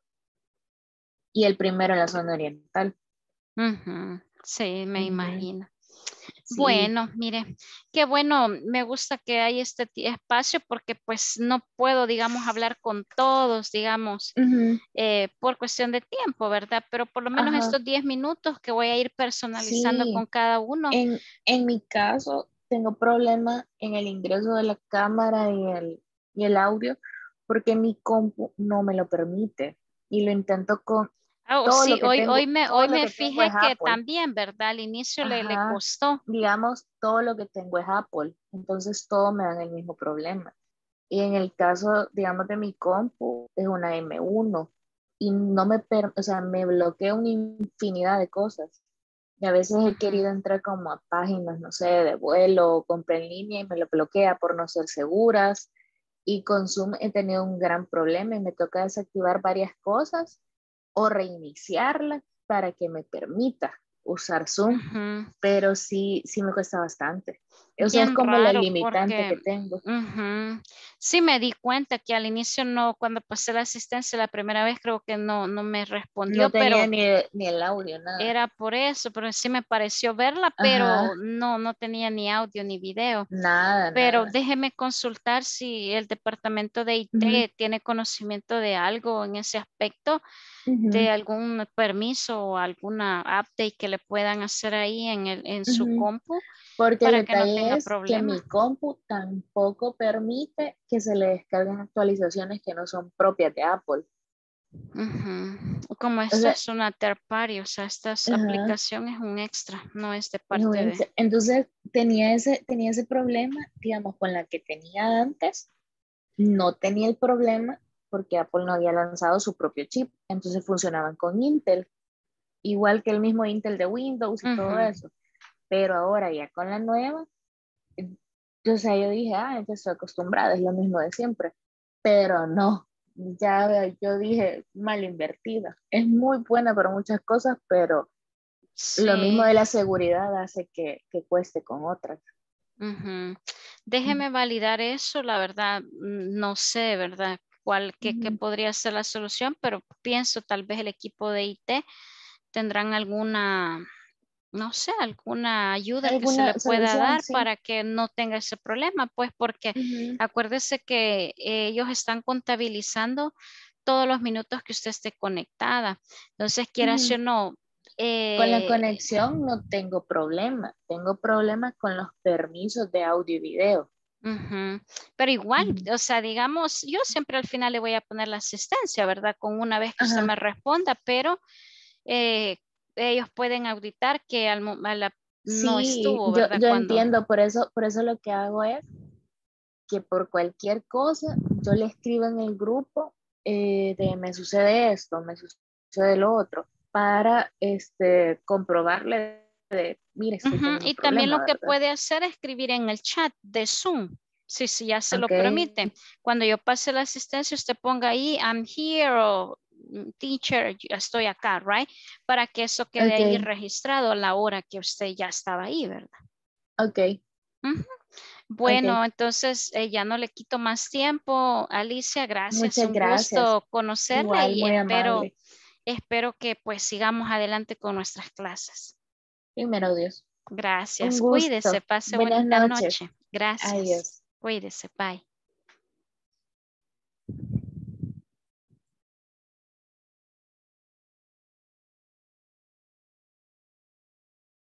y el primero en la zona oriental. Uh-huh. Sí, me uh-huh. imagino. Sí. Bueno, mire, qué bueno, me gusta que hay este espacio porque pues no puedo, digamos, hablar con todos, digamos, uh-huh. eh, por cuestión de tiempo, ¿verdad? Pero por lo menos Ajá. estos diez minutos que voy a ir personalizando sí. con cada uno. En, en mi caso, tengo problema en el ingreso de la cámara y el, y el audio porque mi compu no me lo permite y lo intento con... Oh, todo sí, lo que hoy, tengo, hoy me, hoy me fijé que Apple. También, ¿verdad? Al inicio le, le costó. Digamos, todo lo que tengo es Apple, entonces todo me dan el mismo problema. Y en el caso, digamos, de mi compu, es una eme uno y no me, per, o sea, me bloquea una infinidad de cosas. Y a veces he querido entrar como a páginas, no sé, de vuelo o compra en línea y me lo bloquea por no ser seguras. Y con Zoom he tenido un gran problema y me toca desactivar varias cosas o reiniciarla para que me permita usar Zoom, uh-huh. pero sí, sí me cuesta bastante. O sea, es como la limitante porque, que tengo. Uh-huh. Sí, me di cuenta que al inicio no, cuando pasé la asistencia la primera vez creo que no, no me respondió, No tenía pero ni, ni el audio, nada. era por eso, pero sí me pareció verla, pero Ajá. no, no tenía ni audio ni video. Nada, Pero nada. déjeme consultar si el departamento de I T Ujú. tiene conocimiento de algo en ese aspecto, Ujú. de algún permiso o alguna update que le puedan hacer ahí en, el, en su Ujú. compu. Porque Para el que no detalle tenga es que problema. mi compu tampoco permite que se le descarguen actualizaciones que no son propias de Apple. Ujú. Como O esto sea, es una third party, o sea, esta ajá, aplicación es un extra, no es de es un parte de... ex- entonces tenía ese, tenía ese problema, digamos, con la que tenía antes. No tenía el problema porque Apple no había lanzado su propio chip, entonces funcionaban con Intel, igual que el mismo Intel de Windows y todo Ujú. eso. Pero ahora ya con la nueva, o sea, yo dije, ah, ya estoy acostumbrada, es lo mismo de siempre. Pero no, ya yo dije, mal invertida. Es muy buena para muchas cosas, pero lo mismo Sí. de la seguridad hace que, que cueste con otras. Ujú. Déjeme validar eso, la verdad, mm, no sé, ¿verdad? ¿Cuál, qué, qué Ujú. podría ser la solución? Pero pienso tal vez el equipo de I T tendrán alguna, no sé, alguna ayuda que se le ¿Alguna pueda solución? dar Sí. para que no tenga ese problema, pues porque Ujú. acuérdese que ellos están contabilizando todos los minutos que usted esté conectada. Entonces, quiera Ujú. o no, Con la eh, conexión no tengo problema. Tengo problemas con los permisos de audio y video. ujú. Pero igual, Ujú. o sea, digamos, yo siempre al final le voy a poner la asistencia, ¿verdad? Con una vez que usted Ajá. me responda, pero eh, ellos pueden auditar que al, mo- a la- no Sí, estuvo, yo, ¿verdad? yo Cuando... entiendo, por eso, por eso lo que hago es que por cualquier cosa yo le escribo en el grupo eh, de me sucede esto, me sucede lo otro, para este, comprobarle de, mire, estoy Ujú. teniendo un Y también problema, lo que ¿verdad? puede hacer es escribir en el chat de Zoom, si, si ya se lo Ok, permite. Cuando yo pase la asistencia, usted ponga ahí, I'm here o mm, teacher, yo estoy acá, right? Para que eso quede ahí ok, registrado a la hora que usted ya estaba ahí, ¿verdad? ok, Ujú. ok. Bueno, entonces eh, ya no le quito más tiempo. Alicia, gracias, Muchas un gracias. gusto conocerla Igual, y muy espero, amable. espero que pues sigamos adelante con nuestras clases. Primero Dios. Un Gracias, cuídese, gusto. pase Buenas bonita noches. noche. Gracias, Adiós. cuídese, bye.